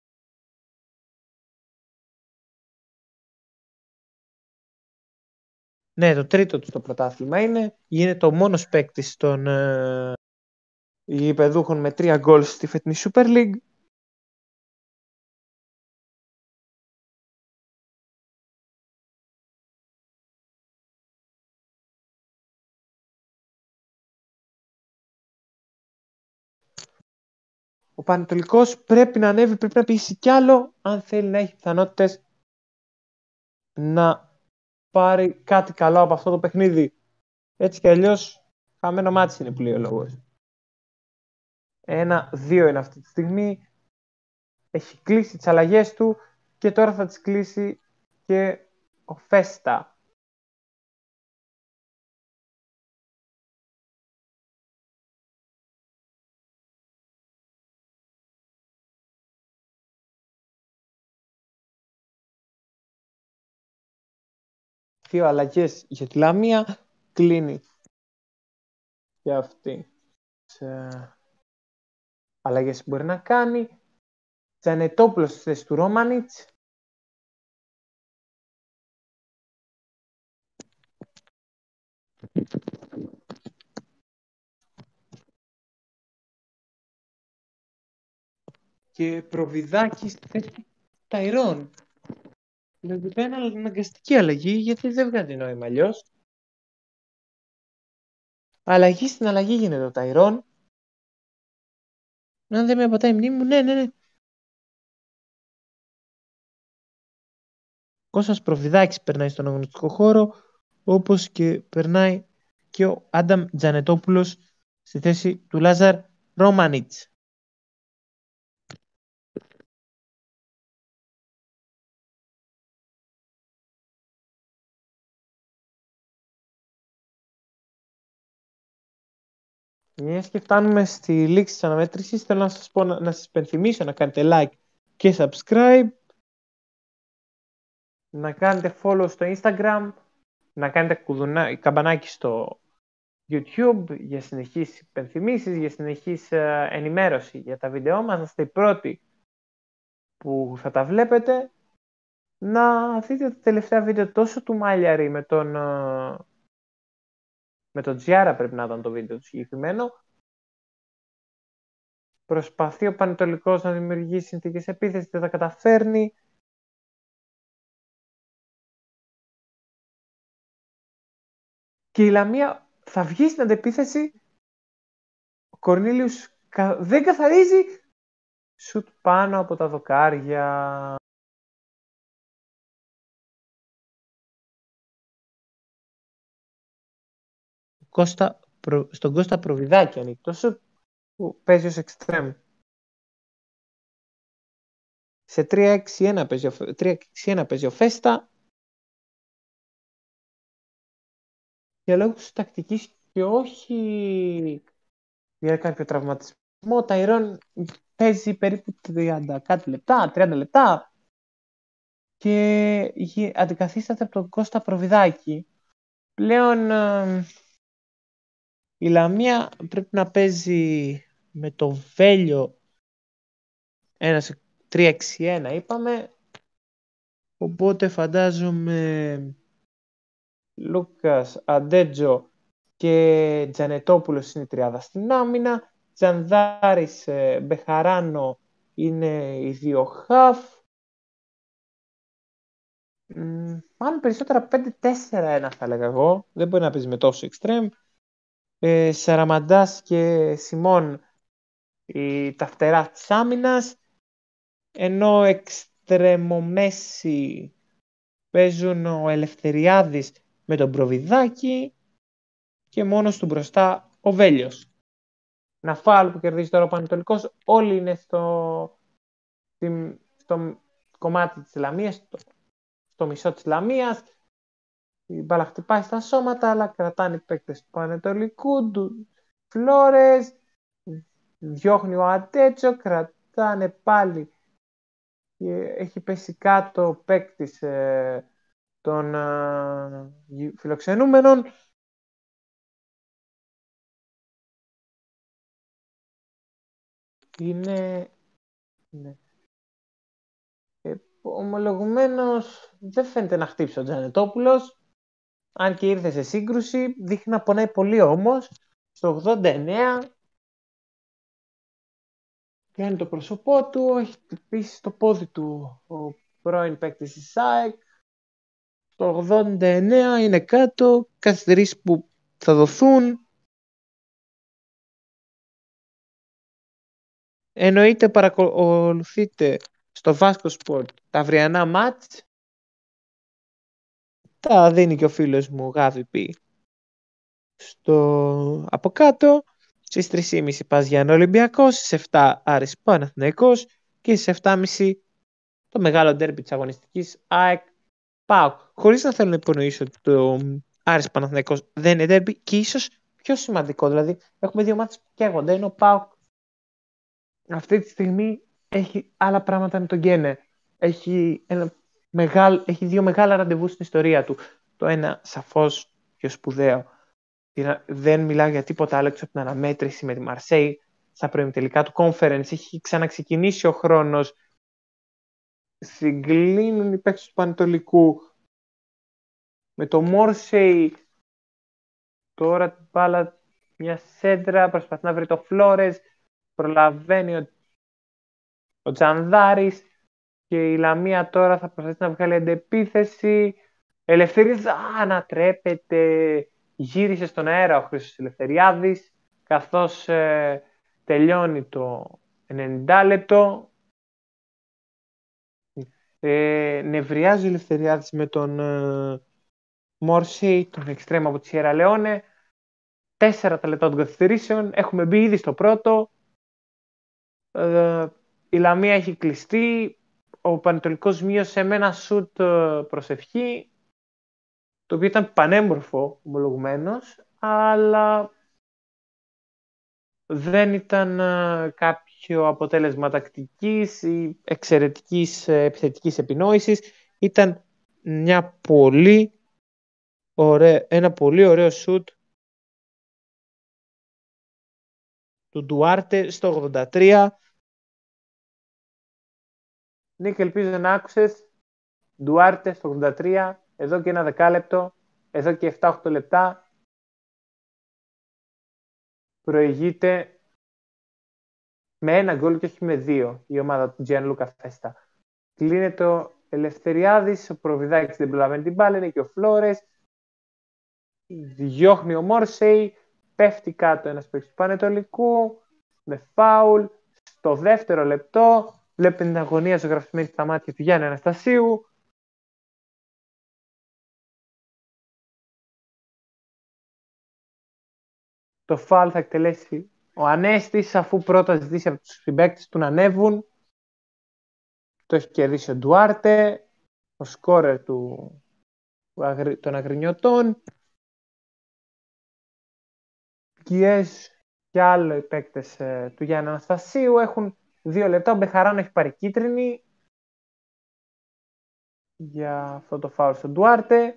Ναι, το τρίτο του στο πρωτάθλημα είναι. Είναι το μόνος παίκτης των γηπεδούχων με 3 γκολ στη φετινή Super League. Ο Πανετολικός πρέπει να ανέβει, πρέπει να πείσει κι άλλο αν θέλει να έχει πιθανότητες να πάρει κάτι καλό από αυτό το παιχνίδι. Έτσι κι αλλιώς χαμένο μάτσι είναι που λέει ο λόγος. 1-2 είναι αυτή τη στιγμή. έχει κλείσει τις αλλαγές του και τώρα θα τις κλείσει και ο Φέστα. Δύο αλλαγές για τη Λαμία, κλείνει και αυτή τις αλλαγές που μπορεί να κάνει. Τζανετόπουλος στη θέση του Ρόμανιτς. Και Προβιδάκη στη θέση του Ταϊρών. Δηλαδή είναι αναγκαστική αλλαγή, γιατί δεν βγάζει νόημα αλλιώς. Αλλαγή στην αλλαγή γίνεται ο Ταϊρών. Αν δεν με απατάει η μνήμη μου, ναι. Κώστας Προβιδάκης περνάει στον αγωνιστικό χώρο, όπως και περνάει και ο Άνταμ Τζανετόπουλος στη θέση του Λάζαρ Ρόμανιτς. Μιας και φτάνουμε στη λήξη της αναμέτρησης, θέλω να σας πω, να σας υπενθυμίσω να κάνετε like και subscribe, να κάνετε follow στο Instagram, να κάνετε καμπανάκι στο YouTube για συνεχείς υπενθυμίσεις, για συνεχής ενημέρωση για τα βίντεό μας, να είστε οι πρώτοι που θα τα βλέπετε, να δείτε τα τελευταία βίντεο τόσο του Μάλιαρη με τον Τζιάρα, πρέπει να ήταν το βίντεο του συγκεκριμένο. Προσπαθεί ο Πανετολικός να δημιουργήσει συνθήκες επίθεσης, δεν τα καταφέρνει. Και η Λαμία θα βγει στην αντεπίθεση. Ο Κορνίλιους δεν καθαρίζει. Σουτ πάνω από τα δοκάρια. Στον Κώστα Προβιδάκη ανοιχτό σουτ που παίζει ως εξτρέμ. Σε 3-6-1 παίζει ο Φέστα. Για λόγους τακτικής και όχι για κάποιο τραυματισμό. Ο Ταϊρών παίζει περίπου 30 λεπτά, 30 λεπτά και αντικαθίσταται από τον Κώστα Προβιδάκη. Πλέον η Λαμία πρέπει να παίζει με το Βέλιο 3-6-1 είπαμε, οπότε φαντάζομαι Λούκας, Αντέτζο και Τζανετόπουλος είναι η τριάδα στην άμυνα. Τζανδάρης, Μπεχαράνο είναι οι δύο χαφ. Μάλλον περισσότερα 5-4-1 θα έλεγα εγώ. Δεν μπορεί να παίζει με τόσο εξτρέμ. Σαραμαντάς και Σιμών τα φτερά της άμυνας. Ενώ εξτρεμομέση παίζουν ο Ελευθεριάδης με τον Προβιδάκη και μόνος του μπροστά ο Βέλιος. Ένα φάουλ που κερδίζει τώρα ο Πανετολικός. Όλοι είναι στο κομμάτι της Λαμίας, στο μισό της Λαμίας. Η μπάλα χτυπάει στα σώματα, αλλά κρατάνε οι παίκτες του Πανετολικού. Φλόρες, διώχνει ο Αντέτσο, κρατάνε πάλι. Έχει πέσει κάτω ο παίκτης των φιλοξενούμενων. Είναι ομολογουμένως δεν φαίνεται να χτύψει ο Τζανετόπουλος, αν και ήρθε σε σύγκρουση, δείχνει να πονάει πολύ όμως. Στο 89 κάνει το πρόσωπό του, έχει χτυπήσει στο πόδι του ο πρώην παίκτης της ΑΕΚ. Στο 89 είναι κάτω, καθυστερήσεις που θα δοθούν. Εννοείται παρακολουθείτε στο Vasco Sport τα αυριανά μάτς. Τα δίνει και ο φίλος μου Γάβη Πι από κάτω. Στις 3.30 Πας Γιάννη Ολυμπιακός, στις 7 Άρης Παναθηναϊκός, και στις 7.30 το μεγάλο ντέρμπι της αγωνιστικής ΑΕΚ ΠΑΟΚ. Χωρίς να θέλω να υπονοήσω ότι το Άρης Παναθηναϊκός δεν είναι ντέρμπι και ίσως πιο σημαντικό. Δηλαδή έχουμε δύο μάτς που καίγονται, ενώ ο ΠΑΟΚ αυτή τη στιγμή έχει άλλα πράγματα να τον καίνε. Έχει δύο μεγάλα ραντεβού στην ιστορία του. Το ένα σαφώς πιο σπουδαίο. Δεν μιλάω για τίποτα άλλο έξω από την αναμέτρηση με τη Μαρσέη στα προημιτελικά του conference. Έχει ξαναξεκινήσει ο χρόνος. Συγκλίνουν οι παίκτες του Πανετολικού. Με το Μόρσεϊ τώρα την μπάλα μια σέντρα, προσπαθεί να βρει το Φλόρες, προλαβαίνει ο Τζανδάρης και η Λαμία τώρα θα προσπαθήσει να βγάλει αντεπίθεση. Ελευθερίας ανατρέπεται, γύρισε στον αέρα ο Χρήστος Ελευθεριάδης καθώς τελειώνει το 90 λεπτό. Νευριάζει ο Ελευθεριάδης με τον Μόρσεϊ, τον εξτρέμ από τη Σιέρα Λεόνε. 4 τα λεπτά των καθυστερήσεων, έχουμε μπει ήδη στο πρώτο. Η Λαμία έχει κλειστεί, ο Πανετολικός μείωσε με ένα σουτ προσευχή, το οποίο ήταν πανέμορφο ομολογουμένως, αλλά δεν ήταν κάποιο αποτέλεσμα τακτικής ή εξαιρετικής επιθετικής επινόησης. Ήταν ένα πολύ ωραίο σουτ του Ντουάρτε στο 83. Νίκ, ελπίζω να άκουσες. Ντουάρτε στο 83, εδώ και ένα δεκάλεπτο, εδώ και 7-8 λεπτά προηγείται με ένα γκολ και όχι με δύο η ομάδα του Gianluca Festa. Κλείνεται ο Ελευθεριάδης, ο Προβιδάκης δεν προλαβαίνει την μπάλα, είναι και ο Φλόρες. Διώχνει ο Μόρσεϊ, πέφτει κάτω ένας παίκτης του Πανετολικού με φάουλ. Στο δεύτερο λεπτό βλέπει την αγωνία ζωγραφισμένη στα μάτια του Γιάννη Αναστασίου. Το φάουλ θα εκτελέσει ο Ανέστης, αφού πρώτα ζητήσει από τους συμπαίκτες του να ανέβουν. Το έχει κερδίσει ο Ντουάρτε, ο σκόρερ των Αγρινιωτών. Γκιές και άλλοι οι παίκτες του Γιάννη Αναστασίου έχουν 2 λεπτά. Ο Μπεχαράνο έχει πάρει κίτρινη για αυτό το φάουλ στον Ντουάρτε.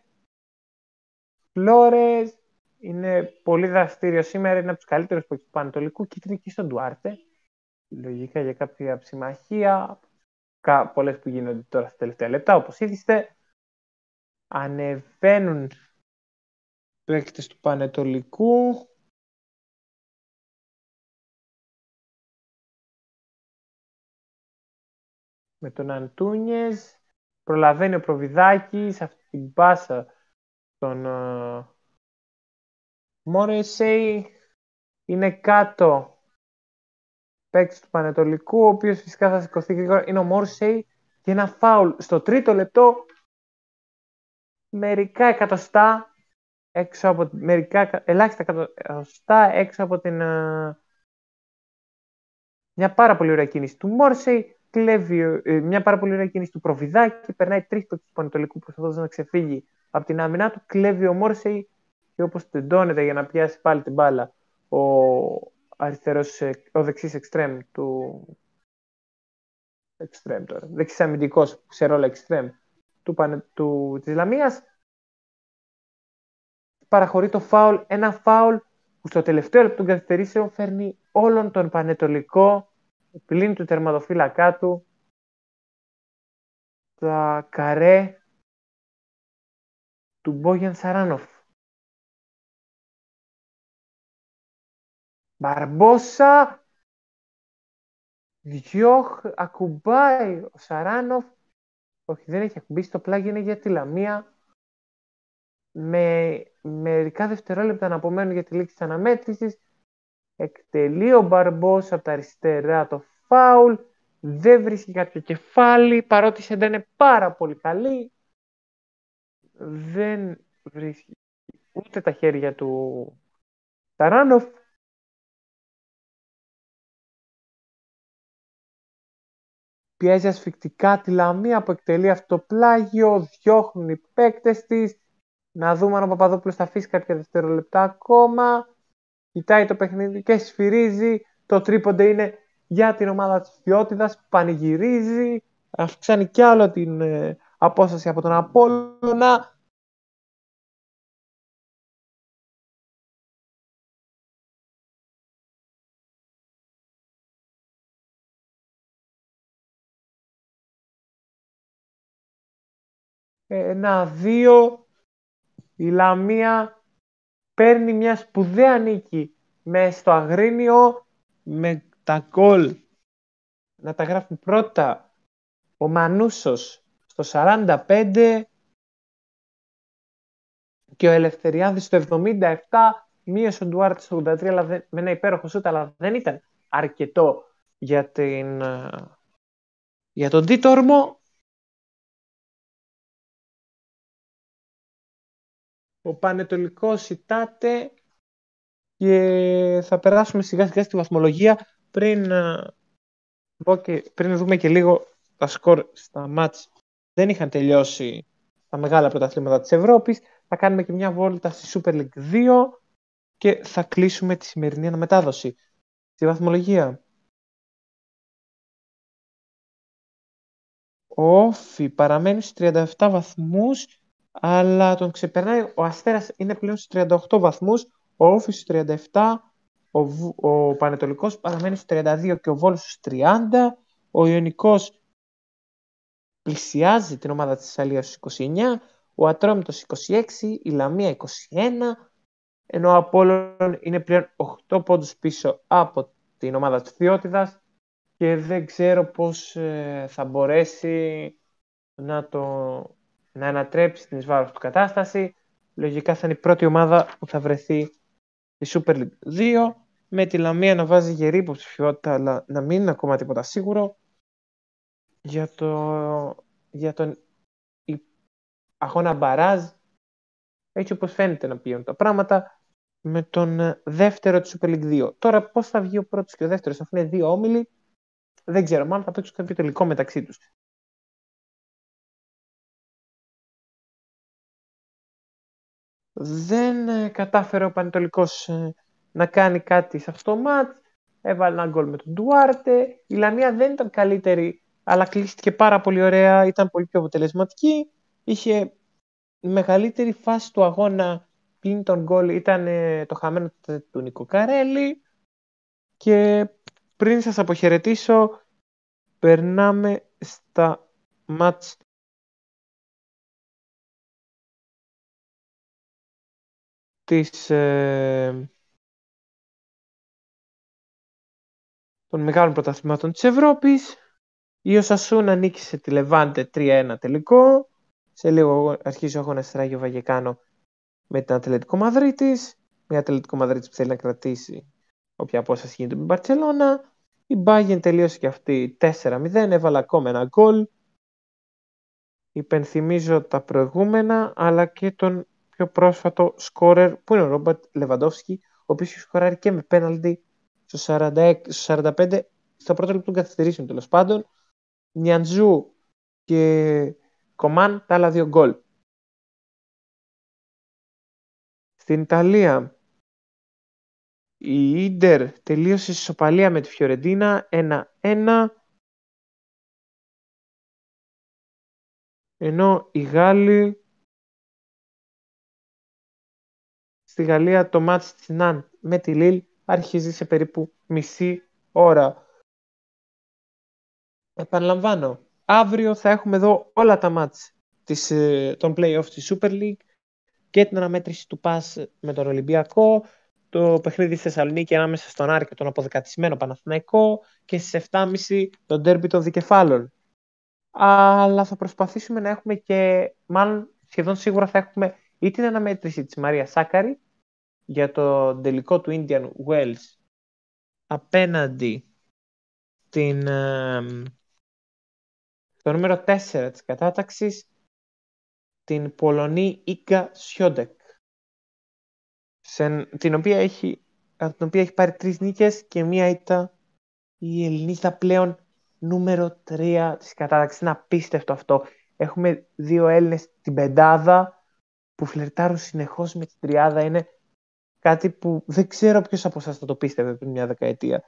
Φλόρες είναι πολύ δραστήριο σήμερα, είναι από τους καλύτερους παίκτες του Πανετολικού. Κίτρινη και στον Ντουάρτε. Λογικά για κάποια ψημαχία. Πολλές που γίνονται τώρα στα τελευταία λεπτά, όπως είδηστε. Ανεβαίνουν παίκτες του Πανετολικού. Με τον Αντούνιες. Προλαβαίνει ο Προβιδάκης αυτή την πάσα τον Μόρεσεϊ. Είναι κάτω παίκτης του Πανετολικού, ο οποίος φυσικά θα σηκωθεί γρήγορα. Είναι ο Μόρεσεϊ και ένα φάουλ στο τρίτο λεπτό. Ελάχιστα εκατοστά έξω από την μια πάρα πολύ ωραία κίνηση του Μόρσεϊ, μια πάρα πολύ ωραία κίνηση του Προβιδάκη, περνάει τρίτο του Πανετολικού προσπαθώντας να ξεφύγει από την άμυνά του, κλέβει ο Μόρσεϊ και όπως τεντώνεται για να πιάσει πάλι την μπάλα ο δεξής εξτρέμ δεξής αμυντικός σε ρόλο εξτρέμ της Λαμίας, παραχωρεί το φάουλ, ένα φάουλ που στο τελευταίο λεπτό των καθυστερήσεων φέρνει όλον τον Πανετολικό πλην του τερματοφύλακά του τα καρέ του Μπόγιαν Σαράνοφ. Μπαρμπόσα ακουμπάει ο Σαράνοφ. Όχι, δεν έχει ακουμπήσει, το πλάγι είναι για τη Λαμία. Με μερικά δευτερόλεπτα να απομένουν για τη λήξη της αναμέτρησης, εκτελεί ο Μπαρμπόσα από τα αριστερά το φάουλ. Δεν βρίσκει κάποιο κεφάλι, παρότι η σέντα είναι πάρα πολύ καλή. Δεν βρίσκει ούτε τα χέρια του Σαράνοφ. πιέζει ασφυκτικά τη Λαμία που εκτελεί αυτοπλάγιο, διώχνουν οι παίκτες της. Να δούμε αν ο Παπαδόπουλος θα αφήσει κάποια δευτερόλεπτα ακόμα. Κοιτάει το παιχνίδι και σφυρίζει. Το τρίποντε είναι για την ομάδα της Φιώτιδας που πανηγυρίζει. Αυξάνει κι άλλο την απόσταση από τον Απόλλωνα. Ένα-δύο. Η Λαμία παίρνει μια σπουδαία νίκη μέσα στο Αγρίνιο με τα γκολ να τα γράφει πρώτα ο Μανούσος στο 45 και ο Ελευθεριάδης στο 77, μείωσε ο Ντουάρτε στο 83 αλλά με ένα υπέροχο σούτ, αλλά δεν ήταν αρκετό για τον Τίτορμο. Ο Πανετολικός ητάται και θα περάσουμε σιγά σιγά στη βαθμολογία πριν δούμε και λίγο τα σκορ στα μάτς. Δεν είχαν τελειώσει τα μεγάλα πρωταθλήματα της Ευρώπης. Θα κάνουμε και μια βόλτα στη Super League 2 και θα κλείσουμε τη σημερινή αναμετάδοση. Στη βαθμολογία. Ο Όφι παραμένει στους 37 βαθμούς, αλλά τον ξεπερνάει. Ο Αστέρας είναι πλέον στους 38 βαθμούς, ο Όφι στους 37, ο Πανετολικός παραμένει στους 32 και ο Βόλος στους 30, ο Ιωνικός πλησιάζει την ομάδα της Θεσσαλίας στους 29, ο Ατρόμητος 26, η Λαμία 21, ενώ ο Απόλλων είναι πλέον 8 πόντους πίσω από την ομάδα της Φιώτιδας και δεν ξέρω πώς θα μπορέσει να ανατρέψει την εις βάρος του κατάσταση. Λογικά θα είναι η πρώτη ομάδα που θα βρεθεί στη Super League 2, με τη Λαμία να βάζει γερή υποψηφιότητα αλλά να μην είναι ακόμα τίποτα σίγουρο για τον αγώνα μπαράζ, έτσι όπως φαίνεται να πηγαίνουν τα πράγματα, με τον δεύτερο της Super League 2. Τώρα πώς θα βγει ο πρώτος και ο δεύτερος, αφού είναι δύο όμιλοι, δεν ξέρω, μάλλον θα παίξουν κάποιο τελικό μεταξύ τους. Δεν κατάφερε ο Πανετολικός να κάνει κάτι σε αυτό το μάτς. Έβαλε ένα γκολ με τον Ντουάρτε. Η Λαμία δεν ήταν καλύτερη, αλλά κλείστηκε πάρα πολύ ωραία. Ήταν πολύ πιο αποτελεσματική. Είχε μεγαλύτερη φάση του αγώνα πλην τον γκολ. Ήταν το χαμένο του Νίκο Καρέλη. Και πριν σας αποχαιρετήσω, περνάμε στα μάτς των μεγάλων πρωταθλημάτων της Ευρώπης. Η Οσασούνα νίκησε τη Λεβάντε 3-1 τελικό. Σε λίγο αρχίζει ο αγώνας στη Ράγιο Βαγεκάνο με την Ατλετικό Μαδρίτης. Μια Ατλετικό Μαδρίτης που θέλει να κρατήσει όποια απόσταση γίνεται με την Μπαρτσελώνα. Η Μπάγεν τελείωσε και αυτή 4-0. Έβαλε ακόμα ένα γκολ. Υπενθυμίζω τα προηγούμενα, αλλά και τον πιο πρόσφατο σκόρερ που είναι ο Ρόμπερτ Λεβαντόφσκι, ο οποίος έχει σκοράρει και με πέναλτι στο 45, στο πρώτο λεπτό των καθυστερήσεων τέλος πάντων. Νιαντζού και Κομάν τα άλλα δύο γκολ. Στην Ιταλία η Ίντερ τελείωσε ισοπαλία με τη Φιωρεντίνα 1-1, ενώ οι Γάλλοι στη Γαλλία το μάτς της Ναν με τη Λίλ αρχίζει σε περίπου μισή ώρα. Επαναλαμβάνω, αύριο θα έχουμε εδώ όλα τα μάτς των play-off της Super League και την αναμέτρηση του ΠΑΣ με τον Ολυμπιακό, το παιχνίδι στη Θεσσαλονίκη ανάμεσα στον Άρη και τον αποδεκατισμένο Παναθηναϊκό και στις 7.30 το ντέρμπι των δικεφάλων. Αλλά θα προσπαθήσουμε να έχουμε και, μάλλον σχεδόν σίγουρα θα έχουμε ή την αναμέτρηση της Μαρία Σάκαρη για το τελικό του Indian Wells απέναντι το νούμερο 4 της κατάταξης, την Πολωνή Ίγκα Σιόντεκ, από την οποία έχει πάρει 3 νίκες και μία ήττα η Ελληνίδα πλέον νούμερο 3 της κατάταξης. Είναι απίστευτο αυτό. Έχουμε 2 Έλληνες στην πεντάδα που φλερτάρουν συνεχώς με την τριάδα. Είναι κάτι που δεν ξέρω ποιος από εσάς θα το πίστευε πριν μια δεκαετία.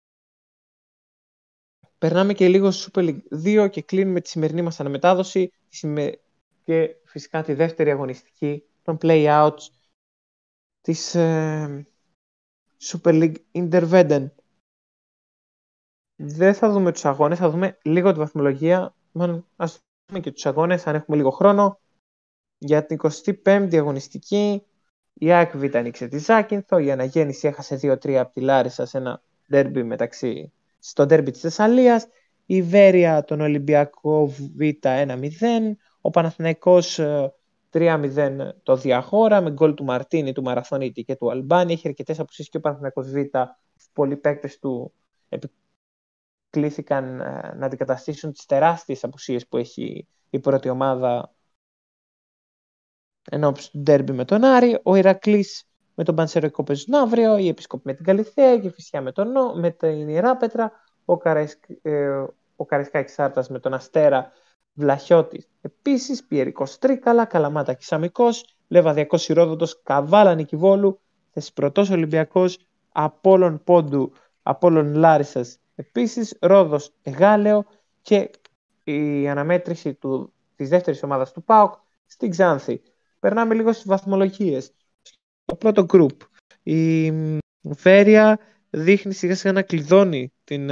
Περνάμε και λίγο στο Super League 2 και κλείνουμε τη σημερινή μας αναμετάδοση και φυσικά τη δεύτερη αγωνιστική των play-outs της Super League Interveden. Δεν θα δούμε τους αγώνες, θα δούμε λίγο τη βαθμολογία. Μάλλον ας δούμε και τους αγώνες αν έχουμε λίγο χρόνο. Για την 25η αγωνιστική η ΑΕΚ Β ανοίξε τη Ζάκυνθο, η Αναγέννηση έχασε 2-3 από τη Λάρισα σε ένα ντέρμπι στο ντέρμπι της Θεσσαλίας, η Βέρεια τον Ολυμπιακό Β 1-0, ο Παναθηναϊκός 3-0 το Διαχώρα με γκολ του Μαρτίνη, του Μαραθωνίτη και του Αλμπάνη. Έχει αρκετές απουσίες και ο Παναθηναϊκός Β, πολλοί παίκτες του κλήθηκαν να αντικαταστήσουν τις τεράστιες απουσίες που έχει η πρώτη ομάδα ενώπιση του ντέρμπι με τον Άρη. Ο Ηρακλής με τον Πανσεραϊκό παίζουν αύριο, η Επισκόπη με την Καλιθέα, η Κηφισιά με την Ιεράπετρα, ο Καραϊσκάκης Άρτας με τον Αστέρα, Βλαχιώτης επίσης, Πιερικός Τρίκαλα, Καλαμάτα Κισαμικός, Λεβαδιακός Ηρόδοτος, Καβάλα Νικηβόλου, Θεσπρωτός Ολυμπιακός, Απόλλων Πόντου, Απόλλων Λάρισσας επίσης, Ρόδος Εγάλεο και η αναμέτρηση της δεύτερης ομάδας του ΠΑΟΚ στην Ξάνθη. Περνάμε λίγο στις βαθμολογίες. Το πρώτο group, η Βέρεια δείχνει σιγά σιγά να κλειδώνει την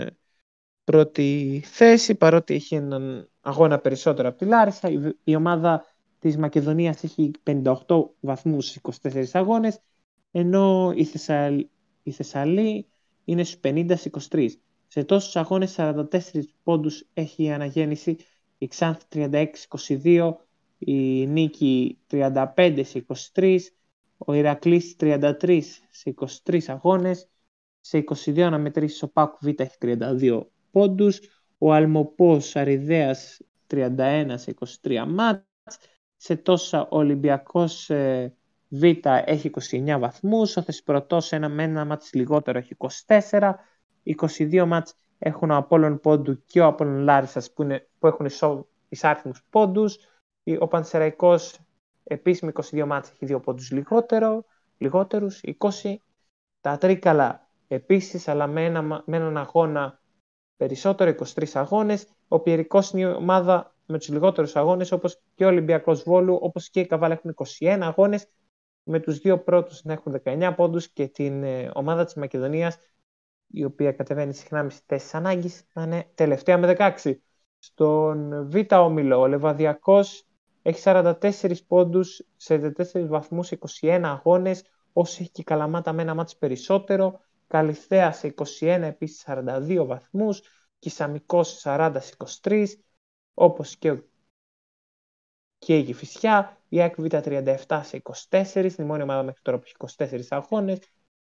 πρώτη θέση, παρότι έχει έναν αγώνα περισσότερο από τη Λάρισα. Η ομάδα της Μακεδονίας έχει 58 βαθμούς στις 24 αγώνες, ενώ η Θεσσαλή είναι στους 50 στις 23. Σε τόσους αγώνες 44 πόντους έχει η Αναγέννηση, η Ξάνθη 36-22, η Νίκη 35-23, ο Ηρακλής 33 σε 23 αγώνες, σε 22 αναμετρήσεις ο ΠΑΟΚ Β έχει 32 πόντους, ο Αλμοπός Αριδέας 31 σε 23 μάτς, σε τόσα ο Ολυμπιακός Β έχει 29 βαθμούς, ο Θεσπρωτός με ένα μάτς λιγότερο έχει 24, 22 μάτς έχουν ο Απόλλων Πόντου και ο Απόλλων Λάρισσας που έχουν ισάριθμους πόντους, ο Πανσεραϊκός επίσημη 22 μάτς έχει 2 πόντους λιγότερους, 20, τα Τρίκαλα επίσης αλλά με έναν αγώνα περισσότερο, 23 αγώνες, ο Πιερικός είναι η ομάδα με τους λιγότερους αγώνες, όπως και ο Ολυμπιακός Βόλου, όπως και η Καβάλα έχουν 21 αγώνες, με τους δύο πρώτους να έχουν 19 πόντους και την ομάδα της Μακεδονίας, η οποία κατεβαίνει συχνά με θέσεις ανάγκης, να είναι τελευταία με 16. Στον Β' όμιλο, ο Λεβαδιακός έχει 44 πόντους σε 44 βαθμούς, 21 αγώνες, όσο έχει και η Καλαμάτα με ένα μάτς περισσότερο, Καλιθέα σε 21 επίσης 42 βαθμούς, Κισαμικός 40 σε 23, όπως και η Κηφισιά, η ΑΕΚ Β 37 σε 24, η μόνη ομάδα μέχρι τώρα που έχει 24 αγώνες,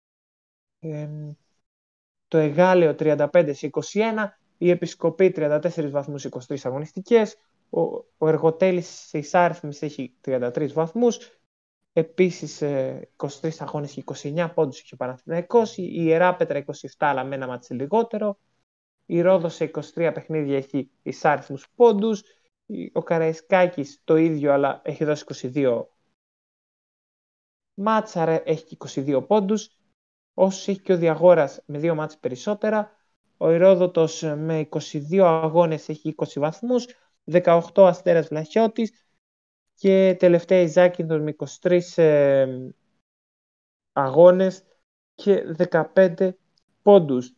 το Εγάλεο 35 σε 21, η Επισκοπή 34 βαθμούς 23 αγωνιστικές, ο Εργοτέλης σε εισάριθμις έχει 33 βαθμούς, επίσης 23 αγώνες και 29 πόντους έχει ο Παναθηναϊκός, η Ιεράπετρα 27 αλλά με ένα μάτσι λιγότερο, η Ρόδος σε 23 παιχνίδια έχει εισάριθμους πόντους, ο Καραϊσκάκης το ίδιο αλλά έχει δώσει 22 μάτσα, έχει και 22 πόντους, όσους έχει και ο Διαγόρας με 2 μάτς περισσότερα, ο Ηρόδοτος με 22 αγώνες έχει 20 βαθμούς, 18 Αστέρας Βλαχιώτης και τελευταία η Ζάκυνθος με 23 αγώνες και 15 πόντους.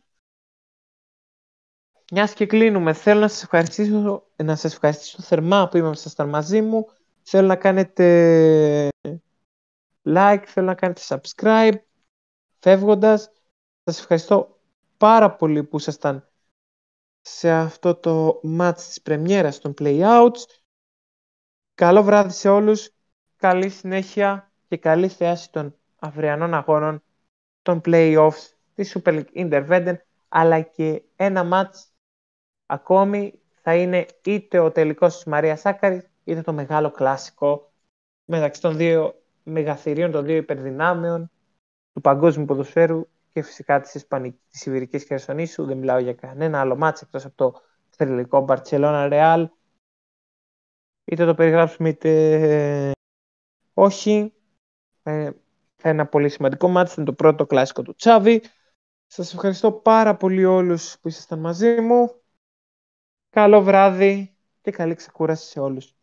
Μιας και κλείνουμε, θέλω να σας ευχαριστήσω θερμά που ήσασταν μαζί μου. Θέλω να κάνετε like, θέλω να κάνετε subscribe. Φεύγοντας, σας ευχαριστώ πάρα πολύ που ήσασταν σε αυτό το match της πρεμιέρας των play-outs. Καλό βράδυ σε όλους, καλή συνέχεια και καλή θέαση των αυριανών αγώνων των play-offs της Super League Interveden, αλλά και ένα match ακόμη θα είναι είτε ο τελικός της Μαρία Σάκαρη είτε το μεγάλο κλασικό μεταξύ των δύο μεγαθυρίων, των δύο υπερδυνάμεων του παγκόσμιου ποδοσφαίρου, και φυσικά της Ιβηρικής Χερσονήσου. Δεν μιλάω για κανένα άλλο μάτς εκτός από το θρυλικό Μπαρτσελώνα Ρεάλ. Είτε το περιγράψουμε είτε όχι. Ένα πολύ σημαντικό μάτς, είναι το πρώτο κλασικό του Τσάβη. Σας ευχαριστώ πάρα πολύ όλους που ήσασταν μαζί μου. Καλό βράδυ και καλή ξεκούραση σε όλους.